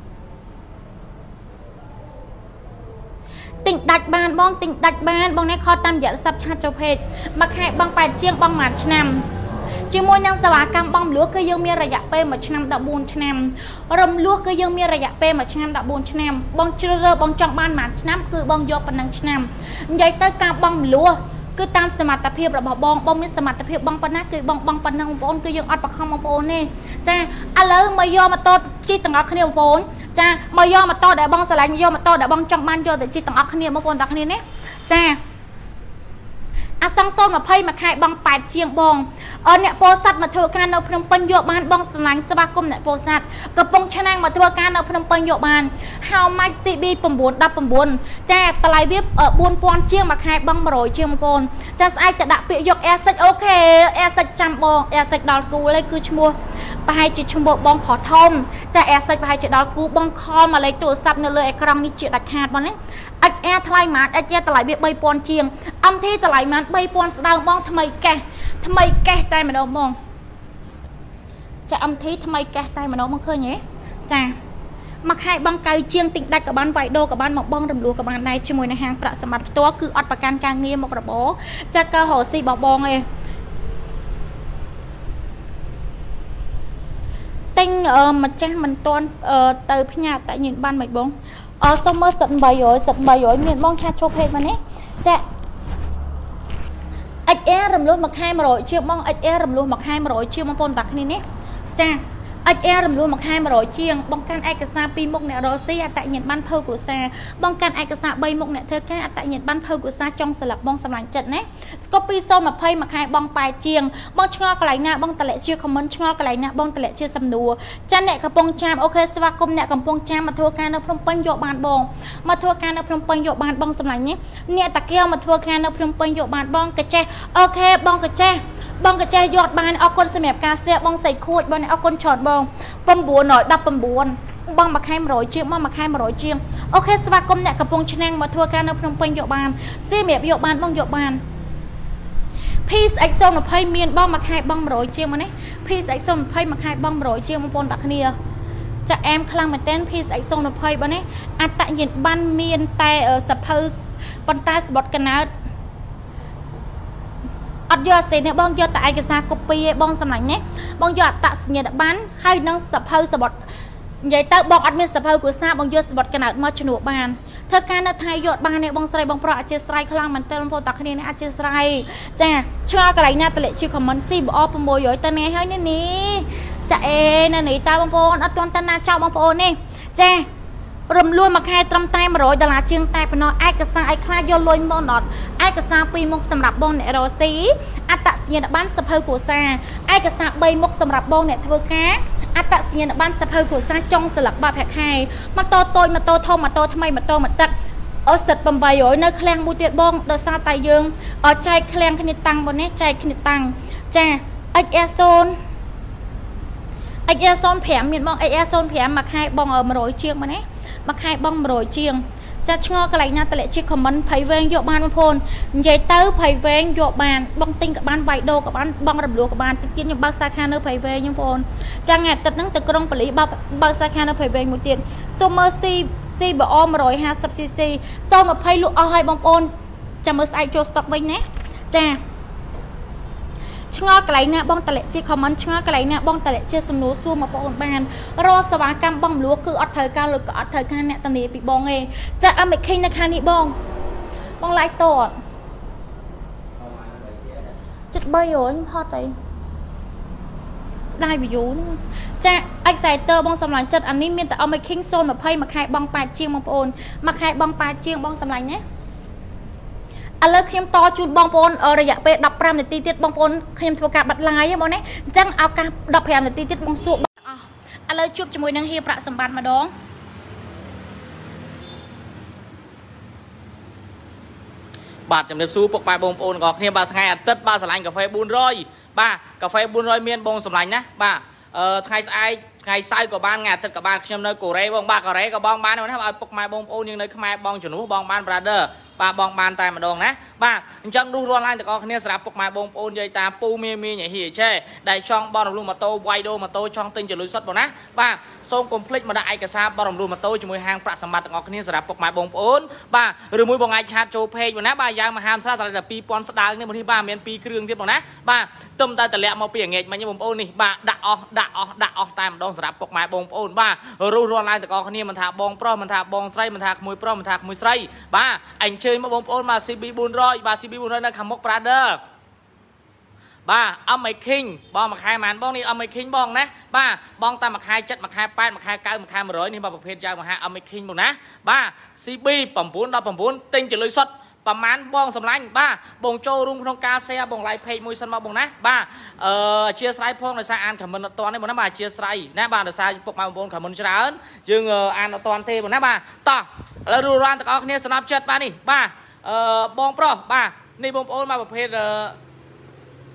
ติ่งดัดบานบองติ่งดัดบานบองในคอตามหยาดซับชาโจเพกมาขายบองแปดเชียงบองหมาชนำจีมวยนางสวากรรมบองหลวงก็ยังมีระยะเปย์มาชนำดอกบูนชนำรำลวกก็ยังมีระยะเปย์มาชนำดอกบูนชนำบองเจริญบองจังบ้านหมาชนำคือบองยกปนังชนำใหญ่เตอการบองหลวงคือตามสมรรถภาพระบบบองบองมีสมรรถภาพบองปนักคือบองบองปนังบองคือยังอัดประคองบองโอนนี่จ้าอะไรมายอมาโตจีต่างอักขณีบองโอนจ้ามายอมาโตแต่บองสลายมายอมาโตแต่บองจังบ้านยอแต่จีต่างอักขณีบองโอนต่างขณีนี่จ้าอาสังโซนมาเพย์มาขายบองแปดเชียงบองเออเนี่ยโพสัตมาทัวการเอาพนมปัญโยบานบองสลายสบายกุมเนี่ยโพสัตกระปงชนะมาทัวการเอาพนมปัญโยบานฮาวไมซีบีปุ่มบุญดับปุ่มบุญแจกตะไลเว็บเออบุญปอนเชียงมาขายบองมาโรยเชียงมาปนจะไอจะดับเปียยกแอร์สักโอเคแอร์สักจำบองแอร์สักดอลกูเลยคือชัวไปให้จิตชมบองขอทอมจะแอร์สักไปให้จิตดอลกูบองคอมาเลยตัวซับเนี่ยเลยไอ้ครั้งนี้จิตดักขาดบอลนี้ไอแอร์ทลายมาไอเจตะไลเว็บใบปอนเชียงอัมที่ตะไลมันใบปอนสดางบองทำไมแกทថ្មីកេះតែម្ដងបងចាអំធីថ្មីកេះតែម្ដងមកឃើញទេចាមកខែបងកៅជាងទិញដាច់ក៏បានវាយដូរក៏បានមកបងរំលោះក៏បានដែរជាមួយនឹងហាងប្រាក់សម្បត្តិផ្ទាល់គឺអត់ប្រកាន់ការងារមករបរចាកើរស៊ីបបងឯងទិញម្ចាស់មិនទាន់ទៅផ្ញើតែញៀនបានមិនបងអសុំមើលសិតបីរយសិតបីរយមានបងឆាចូលពេកមកនេះចា เอ็กซ์ เอ រំលោះមកខែមួយរយជាងបង เอ็กซ์ เอ រំលោះមកខែមួយរយជាងបងប្អូនតាគ្នានេះចា เอ็กซ์ เอ រំលោះមកខែមួយរយជាងបងកាន់ឯកសារពីរមុខអ្នករស៊ីអតញ្ញបានភៅគ្រួសារបងកាន់ឯកសារបីមុខអ្នកធ្វើការអតញ្ញបានភៅគ្រួសារចុងស្លាប់បងសម្លាញ់ចិត្តណាស្គប់ពីរសូមยี่สิบមួយខែបងប៉ែជាងបងឆ្ងល់កន្លែងណាបងតម្លាក់ជាខមមិនឆ្ងល់កន្លែងណាបងតម្លាក់ជាសំណួរចាអ្នកកំពុងចាំអូខេស្វាគមន៍អ្នកកំពុងចាំមកធ្វើការនៅភ្នំពេញយកបានបងមកធ្វើការនៅភ្នំពេញយកបានបងសម្លាញ់នេះអ្នកតាកែវមកធ្វើការនៅភ្នំពេញយកបានបងកចេះអូខេបងកចេះបងកចេះយកបានអរគុណសម្រាប់ការសៀបងសៃខួចបងអរគុណឆតបង919បងមួយខែមួយរយជាងមកមួយខែមួយរយជាងអូខេស្វាគមន៍អ្នកកំពុងឆ្នាំងមកធ្វើការនៅភ្នំពេញយកបានសម្រាប់យកបានបងយកបាន Peace អិច ยี่สิบមានបងមួយខែបងមួយរយជាងមកនេះ Peace អិច ยี่สิบមួយខែបងមួយរយជាងបងប្អូនតាគ្នាចាអែមខ្លាំងមែនតើ Peace អិច ยี่สิบបងនេះអត្តញ្ញាណបានមានតែសភៅប៉ុន្តែសបត់កណើតអត់យកសេនេះបងយកតែឯកសារ copy ឯបងសម្លាញ់នេះបងយកអត្តសញ្ញាណប័ណ្ណហើយនឹងសភៅសបត់និយាយទៅបងអត់មានសភៅគ្រួសារបងយកសបត់កណើតមកជំនួសបានធ្វើការនៅថៃយកបាននេះបងស្រីបងប្រុសអធិស្ឋានខ្លាំងមែនតើបងប្អូនតាគ្នានេះអធិស្ឋានចាឆ្ងល់កន្លែងណាតម្លាក់ជា comment ស៊ីបអ600ទៅនេះហើយនេះចាអេនៅនេះតើបងប្អូនអត់ទាន់តាណាចោលបងប្អូននេះចារំលួយមួយខែត្រឹមតែមួយរយដុល្លារជាងតែប៉ុណ្ណោះឯកសារឲ្យខ្លះយកលុយមកអត់ឯកសារពីរមុខសម្រាប់បងអ្នករស៊ីអត្តសញ្ញាណប័ណ្ណសភៅគ្រួសារឯកសារបីមុខសម្រាប់បងអ្នកធ្វើការអត្តសញ្ញាណប័ណ្ណសភៅគ្រួសារចុងស្លឹកបាក់ប្រាក់ខែម៉ូតូតូចម៉ូតូធំម៉ូតូថ្មីម៉ូតូមកទឹកអស់សិត800នៅឃ្លាំងមួយទៀតបងដោយសារតែយើងចែកឃ្លាំងគ្នាតាំងបងនេះចែកគ្នាតាំងចា เอ็กซ์ เอ ศูนย์ เอ็กซ์ เอ ศูนย์ មានបង เอ็กซ์ เอ ศูนย์ មួយខែបងមួយរយជាងមកនេះមួយខែបងមួយរយជាងចាឆ្ងល់កន្លែងណាតម្លាក់ជា comment ភ័យវែងយកបានបងប្អូននិយាយទៅភ័យវែងយកបានបងទិញក៏បានវាយដូរក៏បានបងរំលោះក៏បានតិចទៀតខ្ញុំបើកសាខានៅភ័យវែងបងប្អូនចាថ្ងៃអាទិត្យហ្នឹងទៅក្រុងប៉ាលីបើកបើកសាខានៅភ័យវែងមួយទៀតសូមមើល C C បអ một trăm hai mươi ស៊ី ស៊ី សូម20លក់អស់ឲ្យបងប្អូនចាំមើលស្អែកចូល stock វិញណាចាឆ្ងល់កន្លែងណាបងតម្លាក់ជា comment ឆ្ងល់កន្លែងណាបងតម្លាក់ជាសំណួរសួរមកបងបានរកសេវាកម្មបងមលួគឺអត់ត្រូវការលុយក៏អត់ត្រូវការអ្នកធានាពីបងទេចាអមេឃេងនៅខាងនេះបងបងឡាយតតចិត្ត300ហត់អីដែរ view ចា Exciter បងសម្លាញ់ចិត្តអានេះមានតែអមេឃេងศูนย์ยี่สิบមួយខែបងប៉ាជាងបងប្អូនមួយខែបងប៉ាជាងបងសម្លាញ់ណាឥឡូវខ្ញុំតជូនបងប្អូនរយៈពេលដប់ប្រាំនាទីទៀតបងប្អូនខ្ញុំធ្វើការបាត់ live បងណាអញ្ចឹងឱកាសដប់ប្រាំនាទីទៀតបងសួរបងអស់ឥឡូវជួបជាមួយនឹងហៀប្រាក់សម្បត្តិម្ដងបាទជំរាបសួរពុកម៉ែបងប្អូនទាំងអស់គ្នាបាទថ្ងៃអាទិត្យបាទឆ្លាញ់កាហ្វេ400បាទកាហ្វេ400មានបងសម្លាញ់ណាបាទអឺថ្ងៃស្អែកថ្ងៃសៅរ៍ក៏បានថ្ងៃអាទិត្យក៏បានខ្ញុំនៅកូរ៉េបងបាទកូរ៉េក៏បងបានណាឲ្យពុកម៉ែបងប្អូនយើងនៅខ្មែរបងជំនួសបងបាន brother បាទបងបានតែម្ដងណាបាទអញ្ចឹងរស់រាន់ឡើងទាំងអស់គ្នាសម្រាប់ពុកម៉ែបងប្អូនយាយតាពូមីមីញ៉ៃហ៊ីឆេដែលចង់បនរំលោះម៉ូតូវាយដូរម៉ូតូចង់ទិញចលុយសុតបងណាបាទសូមកុំភ្លេចមកដាក់ឯកសារបនរំលោះម៉ូតូជាមួយហាងប្រាក់សម្បត្តិទាំងអស់គ្នាសម្រាប់ពុកម៉ែបងប្អូនបាទឬមួយបងអាចឆាតចូល page បងណាបាទយ៉ាងមហាមស្រាតែតែពីរពាន់ស្ដើងនេះបងនេះបាទមានពីរគ្រឿងទៀតបងណាបាទទុំតែតម្លាក់មកពីអាងែកមិញបងប្អូននេះបាទដាក់អស់ដាក់អស់ដាក់អស់តែម្ដងសម្រាប់ពុកម៉ែបងប្អូនបាទរស់រាន់ឡើងទាំងអស់គ្នាមិនថាបងប្រុសមិនថាបងស្រីមិនថាក្មួយប្រុសមិនថាក្មួយស្រីបាទអញ្ជើញមកបងប្អូនបាទ ซี บี 400បាទ ซี บี 400នៅខាងមុខ brother បាទអមេឃីងបងមួយខែប៉ុន្មានបងនេះអមេឃីងបងណាបាទបងតាមមួយខែ七មួយខែแปดមួយខែเก้าមួយខែ100នេះបាទប្រភេទយ៉ាងមហាអមេឃីងបងណាបាទ ซี บี 9 19ទិញចលុយសុតប្រហែលបងសម្លាញ់បាទបងចូលរួមក្នុងការ share បង like page មួយសិនមកបងណាបាទអឺអធិស្ឋានផងដោយសារអាន comment អត់ទាន់ទេបងណាបាទអធិស្ឋានណាបាទដោយសារពុកម៉ែបងប្អូន comment ច្រើនយើងអានអត់ទាន់ទេបងណាបាទតោះឥឡូវរស់រានទាំងអស់គ្នាស្នាប់ចិត្តបាទនេះបាទអឺបងប្រុសបាទនេះបងប្អូនមកប្រភេទ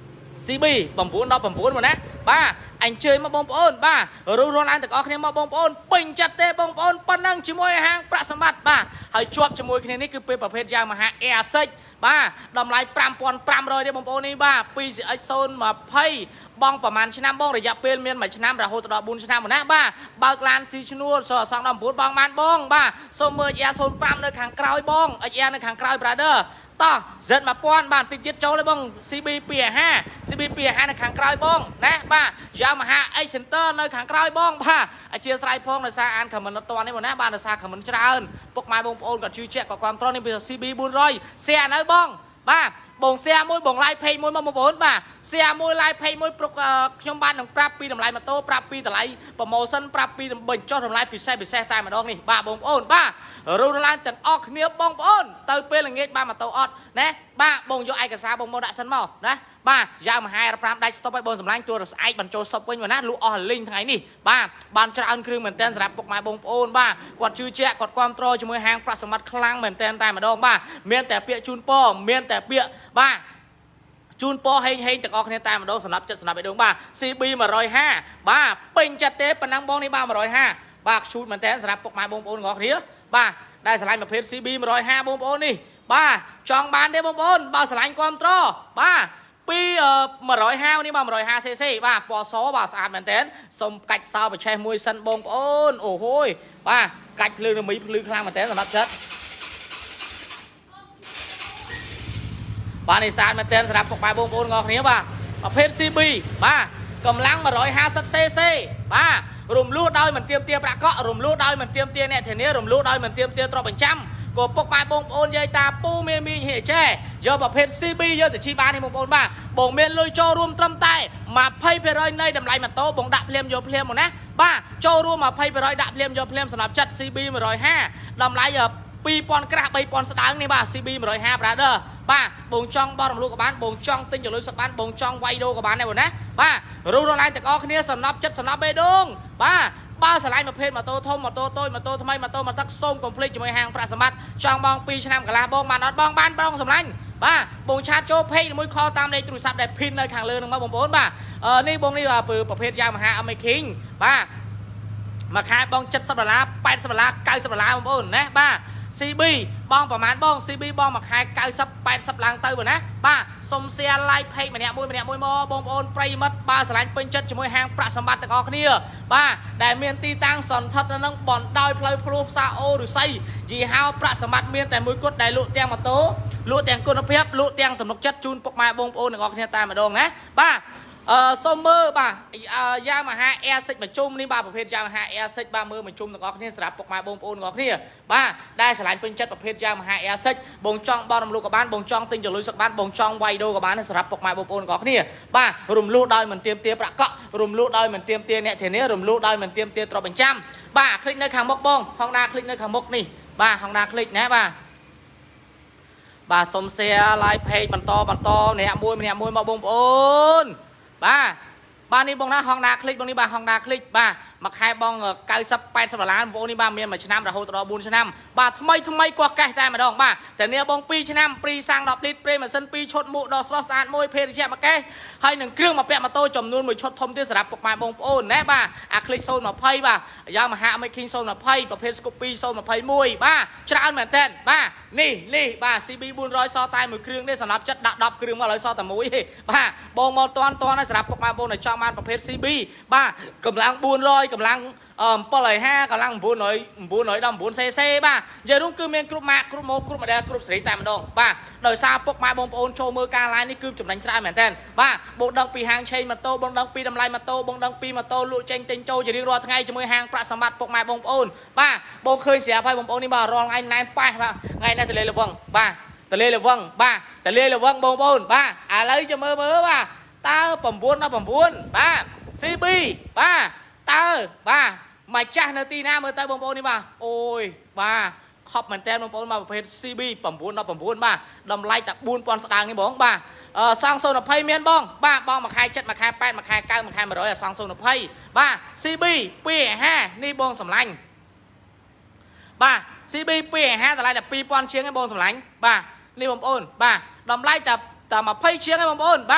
xê bê បំពួនដល់បំពួនមកណាបាទអញ្ជើញមកបងប្អូនបាទរួមរនឡើងទាំងអស់គ្នាមកបងប្អូនពេញចិត្តទេបងប្អូនប៉ុណ្ណឹងជាមួយហាងប្រាក់សម្បត្តិបាទហើយជាប់ជាមួយគ្នានេះគឺពេលប្រភេទយ៉ាងមហា Air Six បាទតម្លៃ five thousand five hundred ទេបងប្អូននេះបាទ two C X ศูนย์ยี่สิบបងប្រហែលឆ្នាំបងរយៈពេលមានមួយឆ្នាំរហូតដល់ four ឆ្នាំមកណាបាទបើកឡានស៊ីឈ្នួលសអសងដល់ nine បងបានបងបាទសូមមើល Air ศูนย์fiveនៅខាងក្រោយបង Air នៅខាងក្រោយ brother តោះ Z one thousand បាទតិចទៀតចូលទេបង C B two fifty C B two fiftyនៅខាងក្រោយបងណាបាទ Yamaha X Center នៅខាងក្រោយបងបាទអធិស្ឋានផងដោយសារអាន comment អត់ទាន់ទេបងណាបាទដោយសារ comment ច្រើនពុកម៉ែបងប្អូនក៏ជឿជាក់ក៏គ្រប់ត្រង់នេះពី C B four hundred แชร์នៅបងបាទបងแชร์មួយបង live page មួយមកបងប្អូនបាទ share មួយ live page មួយព្រោះខ្ញុំបាននឹងប្រាប់ពីតម្លៃម៉ូតូប្រាប់ពីតម្លៃ promotion ប្រាប់ពីបញ្ចុះតម្លៃពិសេសពិសេសតែម្ដងនេះបាទបងប្អូនបាទរួមឡើងទាំងអស់គ្នាបងប្អូនទៅពេលល្ងាចបានម៉ូតូអត់ណាបាទបងយកឯកសារបងមកដាក់សិនមកណាបាទយ៉ាងមហា R five ដាច់ stop ឲ្យបងសម្លាញ់ទួរស្អែកបញ្ចូល stop វិញមកណាលក់អស់លីងថ្ងៃនេះបាទបានច្រើនគ្រឿងមែនតើសម្រាប់ពុកម៉ែបងប្អូនបាទគាត់ជឿជាក់គាត់គ្រប់គ្រងជាមួយហាងប្រាក់សម្បត្តិខ្លាំងមែនតើតែម្ដងបាទមានតែពាក្យជូនពរមានតែពាក្យបាទជូនពរហេងហេងទាំងអស់គ្នាតែម្ដងសម្រាប់ចិត្តសម្រាប់ឯដងបាទ C B one fifty បាទពេញចិត្តទេប៉ុណ្ណឹងបងនេះបាទone fiftyបាទខ្ជូតមែនតើសម្រាប់ពុកម៉ែបងប្អូនទាំងអស់គ្នាបាទដែលឆ្លាញ់ប្រភេទ C B one fiftyបងប្អូននេះបាទចង់បានទេបងប្អូនបើឆ្លាញ់គ្រប់គ្រងបាទពីone fiftyនេះបាទone fifty C C បាទពណ៌សបាទស្អាតមែនតើសុំកាច់សោបច្ឆេះមួយសិនបងប្អូនអូហូយបាទកាច់ភ្លឺរមីភ្លឺខ្លាំងមែនតើសម្រាប់ចិត្តបាទនេះស្អាតមែនតើសម្រាប់ពុកម៉ែបងប្អូនទាំងអស់គ្នាបាទប្រភេទ C B បាទកម្លាំងone fifty C C បាទរំលោះដោយមិនទៀមទាប្រាក់កក់រំលោះដោយមិនទៀមទាអ្នកធានារំលោះដោយមិនទៀមទាទ្រព្យបញ្ចាំក៏ពុកម៉ែបងប្អូនយាយតាពូមេមីហេចេយកប្រភេទ C B យកទៅជីបាននេះបងប្អូនបាទបងមានលុយចូលរួមត្រឹមតែtwenty percent នៃតម្លៃម៉ូតូបងដាក់ភ្លាមយកភ្លាមមកណាបាទចូលរួមtwenty percent ដាក់ភ្លាមយកភ្លាមសម្រាប់ចិត្ត C B one fiftyតម្លៃtwo thousandក្រាស់three thousandស្ដើងនេះបាទ C B one fifty brother បាទបងចង់បោះរំលោះក៏បានបងចង់ទិញចលុយសក់បានបងចង់វាយដូរក៏បានដែរបងណាបាទរួមរំលាយទាំងអស់គ្នាសំណប់ចិត្តសំណប់បេដងបាទបើឆ្លាញ់ប្រភេទម៉ូតូធំម៉ូតូតូចម៉ូតូថ្មីម៉ូតូមកទឹកសូមកុំភ្លេចជាមួយហាងប្រាក់សម្បត្តិចង់បងtwoឆ្នាំកន្លះបងបានអត់បងបានបងសម្លាញ់បាទបងឆាតចូល page មួយខលតាមលេខទូរស័ព្ទដែល pin នៅខាងលើនឹងមកបងប្អូនបាទនេះបងនេះប្រភេទយ៉ាងមហា Amazing បាទមួយខែបងseventyដុល្លារeightyដុល្លារninetyដុល្លារបងប្អូនណាបាទ C B បងប្រហែលបង C B បងមួយខែninety eightyឡើងទៅបងណាបាទសុំ share like page ម្នាក់មួយម្នាក់មួយមកបងប្អូនប្រិយមិត្តបើឆ្លាញ់ពេញចិត្តជាមួយហាងប្រាក់សម្បត្តិទាំងអស់គ្នាបាទដែលមានទីតាំងសន្តិដ្ឋនៅនឹងបណ្ដោយផ្លូវភ្លោះផ្សារអូរុស័យយីហោប្រាក់សម្បត្តិមានតែមួយគត់ដែលលក់ទាំងម៉ូតូលក់ទាំងគុណភាពលក់ទាំងទំនុកចិត្តជូនពុកម៉ែបងប្អូនទាំងអស់គ្នាតែម្ដងណាបាទអឺសូមមើលបាទយ៉ាងមហា Air Six បញ្ជុំនេះបាទប្រភេទយ៉ាងមហា Air Six បាទមើលបញ្ជុំទាំងអស់គ្នាសម្រាប់ពុកម៉ែបងប្អូនទាំងអស់គ្នាបាទដែលឆ្លាញ់ពេញចិត្តប្រភេទយ៉ាងមហា Air Six បងចង់បោះរំលោះក៏បានបងចង់ទិញចលុយសឹកបានបងចង់វាយដូរក៏បានសម្រាប់ពុកម៉ែបងប្អូនទាំងអស់គ្នាបាទរំលោះដោយមិនទៀមទាប្រាក់កក់រំលោះដោយមិនទៀមទាអ្នកធានារំលោះដោយមិនទៀមទាទ្រព្យបញ្ចាំបាទคลิกនៅខាងមុខបង Honda คลิกនៅខាងមុខនេះបាទ Honda คลิกណាបាទបាទសុំ share like page បន្តបន្តអ្នកមួយម្នាក់មួយមកបងប្អូនបាទបាទនេះបងណា Honda Click បងនេះបាទ Honda Click បាទមួយខែបងninety eightyដុល្លារបងប្អូននេះបាទមានមួយឆ្នាំរហូតដល់fourឆ្នាំបាទថ្មីថ្មីកោះកេះតែម្ដងបាទតែនេះបងtwoឆ្នាំព្រីសាំងtenលីត្រប្រេម៉ាស៊ីនtwoឈុតមួកដល់ស្រស់ស្អាតមួយភេទជ្ជៈមួយកេះហើយនឹងគ្រឿងមកពាក់ម៉ូតូចំនួនមួយឈុតធំទៀតសម្រាប់ពុកម៉ែបងប្អូនណាបាទអា Click zone twentyបាទយ៉ាងមហា Amazing zone twentyប្រភេទ Scoopy zone twenty-oneបាទច្រើនមែនតើបាទនេះនេះបាទ C B four hundredសតែមួយគ្រឿងទេសម្រាប់ចិត្តដាក់tenគ្រឿងមកឥឡូវសតែមួយទេបាទបងមកតន់តន់សម្រាប់ពុកម៉ែបងប្អូនដែលចង់បានប្រភេទ C B បាទកម្លាំងfour hundredកម្លាំងseven fiftyកម្លាំងnine hundred nine hundred nineteen cc បាទនិយាយរួមគឺមានគ្រប់ម៉ាកគ្រប់ម៉ូគ្រប់ម៉ូដែលគ្រប់សេរីតែម្ដងបាទដោយសារពុកម៉ែបងប្អូនចូលមើលការ live នេះគឺចំណេញច្រើនមែនតើបាទបងដឹងពីហាងឆេងម៉ូតូបងដឹងពីតម្លៃម៉ូតូបងដឹងពីម៉ូតូលក់ចេញទិញចូលជារៀងរាល់ថ្ងៃជាមួយហាងប្រាក់សម្បត្តិពុកម៉ែបងប្អូនបាទបងឃើញស្រាប់ហើយបងប្អូននេះបាទរាល់ថ្ងៃណែនប៉ះបាទថ្ងៃនេះទលេលវឹងបាទទលេលវឹងបាទទលេលវឹងបងប្អូនបាទឥឡូវចាំមើលមើលបាទតើnine nineteenបាទ C B បាទតើបាទមកចាស់នៅទីណាមើលទៅបងប្អូននេះបាទអូយបាទខប់មែនតើបងប្អូនមកប្រភេទ C B nine nineteenបាទតម្លៃតែfour thousandស្ដើងនេះបងបាទអឺសងzone twentyមានបងបាទបងមួយខែsevenមួយខែeightមួយខែnineមួយខែone hundredអាសងzone twentyបាទ C B two fiftyនេះបងសម្លាញ់បាទ C B two fiftyតម្លៃតែtwo thousandជាងឯងបងសម្លាញ់បាទនេះបងប្អូនបាទតម្លៃតែតែtwentyជាងឯងបងប្អូនបាទ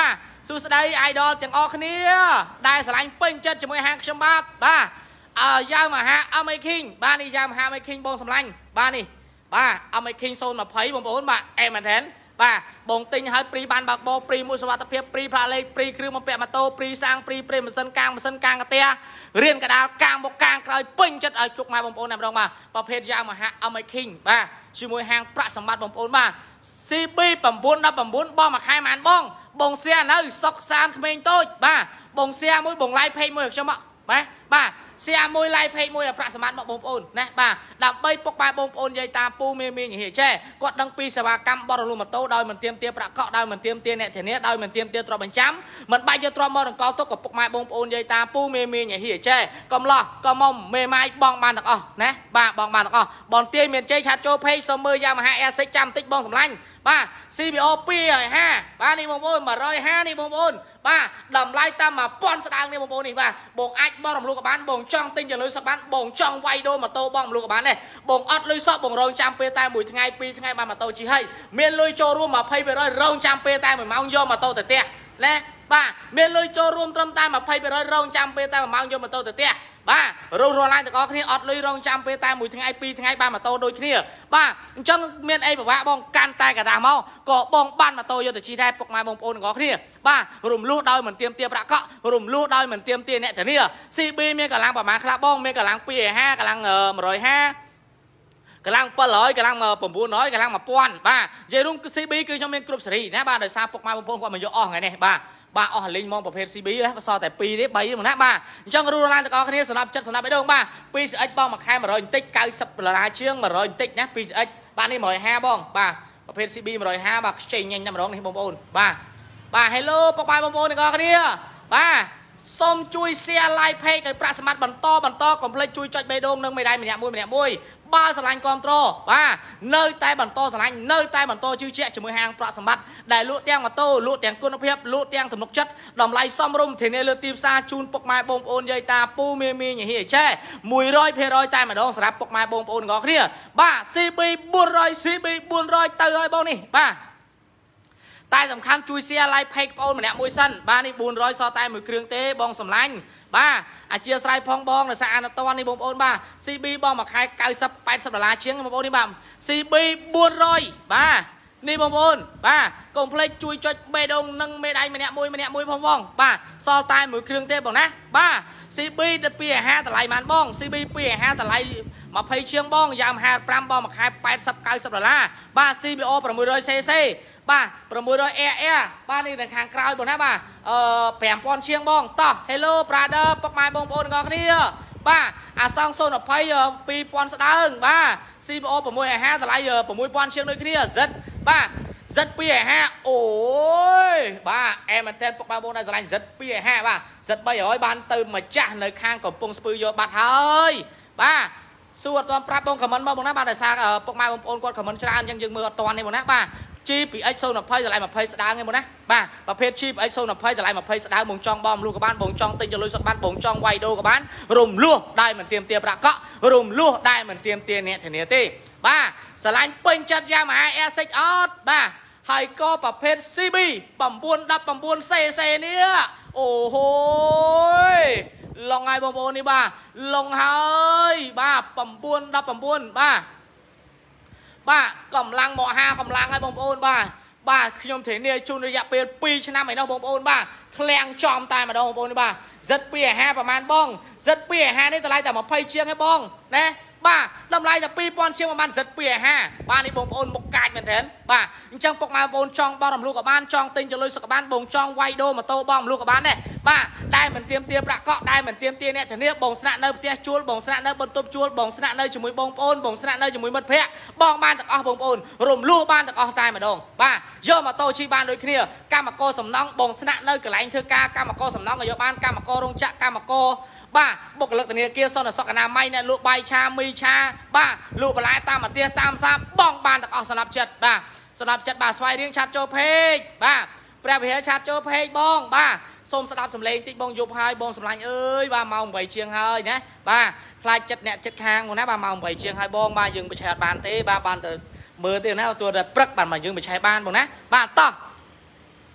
ស៊ូស្ដី idol ទាំងអស់គ្នាដែលស្រឡាញ់ពេញចិត្តជាមួយហាងខ្ញុំបាទបាទអើយ៉ាវមហាអមេឃីងបាទនេះយ៉ាវមហាអមេឃីងបងសម្លាញ់បាទនេះបាទអមេឃីងศูนย์ยี่สิบបងប្អូនបាទអេមែនទេបាទបងទិញឲ្យព្រីបានបើកបោព្រីមួយសុវត្ថិភាពព្រីផ្លាកលេខព្រីគ្រឿងបំពាក់ម៉ូតូព្រីសាំងព្រីព្រីម៉ាស៊ីនកាងម៉ាស៊ីនកាងកាទៀរៀនកដាលកាងមកកាងក្រោយពេញចិត្តឲ្យជុកម៉ែបងប្អូនតែម្ដងបាទប្រភេទយ៉ាវមហាអមេឃីងបាទជាមួយហាងប្រាក់សម្បត្តិបងប្អូនបាទ ซี บี 9 19បងមួយខែម៉ានបងបងសៀនៅសុកសានក្មេងតូចបាទបងសៀមួយបងឡាយពេកមួយខ្ញុំបាទបាទសៀមួយឡាយពេកមួយប្រាក់សម្បត្តិមកបងប្អូនណាបាទដើម្បីពុកប៉ែបងប្អូនយាយតាពូមេមីងហៀចេគាត់ដឹងពីសេវាកម្មបរិលូម៉ូតូដោយមិនទៀមទាប្រាក់កក់ដោយមិនទៀមទាអ្នកធានាដោយមិនទៀមទាទ្រព្យបញ្ចាំមិនបាច់យកទ្រព្យមកដង្កល់ទុកក៏ពុកម៉ែបងប្អូនយាយតាពូមេមីងហៀចេកំឡោះក៏មុំមេម៉ាយបងបានទាំងអស់ណាបាទបងបានទាំងអស់បងទាយមានជ័យឆាត់ចូលពេកសូមមើលយ៉ាមហា Air Six ចាំបន្តិចបងសម្លាញ់បាទ ซี บี អូ ពីរហើយហាបាទនេះបងប្អូនmột trămห้าនេះបងប្អូនបាទតម្លៃតាមmột nghìnស្ដើងនេះបងប្អូននេះបាទបងអាចបោះរំលោះក៏បានបងចង់ទិញទៅលុយសក់បានបងចង់វាយដូរម៉ូតូបងរំលោះក៏បានដែរបងអត់លុយសក់បងរងចាំពេលតែមួយថ្ងៃពីរថ្ងៃបានម៉ូតូជិះហើយមានលុយចូលរួមยี่สิบ%រងចាំពេលតែមួយម៉ោងយកម៉ូតូទៅផ្ទះណាបាទមានលុយចូលរួមត្រឹមតែยี่สิบ%រងចាំពេលតែមួយម៉ោងយកម៉ូតូទៅផ្ទះបាទរស់រស់ឡើងទាំងអស់គ្នាអត់លុយរងចាំពេលតែមួយថ្ងៃពីរថ្ងៃបានម៉ូតូដូចគ្នាបាទអញ្ចឹងមានអីពិបាកបងកាន់តែកដាស់មកក៏បងបានម៉ូតូយកទៅជិះដែរពុកម៉ែបងប្អូនទាំងអស់គ្នាបាទរំលោះដោយមិនទៀមទាប្រាក់កក់រំលោះដោយមិនទៀមទាអ្នកធានា ซี บี មានកម្លាំងប្រមាណខ្លះបងមានកម្លាំងពីររយห้าកម្លាំងmột trămห้าកម្លាំងbảyរយកម្លាំង900កម្លាំងmột nghìnបាទនិយាយរួម ซี บี គឺខ្ញុំមានគ្រប់សេរីណាបាទដោយសារពុកម៉ែបងប្អូនគាត់មកយកអស់ថ្ងៃនេះបាទបាទអស់លេងមកប្រភេទ ซี บี បសល់តែពីរទេបីហ្នឹងណាបាទអញ្ចឹងរੂឡើងទាំងអស់គ្នាសម្រាប់ចិត្តសម្រាប់បេះដូងបាទ ពី ซี เอ็กซ์ បងមួយខែmột trămបន្តិច90ដុល្លារជាងmột trămបន្តិចណា ពី ซี เอ็กซ์ បាទនេះmột trămห้าបងបាទប្រភេទ ซี บี một trămห้าបាទខ្ចីញញតែម្ដងនេះបងប្អូនបាទបាទ Hello ពុកម៉ែបងប្អូនទាំងអស់គ្នាបាទសូមជួយ share like page ឲ្យប្រាក់សម្បត្តិបន្តបន្តកុំភ្លេចជួយចុចបេះដូងនឹងមេដៃម្នាក់មួយម្នាក់មួយបើស្រឡាញ់គ្រប់ត្រូលបាទនៅតែបន្តស្រឡាញ់នៅតែបន្តជឿជាក់ជាមួយហាងប្រាក់សម្បត្តិដែលលក់ទាំងម៉ូតូលក់ទាំងគុណភាពលក់ទាំងទំនុកចិត្តតម្លៃសមរម្យធានាលើទីផ្សារជូនពុកម៉ែបងប្អូនយាយតាពូមេមីញហៀចេmột trăm%តែម្ដងសម្រាប់ពុកម៉ែបងប្អូនទាំងអស់គ្នាបាទ ซี บี bốn trăm ซี บี bốn trămទៅហើយបងនេះបាទតែសំខាន់ជួយ share like page បងប្អូនម្នាក់មួយសិនបាទនេះbốn trămសតតែមួយគ្រឿងទេបងសម្លាញ់បាទអធិស្ឋានផងបងដោយសារអានតននេះបងប្អូនបាទ ซี บี បងមួយខែ90 80ដុល្លារជាងបងប្អូននេះបាទ ซี บี bốn trămបាទនេះបងប្អូនបាទកុំភ្លេចជួយចុចបេះដូងនឹងមេដៃម្នាក់មួយម្នាក់មួយផងបងបាទសល់តែមួយគ្រឿងទេបងណាបាទ ซี บี ទៅពី50តម្លៃបានបង ซี บี ពី50តម្លៃ20ជាងបងយ៉ាមห้าสิบห้าបងមួយខែ80 90ដុល្លារបាទ ซี บี អូ sáu trămซี ซี បាទsáu trăm អេ អេ បាទនេះនៅខាងក្រោយបងណាបាទអឺfive thousandជាងបងតោះ Hello brother ពុកម៉ែបងប្អូនទាំងអស់គ្នាបាទអាសងศูนย์ยี่สิบ two thousandស្ដើងបាទ ซี บี អូ sáu trămห้าតម្លៃsáu thousandជាងដូចគ្នា Z បាទ Z two trămห้าអូយបាទអែមែនតើពុកម៉ែបងដែលស្រឡាញ់ Z two trămห้าបាទ Z 300បានទៅម្ចាស់នៅខាងកំពង់ស្ពឺយកបាត់ហើយបាទសួរអត់ទាន់ប្រាប់បងខមមិនមកបងណាបាទដោយសារពុកម៉ែបងប្អូនគាត់ខមមិនច្រើនអញ្ចឹងយើងមើលអត់ទាន់ទេបងណាបាទ G ពី X ศูนย์ยี่สิบតម្លៃยี่สิบស្ដើងឯងបងណាបាទប្រភេទ G ពី X ศูนย์ยี่สิบតម្លៃยี่สิบស្ដើងបងចង់បងលូក៏បានបងចង់ទិញទៅលុយសក់បានបងចង់វាយដូរក៏បានរំលោះដែលមិនទៀមទាប្រាក់កក់រំលោះដែលមិនទៀមទាអ្នកធានាទេបាទស្រឡាញ់ពេញចិត្តយ៉ាមហា Air Six អត់បាទហើយក៏ប្រភេទ ซี บี nine nineteen ซี ซี នេះអូហូយឡងហើយបងប្អូននេះបាទឡងហើយបាទnine nineteenបាទបាទកម្លាំងមកហាកម្លាំងហើយបងប្អូនបាទបាទខ្ញុំធានាជូនរយៈពេលtwoឆ្នាំឯនោះបងប្អូនបាទឃ្លាំងចំតែម្ដងបងប្អូនបាទ Z two trămห้าប្រហែលបង Z two trămห้าនេះតម្លៃតែ20ជាងឯងបងណាបាទតម្លៃតែtwo thousandជាងប្រហែល Z two trămห้าបាទនេះបងប្អូនមុខកាចមែនទេបាទអញ្ចឹងពុកម៉ែបងប្អូនចង់បោះរំលោះក៏បានចង់ទិញចលុយសុខក៏បានបងចង់វាយដូរម៉ូតូបងរំលោះក៏បានដែរបាទដែលមិនទៀមទាប្រាក់កក់ដែលមិនទៀមទាអ្នកធានាបងស្នាក់នៅផ្ទះជួលបងស្នាក់នៅបន្ទប់ជួលបងស្នាក់នៅជាមួយបងប្អូនបងស្នាក់នៅជាមួយមិត្តភ័ក្តិបងបានទាំងអស់បងប្អូនរំលោះបានទាំងអស់តែម្ដងបាទយកម៉ូតូជិះបានដូចគ្នាកម្មករសំណង់បងស្នាក់នៅកន្លែងធ្វើការកម្មករសំណង់ក៏យកបានកម្មកររោងចក្រកម្មករបាទបុគ្គលិកធនាគារសន្តិសុខអនាម័យអ្នកលក់បាយឆាមីឆាបាទលក់បន្លែតាមប្រទេសតាមផ្សារបងបានទាំងអស់សម្រាប់ចិត្តបាទសម្រាប់ចិត្តបាទស្វ័យរៀងឆាត់ចូលពេកបាទព្រះវិហារឆាត់ចូលពេកបងបាទសូមស្ដាប់សំឡេងតិចបងយប់ហើយបងសម្លាញ់អើយបាទម៉ោងeightជាងហើយណាបាទខ្លាចចិត្តអ្នកចិត្តខាងបងណាបាទម៉ោងeightជាងហើយបងបាទយើងបញ្ឆេះបានទេបាទបានទៅមើលទេណាទោះតែព្រឹកបាទមកយើងបញ្ឆេះបានបងណាបាទតោះ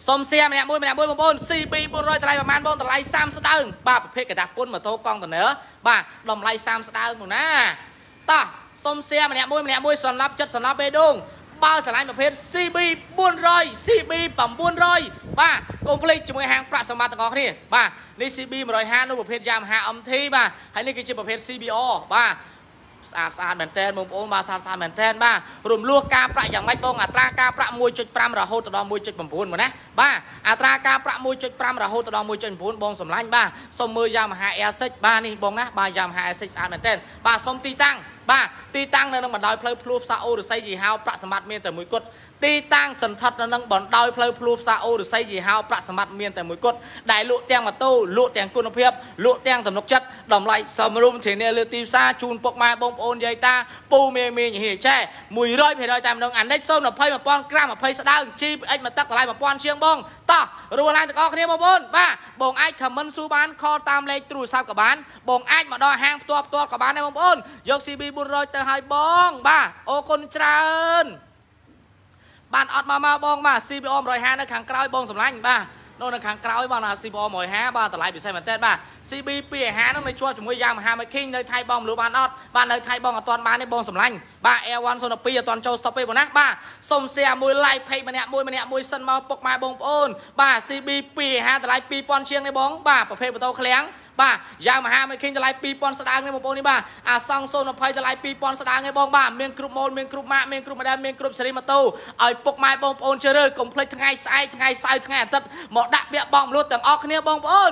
សុំសៀម្នាក់មួយម្នាក់មួយបងប្អូន ซี บี bốn trămតម្លៃប្រហែលបងតម្លៃសាមស្ដើងបាទប្រភេទកតាពុនម៉ូតូកង់តឺន័របាទតម្លៃសាមស្ដើងនោះណាតោះសុំសៀម្នាក់មួយម្នាក់មួយសម្រាប់ចិត្តសម្រាប់បេដងបើស្រឡាញ់ប្រភេទ ซี บี bốn trăm ซี บี chín trămបាទកុំភ្លេចជាមួយហាងប្រាក់សម្បត្តិទាំងអស់គ្នាបាទនេះ ซี บี một trăm hai mươiនោះប្រភេទ Yamaha អឹម ធី បាទហើយនេះគឺជាប្រភេទ ซี บี អារ បាទស្អាតស្អាតមែនតើបងប្អូនបាទស្អាតស្អាតមែនតើបាទរំលោះការប្រាក់យ៉ាងម៉េចបងអត្រាការប្រាក់ មួយចុចប្រាំ រហូតដល់ មួយចុច៩ មកណាបាទអត្រាការប្រាក់ មួយចុចប្រាំ រហូតដល់ មួយចុច៩ បងសម្លាញ់បាទសុំមើល Yamaha Air Six បាទនេះបងណាបាទ Yamaha Air Six ស្អាតមែនតើបាទសុំទីតាំងបាទទីតាំងនៅនឹងបណ្ដោយផ្លូវភ្លួផ្សារអូរស័យយីហោប្រាក់សម្បត្តិមានតែមួយគត់ទីតាំងសន្ធិដ្ឋនៅនឹងបណ្ដោយផ្លូវភ្លួផ្សារអូរស័យយីហោប្រាក់សម្បត្តិមានតែមួយគត់ដែលលក់ទាំងម៉ូតូលក់ទាំងគុណភាពលក់ទាំងទំនុកចិត្តតម្លៃសមរម្យធានាលើទីផ្សារជូនពុកម៉ែបងប្អូនយាយតាពូមេមីញហៀចែមួយរយភាគរយតែម្ដងអានិចសូមยี่สิบ một nghìnក្រាមยี่สิบស្ដើង ជី พี เอ็กซ์ មកទឹកតម្លៃ một nghìn ជាងបងតោះរួមឡើងទាំងអស់គ្នាបងប្អូនបាទបងអាចខមមិនស៊ូបានខលតាមលេខទូរស័ព្ទក៏បានបងអាចមកដល់ហាងផ្ទាល់ផ្ទាល់ក៏បានដែរបងប្អូនយក ซี บี bốn trămទៅឲ្យបងបាទអរគុណច្រើនបានអត់មកមកបងបាទ ซี บี អារ một trăm hai mươiនៅខាងក្រោយបងសម្លាញ់បាទនៅនៅខាងក្រោយបងណា ซี บี អារ một trăm hai mươiបាទតម្លៃពិសេសមែនតើបាទ ซี บี ពីរtrămห้าmươiនឹងនៅជាប់ជាមួយ Yamaha Making នៅថៃបងមលូបានអត់បាទនៅថៃបងអត់ទាន់បានទេបងសម្លាញ់បាទ Air one ศูนย์ สองអត់ទាន់ចូល stop ទេបងណាបាទសុំ share មួយ like page ម្នាក់មួយម្នាក់មួយសិនមកពុកម៉ែបងប្អូនបាទ ซี บี ពីរtrămห้าmươiតម្លៃ ពីរពាន់ ជាងនេះបងបាទប្រភេទម៉ូតូឃ្លាំងបាទ Yamaha Making តម្លៃ ពីរពាន់ ស្ដើងនេះបងប្អូននេះបាទអាសង់ ศูนย์ ยี่สิบ តម្លៃ ពីរពាន់ ស្ដើងនេះបងបាទមានគ្រប់ម៉ូដមានគ្រប់ម៉ាកមានគ្រប់ម៉ូដែលមានគ្រប់ស៊េរីម៉ូតូឲ្យពុកម៉ែបងប្អូនជ្រើសរើសកុំភ្លេចថ្ងៃស្អែកថ្ងៃសៅរ៍ថ្ងៃអាទិត្យមកដាក់ពាក្យបងមលូទាំងអស់គ្នាបងប្អូន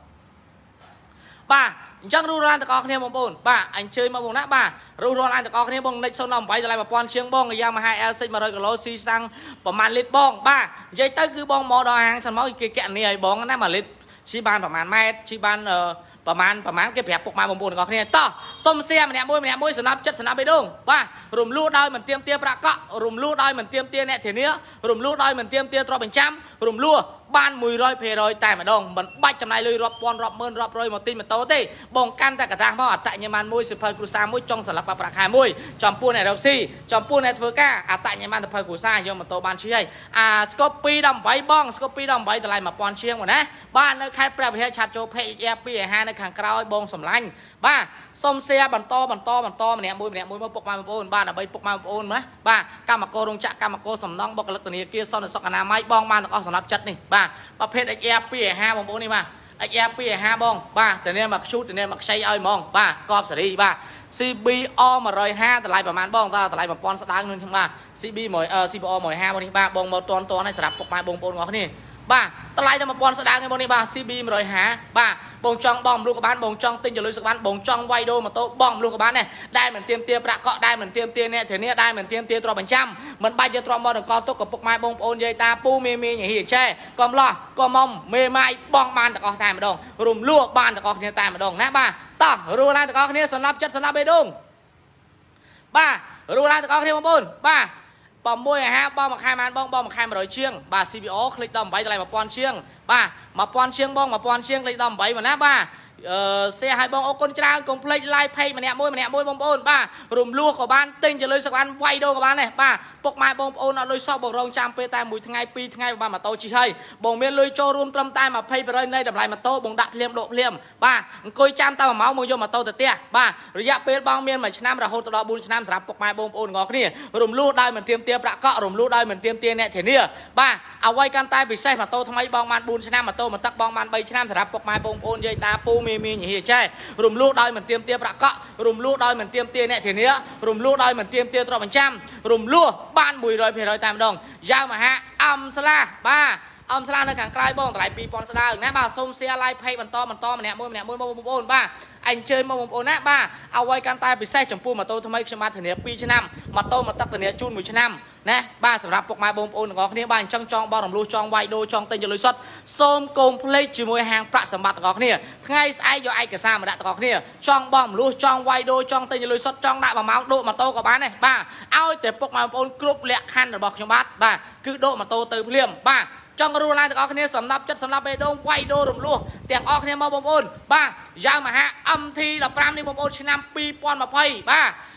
បាទអញ្ចឹងរូបរាងទាំងអស់គ្នាបងប្អូនបាទអញ្ជើញមកបងណាបាទរូបរាងទាំងអស់គ្នាបងនិច ศูนย์ ยี่สิบ តម្លៃ một nghìn ជាងបង Yamaha Air Six một trămគីឡូស៊ីសាំងប្រមាណលីត្របងបាទនិយាយទៅគឺបងមកដល់ហាងសិនមកគេកណនីឲ្យបងណាមួយលីត្រជីបានប្រមាណម៉ែត្រជីបានប្រមាណប្រមាណគេប្រាប់ពុកម៉ែបងប្អូនទាំងអស់គ្នាតោះសុំសៀម្នាក់មួយម្នាក់មួយសម្រាប់ចិត្តសម្រាប់បេដងបាទរំលោះដោយមិនទៀមទាប្រាក់កក់រំលោះដោយមិនទៀមទាអ្នកធានារំលោះដោយមិនទៀមទាទ្រព្យបញ្ចាំរំលោះបានមួយរយភាគរយតែម្ដងមិនបាច់ចំណាយលុយរាប់ពាន់រាប់ម៉ឺនរាប់រយមកទិញម៉ូតូទេបងកាន់តែកតាស់មកអត្តញ្ញម័នមួយសិភៅគ្រួសារមួយចុងសម្រាប់ប្រាក់ខែមួយចំពោះអ្នករកស៊ីចំពោះអ្នកធ្វើការអត្តញ្ញម័នសិភៅគ្រួសារយកម៉ូតូបានជិះហើយអាស្កូបពីរដល់ប្រាំបងស្កូបពីរដល់ប្រាំតម្លៃ một nghìn ជាងមកណាបាទនៅខេត្តព្រះវិហារឆាត់ចូល page ពីរtrămห้าmươiនៅខាងក្រោយបងសម្លាញ់បាទសុំ share បន្តបន្តបន្តម្នាក់មួយម្នាក់មួយមកពុកម៉ែបងប្អូនបាទដើម្បីពុកម៉ែបងប្អូនណាបាទកម្មកររោងចក្រកម្មករសំណង់បុគ្គលិកធនាគារសន្តិសុខអនាម័យបងបានទាំងអស់សម្រាប់ចិត្តនេះបាទប្រភេទ เอ็กซ์ อาร์ ពីរtrămห้าmươiបងប្អូននេះបាទ เอ็กซ์ อาร์ ពីរtrămห้าmươiបងបាទតើនេះមកខ្ជូតតើនេះមកខ្ចីឲ្យហ្មងបាទកបសេរីបាទ ซี บี អារ một trăm hai mươiតម្លៃប្រហែលបងតើតម្លៃ một nghìn ស្ដើងនឹងបាទ ซี บี មួយ ซี บี អារ một trăm hai mươiបងនេះបាទបងមកតន់តន់ឲ្យសម្រាប់ពុកម៉ែបងប្អូនទាំងអស់គ្នាបាទតម្លៃតែ một nghìn ស្ដើងនេះបងនេះបាទ ซี บี một trăm hai mươiបាទបងចង់បងមលូក៏បានបងចង់ទិញចលុយសក្បានបងចង់វាយដូរម៉ូតូបងមលូក៏បានដែរដែលមិនទៀមទាប្រាក់កក់ដែលមិនទៀមទាអ្នកធានាដែលមិនទៀមទាទ្រព្យបញ្ចាំមិនបាច់យកទ្រព្យមកដល់កទុកกับពុកម៉ែបងប្អូនយាយតាពូមេមីញហៀចែកុំលោះកុំមុំមេម៉ាយបងបានទាំងអស់តែម្ដងរំលោះបានទាំងអស់គ្នាតែម្ដងណាបាទតោះរួមឡើងទាំងអស់គ្នាសម្រាប់ចិត្តសម្រាប់បេដងបាទរួមឡើងទាំងអស់គ្នាបងប្អូនបាទ6អាហារបងមួយខែបានបងបងមួយខែmột trămជាងបាទ ซี บี អារ คลิกដល់eightតម្លៃ một nghìn ជាងបាទ một nghìn ជាងបង một nghìn ជាងคลิกដល់eightមកណាបាទអឺ share ឲ្យបងអរគុណច្រើនកុំភ្លេច like page ម្នាក់មួយម្នាក់មួយបងប្អូនបាទរំលោះក៏បានទិញចលុយសក្បានវាយដូរក៏បានដែរបាទពុកម៉ែបងប្អូនអត់លុយសោះបងរងចាំពេលតែមួយថ្ងៃពីរថ្ងៃបានម៉ូតូជិះហើយបងមានលុយចូលរួមត្រឹមតែยี่สิบភាគរយនៃតម្លៃម៉ូតូបងដាក់ភ្លាមដកភ្លាមបាទអង្គុយចាំតែមួយម៉ោងមកយកម៉ូតូទៅផ្ទះបាទរយៈពេលបងមានមួយឆ្នាំរហូតដល់bốnឆ្នាំសម្រាប់ពុកម៉ែបងប្អូនទាំងអស់គ្នារំលោះដោយមិនទៀមទាប្រាក់កក់រំលោះដោយមិនទៀមទាអ្នកធានាបាទអ្វីកាន់តែពិសេសម៉ូតូថ្មីបងបានbốnឆ្នាំម៉ូតូមកទឹកបងបាន3ឆ្នាំសម្រាប់ពុកម៉ែបងប្អូនយាយតាពូមេមីញហៀចែរំលោះដោយមិនទៀមទាប្រាក់កក់រំលោះដោយមិនទៀមទាអ្នកធានារំលោះដោយមិនទៀមទាទ្រព្យបញ្ចាំរំលោះបានមួយរយភាគរយតែម្ដងយ៉ាវម៉ាហាអំស្លាបាទអំស្លានៅខាងក្រៅបងតម្លៃពីរពាន់ស្ដើងណាបាទសូម share like page បន្តបន្តម្នាក់មួយម្នាក់មួយបងប្អូនបាទអញ្ជើញមកបងប្អូនណាបាទអ្វីកាន់តែពិសេសចំពោះម៉ូតូថ្មីខ្ញុំបានធានាពីរឆ្នាំម៉ូតូមកទឹកធានាជូនមួយឆ្នាំណាបាទសម្រាប់ពុកម៉ែបងប្អូនទាំងអស់គ្នាបាទអញ្ចឹងចង់បងរំលោះចង់វាយដូរចង់ទិញចលុយសុទ្ធសូមកុំភ្លេចជាមួយហាងប្រាក់សម្បត្តិទាំងអស់គ្នាថ្ងៃស្អែកយកឯកសារមកដាក់ទាំងអស់គ្នាចង់បងរំលោះចង់វាយដូរចង់ទិញចលុយសុទ្ធចង់ដាក់មួយម៉ោងដូរម៉ូតូក៏បានដែរបាទឲ្យតែពុកម៉ែបងប្អូនគ្រប់លក្ខខណ្ឌរបស់ខ្ញុំបាទបាទគឺដូរម៉ូតូទៅភ្លាមបាទចង់រួមឡើងទាំងអស់គ្នាសម្រាប់ចិត្តសម្រាប់បេដងវាយដូររំលោះទាំងអស់គ្នាមកបងប្អូនបាទYamaha เอ็ม ที สิบห้าនេះបងប្អូនឆ្នាំពីរពាន់ยี่สิบបាទ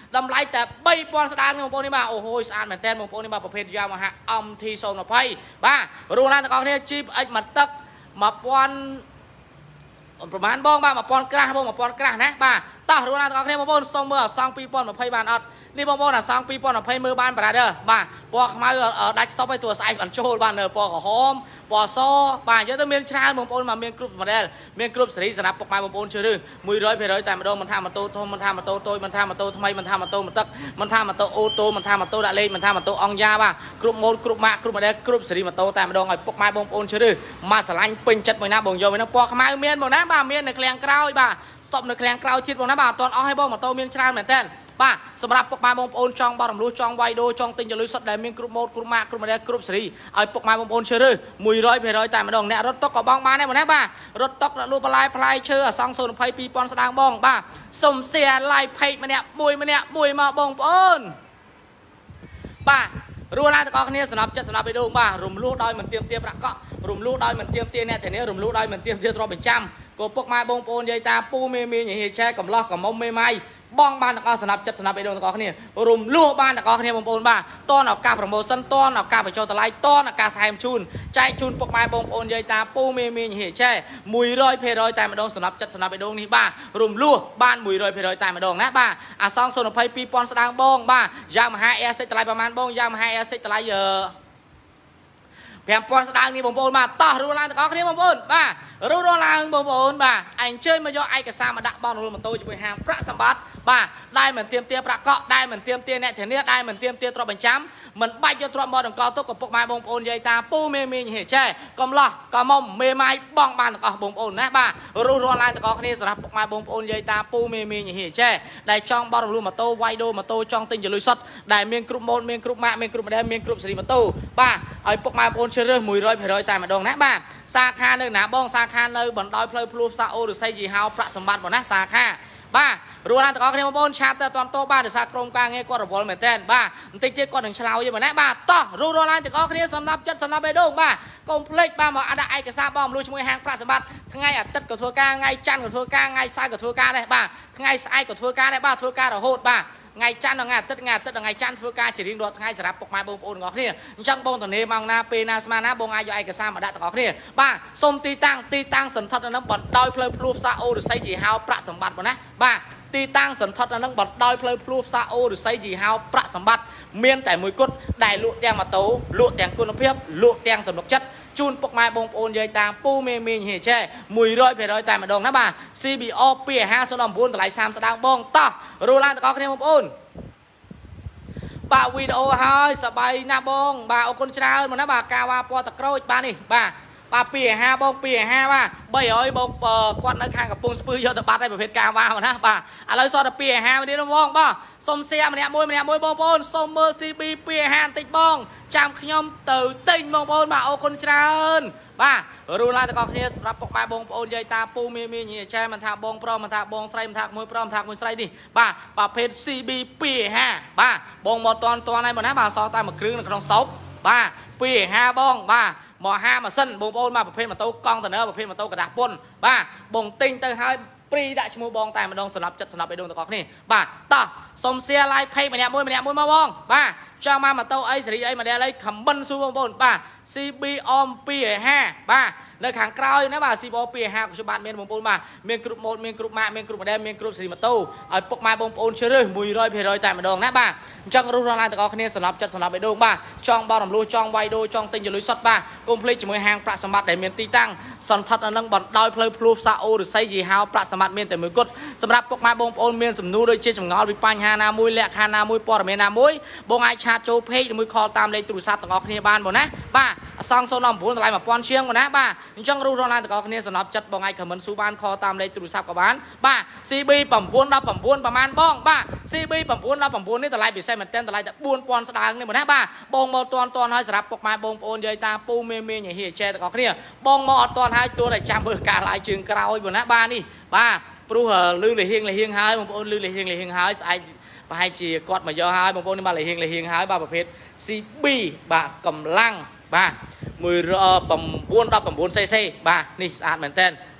đầm lại tại bay pon sáng nhưng mà pon đi mà ô hôi sàn mền tên mà pon đi màประเภทยาวมาฮะอมทีโซนมาไพ่บ้ารู้แล้วแต่ก่อนเนี่ยจีบไอ้มันตักมาปอนประมาณบ้องบ้ามาปอนกระบ้องมาปอนกระนะบ้าต่อรู้แล้วแต่ก่อนเนี่ยมาปอนส่งเมื่อสองปีปอนมาไพ่บานอดนี่บ้องบ้องน่ะสองปีปอนมาไพ่มือบานประเดี๋ยวบ้าปอกมาเออได้สต็อปไปตัวสายอันโชว์บ้านเนอปอกหอมปอโซ่บ้าเยอะตั้งเมียนชาบางปอนมาเมียนกรุ๊ปมาได้เมียนกรุ๊ปสีสนับปกมาบางปอนเชื่อดื้อมือร้อยเพลร้อยแต่มาโดนมันทำมาโตมันทำมาโตโตมันทำมาโตทำไมมันทำมาโตมันตักมันทำมาโตโอโตมันทำมาโตดาเล่มันทำมาโตองยาบ้ากรุ๊ปโมดกรุ๊ปมากรุ๊ปมาได้กรุ๊ปสีมาโตแต่มาโดนไอ้ปกมาบางปอนเชื่อดื้อมาสลายเป็นจัดไปนะบางโยมนะปอกมาเมียนบางนะบ้าเมียนในแคลงกราวบ้าสต็อปในแคลงกราวทิศบางนะบ้าตอนเอาให้บ้องมาโตเมียนชาเหมือนเต้นบ้าสำหรับปกมาบงโอนจองบอลรู้จองไวโดจองติงจะลุยสดได้มีกรุ๊ปโมดกรุ๊ปมากกรุ๊ปมาได้กรุ๊ปสีเอาปกมาบงโอนเชื่อดื้อมือร้อยเพลร้อยแต่มาโดนเนี่ยรถตกกับบองมาเนี่ยหมดนะบ้ารถตกรูปลายพลายเชื่อสองโซนไพ่ปีปอนสดางบองบ้าสมเสียลายไพ่มาเนี่ยมวยมาเนี่ยมวยมาบงโอนบ้ารู้แล้วแต่ก่อนเนี่ยสนับจะสนับไปดูบ้ารุมลูกดอยมันเตรียมเตรียมประกอบรุมลูกดอยมันเตรียมเตรียมเนี่ยแต่เนี้ยรุมลูกดอยมันเตรียมเตรียมตัวเป็นจำกูปกมาบงโอนยายตาปูเมมีอย่างเฮียแช่กับล้อกับมอมไม่ไม่บ้องบ้านตะกอสนับจัดสนับไปดูตะกอเนี่ยรุมลูกบ้านตะกอเนี่ยบงโอนบ้าต้นออกการโปรโมชั่นต้นออกการไปโจตะไลต้นออกการไทม์ชูนใจชูนปกมาบงโอนยายตาปูเมมีอย่างเฮียแช่มุยร้อยเพร้อยแต่มาดงสนับจัดสนับไปดูนี่บ้ารุมลูกบ้านมุยร้อยเพร้อยแต่มาดงนะบ้าอ่ะซองโซนอภัยปีปอนสดางบ้องบ้ายามหาเอสเซตะไลประมาณบ้องยามหาเอสเซตะไลเยอะแผนปอนสดางนี่บงโอนมาต่อรู้แล้วตะกอเนี่ยบงโอนบ้ารู้รอลางบงโอนบ้าไอ้เชื่อมาย่อไอ้กระซามาดักบอลรู้มันโตจะไปหางพระสมบัติบ้าได้เหมือนเตรียมเตี้ยประกอบได้เหมือนเตรียมเตี้ยเนี่ยเทเนียได้เหมือนเตรียมเตี้ยตรบัญช้ำเหมือนใบจะตรบอลของกอตุกกับปกไม้บงโอนยายตาปูเมมีเหตุแช่กำล้อกำมอมเมไม้บ้องบานตะกอบงโอนนะบ้ารู้รอลางตะกอคนนี้สำหรับปกไม้บงโอนยายตาปูเมมีเหตุแช่ได้ช่องบอลรู้มาโตไวโดมาโตช่องติงจะลุยสดได้เมียงกรุ๊ปโมนเมียงกรุ๊ปมาเมียงกรุ๊ปมาได้เมียงกรุ๊ปสีมาโตบ้าไอ้ปกไม้บงเชื่อเรื่องมวยร้อยเพร้อยแต่มาดงนะบ้าสาขาหนึ่งนะบ้องสาขาหนึ่งบนดอยเพลย์พลูซาโอหรือไซจีฮาวพระสมบัติบนนะสาขาบ้ารู้แล้วแต่ก็เนี่ยมาบนชาแต่ตอนโตบ้าหรือสากรมกลางเงี้ยก็ระบบเหมือนเต้นบ้าติ๊กติ๊กก็ถึงชลาวยังเหมือนนะบ้าต่อรู้รู้แล้วแต่ก็เนี่ยสำนับจัดสำนับไปดูบ้ากงเพลย์บ้าบอกอะไรไอ้กระซาบ้องรู้ช่วยแหงพระสมบัติทั้งไงอ่ะตัดกับทัวกาไงจันกับทัวกาไงซ้ายกับทัวกาได้บ้าทั้งไงซ้ายกับทัวกาได้บ้าทัวกาเราโหดบ้าไงจันทร์ไงตัดไงตัดไงจันทร์ทัวกาจะเรียงรถไงสำหรับปกมาบงโอนงอกเนี่ยจังบงตัวนี้มังนาเปนาสมานาบงไอโยไอกระซามาได้ตะกอกเนี่ยบ้าสมตีตั้งตีตั้งสันทัดน้ำบอลดอยเพลย์พลูซาโอหรือไซจีฮาวพระสมบัติบนนะบ้าตีตั้งสันทัดน้ำบอลดอยเพลย์พลูซาโอหรือไซจีฮาวพระสมบัติเมียนแต่มวยกุดได้ลุแตงมาโตลุแตงกุนเพียบลุแตงตำนกจัดจูนปกไม้บงโอนยายตาปูเมมีเหตุแช่มุยร้อยเพร้อยแต่มาดงนะบ้าซีบีโอเปียห้าสนอมบุญตะไลสามสดางบงต่อรู้แล้วตะกอกเนี่ยบงโอนบ้าวิดีโอให้สบายหน้าบงบ้าเอาคนชราเหมือนนะบ้ากาวาปอตะโกรยบ้านี่บ้าบ้าเปียห้าบงเปียห้าว่าใบอ้อยบงกวาดในข้างกับปุงสปืยอตะบัดได้ประเภทกาวาเหมือนนะบ้าอะไรซอตะเปียห้าวันนี้น้องบงบ้าสมเสียมันเนี่ยมวยมันเนี่ยมวยบงบนสมเมอร์ซีบีเปียห้าติดบงจำขยมตื่นติงบงบนบ้าเอาคนชราบ้ารู้แล้วแต่ก็เนี่ยรับปกมาบงโอนยายตาปูมีมีเนี่ยแช่มันทาบงพร้อมมันทาบงไส้มันทามวยพร้อมทามวยไส้ดิบ้าประเภทซีบีปีห้าบ้าบงหมดตอนตัวไหนหมดนะบ้าซอตามมาครึ่งในขนมสต๊อกบ้าปีห้าบงบ้าหมอห้ามาเส้นบงโอนมาประเภทมาโต๊ะกองแต่เนื้อประเภทมาโต๊ะกระดาษปนบ้าบงติงเตอร์ให้ปรีได้ชมูบองแต่มาดงสนับจัดสนับไปดงตะกอกนี่บ้าต่อสมเสียลายเพย์มาเนี่ยมวยมาเนี่ยมวยมาบองบ้าจ้ามามาโต๊ะไอ้สิริไอ้มาเดี๋ยวไอ้ขำบันซูบงบนบ้าซีบีออมปีห้าบ้าในขังกราวนะบ่าซีบอปีห้ากุศลเมียนบงปูนมาเมียนกรุ๊ปโมดเมียนกรุ๊ปมาเมียนกรุ๊ปมาได้เมียนกรุ๊ปสีมาโต้ไอ้ปกมาบงปูนเชื่อเลยมุยร้อยเพร้อยแต่มาดองนะบ้าจังรู้รางลายตะกอกเนี่ยสนับจัดสนับไปดงบ้าจ้องบอลรู้จ้องไวโดจ้องติงจะลุยสดบ้ากุมพลีจมวยหางประสมัติได้เมียนตีตั้งสันทัดนั่งบอลดอยเพลย์พลูซาโอหรือไซจีฮาวประสมัติเมียนแต่มือกดสำหรับปกมาบงปูนเมียนสำนูโดยเชี่ยจมงอวิปัญหานามุยและคานามุยปอร์เมนามุยบงไอชาโจเพย์มุยคอตามเลยตุรุซาตะกอกเนี่ยบ้านบ่นะบ้าซองโซนอมปูนอะไรมาปอนเชียงบ่นะบ้าจังรู้รางลายตะกอกเนี่ยสนับจัดบงไอขมันซูบ้านคอตามเลยตุรุซากับบ้านบ้าซีบีปั่มปูนรับปั่มปูนประมาณบ้องบ้าซีบีปั่มปูนรับปั่มปูนนี่แต่ไรบิดไซมันเต้นแต่ไรแต่ปูนปอนสดางนี่บ่นะบ้าบงมอตอนตอนให้สำหรับปกมาบงโอนยายตาปูเมเมอย่างเฮียแช่ตะกอกเนี่ยบงมอตอนให้ตัวได้จำเบอร์การลายจึงกราวบ่นะบ้านี่บ้าปลุกลือเลยเฮียงเลยเฮียงหายบงโอนลือเลยเฮียงเลยเฮียงหายไอไปให้จีกอดมาเยอะหายบงโอนนี่มาเลยเฮียงเลยเฮียงหายบ้าประเภทซีบีบ้ากำลังบ้ามือเอ่อปั่มปูนรับปั่มปูนเซ่เซ่บ้านี่สะอาดเหมือนเต้นน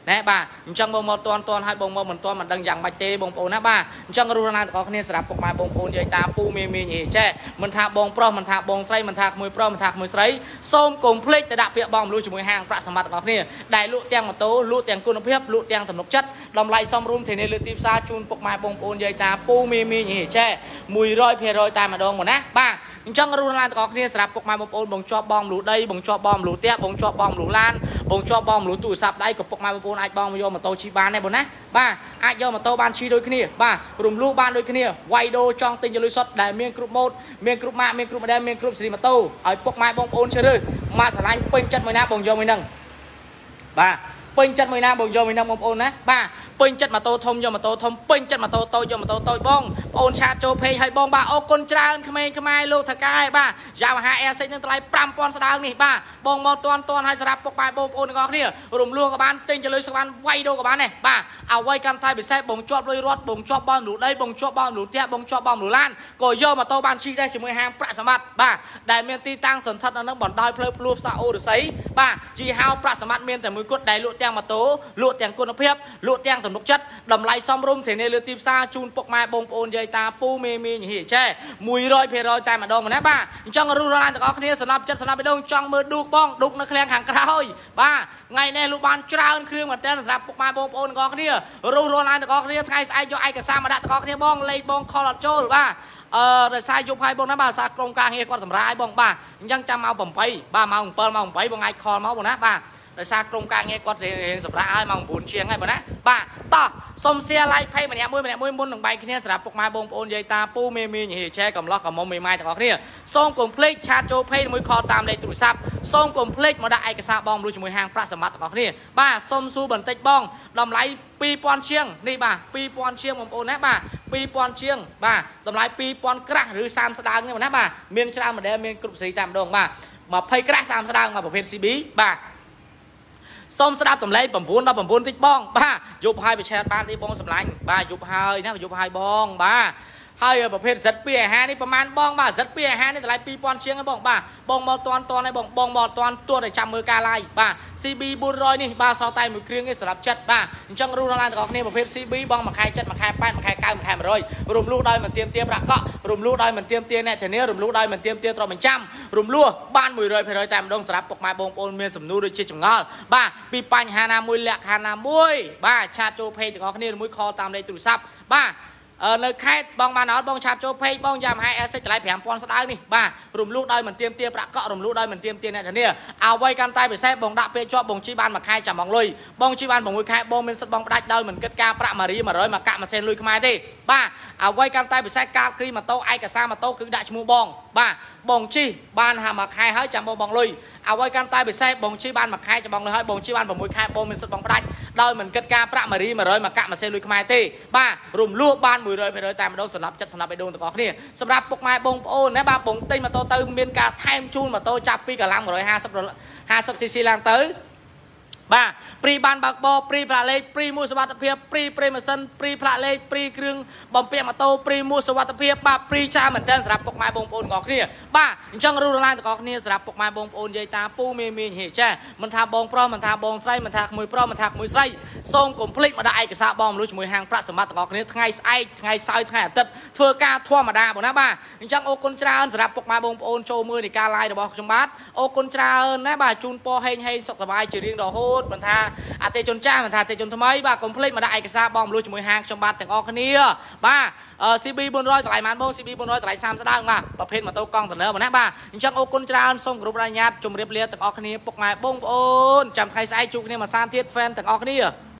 ណែបាទអញ្ចឹងបងមកតន់តន់ឲ្យបងមកមិនតន់មិនដឹងយ៉ាងម៉េចទេបងប្អូនណាបាទអញ្ចឹងរស់ណាទាំងអស់គ្នាសម្រាប់ពុកម៉ែបងប្អូនយាយតាពូមីមីហេចេះមិនថាបងប្រុសមិនថាបងស្រីមិនថាក្មួយប្រុសមិនថាក្មួយស្រីសូមកុំភ្លេចទៅដាក់ពាក្យបងមលូជាមួយហាងប្រាក់សម្បត្តិទាំងអស់គ្នាដែលលក់ទាំងម៉ូតូលក់ទាំងគុណភាពលក់ទាំងទំនុកចិត្តតម្លៃសមរម្យធានាលើទីផ្សារជូនពុកម៉ែបងប្អូនយាយតាពូមីមីហេចេះមួយរយភាគរយតែម្ដងមកណាបាទអញ្ចឹងរស់ណាទាំងអស់គ្នាសម្រាប់ពុកម៉ែបងប្អូនបងជាប់បងមលូដីបងជាប់បងមលូផ្ទះបងជាប់បងមលូឡានបងជាប់បងមលូទូរស័ព្ទដៃក៏ពុកម៉ែបងប្អូនអាចបងមកយកម៉ូតូជិះបានដែរបងណាបាទអាចយកម៉ូតូបានជិះដូចគ្នាបាទរំលោះបានដូចគ្នាវាយដូរចង់ទិញលុយសុទ្ធដែលមានគ្រប់ម៉ូដមានគ្រប់ម៉ាកមានគ្រប់ម៉ូដែលមានគ្រប់ស៊េរីម៉ូតូឲ្យពុកម៉ែបងប្អូនជ្រើសម៉ាកឆ្លាញ់ពេញចិត្តមួយណាបងយកមួយហ្នឹងបាទពេញចិត្តមួយណាបងយកមួយហ្នឹងបងប្អូនណាបាទពេញចិត្តម៉ូតូធំយកម៉ូតូធំពេញចិត្តម៉ូតូតូចយកម៉ូតូតូចបងប្អូនឆាតចូលពេកឲ្យបងបាទអរគុណច្រើនក្មេងខ្មែរលោកថកែបាទយ៉ាម៉ាហា Air Six នឹងតម្លៃប្រាំពាន់ស្ដើងនេះបាទបងមកតន់តន់ឲ្យសម្រាប់ពុកម៉ែបងប្អូនទាំងអស់គ្នារំលោះក៏បានទិញទៅលុយសបានវាយដូរក៏បានដែរបាទអ្វីកាន់តែពិសេសបងជាប់លុយរត់បងជាប់បងលូដីបងជាប់បងលូផ្ទះបងជាប់បងលូឡានក៏យកម៉ូតូបានជិះដែរជាមួយហាងប្រាក់សម្បត្តិបាទដែលមានទីតាំងសន្ធិដ្ឋនៅនឹងបណ្ដោយផ្លូវភ្លោះផ្សារអូរស័យបាទជីហៅប្រាក់សម្បត្តិមានតែមួយគត់ដែលលក់ទាំងម៉ូតូលក់ទាំងគុណភាពលក់ទាំងទំនុកចិត្តតម្លៃសមរម្យធានាលើទីផ្សារជូនពុកម៉ែបងប្អូនយាយតាពូមីមីហេចេមួយរយភាគរយតែម្ដងណាបាទអញ្ចឹងរស់រានទាំងអស់គ្នាសំណប់ចិត្តសំណប់បេះដូងចង់មើលឌូកបងឌូកនៅឃ្លាំងខាងក្រោយបាទថ្ងៃនេះលោកបានច្រើនគ្រឿងមែនតើសម្រាប់ពុកម៉ែបងប្អូនទាំងអស់គ្នារស់រានទាំងអស់គ្នាថ្ងៃស្អែកយកឯកសារមកដាក់ទាំងអស់គ្នាបងលេខបងខលអត់ចូលបាទអឺដោយសារយប់ហើយបងណាបាទសារក្រុមការងារគាត់សម្រាប់ឲ្យបងបាទអញ្ចឹងចាំម៉ោងប្រាំបីបាទម៉ោងbảyម៉ោងbảyបងអាចខលមកបងណាបាទដោយសារក្រុមការងារគាត់រៀងសម្រាប់ឲ្យម៉ោង9ជាងហើយបងណាបាទតោះសុំ share like page ម្នាក់មួយម្នាក់មួយមុននឹងបែកគ្នាសម្រាប់ពុកម៉ែបងប្អូនយាយតាពូមីមីហេឆែកំឡោះកំមុំមីម៉ាយទាំងអស់គ្នាសូមកុំភ្លេចឆាតចូល page មួយខលតាមលេខទូរស័ព្ទសូមកុំភ្លេចមកដាក់ឯកសារបងមលូជាមួយហាងប្រាក់សម្បត្តិទាំងអស់គ្នាបាទសុំសួរបន្តិចបងតម្លៃពីរពាន់ជាងនេះបាទពីរពាន់ជាងបងប្អូនណាបាទពីរពាន់ជាងបាទតម្លៃពីរពាន់ក្រាស់ឬសាមស្ដើងនេះណាបាទមានច្រើនម៉ូដែលមានគ្រប់សេរីតែម្ដងបាទยี่สิบក្រាស់សាមស្ដើងមកប្រភេទ ซี บี បាទសូមស្ដាប់សម្លេង9 19តិចបងបាទយប់ហើយប្រឆាតបានទេបងសម្លាញ់បាទយប់ហើយណាយប់ហើយបងបាទហើយប្រភេទសិតពីអាហារនេះប្រហែលបងបាទសិតពីអាហារនេះតម្លៃពីរពាន់ជាងហ្នឹងបងបាទបងមកតន់តន់ឲ្យបងបងមកតន់ទួតឲ្យចាំមើលការ live បាទ ซี บี bốn trămនេះបាទសល់តែមួយគ្រឿងនេះសម្រាប់ចិត្តបាទអញ្ចឹងរស់ឡើងទាំងអស់គ្នាប្រភេទ ซี บี បងមួយខែចិត្តមួយខែប៉ែតមួយខែកៅមួយខែmột trămរំលោះដោយមិនទៀមទាប្រាក់កក់រំលោះដោយមិនទៀមទាអ្នកធានារំលោះដោយមិនទៀមទាទ្រព្យបញ្ចាំរំលោះបានមួយរយភាគរយតែម្ដងសម្រាប់ពុកម៉ែបងប្អូនមានសំណួរដូចជាចម្ងល់បាទពីបញ្ហាណាមួយលក្ខខណ្ឌណាមួយបាទឆាតចូល page ទាំងអស់គ្នាមួយខលតាមលេខទូរស័ព្ទបាទនៅខេត្តបងបានអត់បងឆាតចូល page បងយ៉ាមហា Air Six តម្លៃប្រាំពាន់ស្ដើងនេះបាទរំលោះដោយមិនទៀមទាប្រាក់កក់រំលោះដោយមិនទៀមទាអ្នកធានាអ្វីកាន់តែពិសេសបងដាក់ពេលជាប់បងជីបានមួយខែចាំបងលុយបងជីបាន6ខែបងមានសិទ្ធិបងផ្ដាច់ដោយមិនគិតការប្រាក់ម៉ារីmột trămមកកាក់ម៉ាស៊ីនលុយខ្មែរទេបាទអ្វីកាន់តែពិសេសការគ្រីម៉ូតូឯកសារម៉ូតូគឺដាក់ឈ្មោះបងបាទបងជីបានហាមួយខែហើយចាំបងបងលុយអ្វីកាន់តែពិសេសបងជីបានមួយខែចាំបងលុយហើយបងជីបាន6ខែបងមានសិទ្ធិបងផ្ដាច់ដោយមិនគិតការប្រាក់ម៉ារីmột trămមកកាក់ម៉ាស៊ីនលុយខ្មែរទេបាទរំលោះបានមួយរយភាគរយតែម្ដងសម្រាប់ចិត្តសម្រាប់បេះដូងទាំងអស់គ្នាសម្រាប់ពុកម៉ែបងប្អូនណាបាទបងទិញម៉ូតូទៅមានការថែមជូនម៉ូតូចាប់ពីកម្លាំងmột trăm hai mươi 50 cc ឡើងទៅបាទព្រីបានបើកបោព្រីប្រាក់លេខព្រីមួយសុវត្ថិភាពព្រីប្រេម៉ាស៊ីនព្រីប្រាក់លេខព្រីគ្រឿងបំពាក់ម៉ូតូព្រីមួយសុវត្ថិភាពបាទព្រីច្រើនមែនទែនសម្រាប់ពុកម៉ែបងប្អូនទាំងអស់គ្នាបាទអញ្ចឹងរស់ឡើងទាំងអស់គ្នាសម្រាប់ពុកម៉ែបងប្អូនយាយតាពូមីមីហេចាមិនថាបងប្រុសមិនថាបងស្រីមិនថាក្មួយប្រុសមិនថាក្មួយស្រីសូមកុំភ្លេចមកដាក់ឯកសារបងមលុយជាមួយហាងប្រាក់សម្បត្តិទាំងអស់គ្នាថ្ងៃស្អែកថ្ងៃសៅរ៍ថ្ងៃអាទិត្យធ្វើការធម្មតាបងណាបាទអញ្ចឹងអរគុណច្រើនសម្រាប់ពុកម៉ែបងប្អូនចូលមើលនៃការ live របស់ខ្ញុំបាទអរគុណច្រើនណាបាទជូនពរហេងហេងសុខសប្បាយជារៀងរហូតមិនថាអតិជនចាស់មិនថាអតិជនថ្មីបាទកុំភ្លេចមកដាក់ឯកសារបងមលុយជាមួយហាងខ្ញុំបាទទាំងអស់គ្នាបាទ ซี บี bốn trămតម្លៃប៉ុន្មានបង ซี บี bốn trămតម្លៃសាមស្ដើងបាទប្រភេទម៉ូតូកង់តឺន័របងណាបាទអញ្ចឹងអរគុណច្រើនសូមគោរពរញ្ញាតជម្រាបលាទាំងអស់គ្នាពុកម៉ែបងប្អូនចាំថ្ងៃស្អែកជួបគ្នាមួយសានទៀត fan ទាំងអស់គ្នា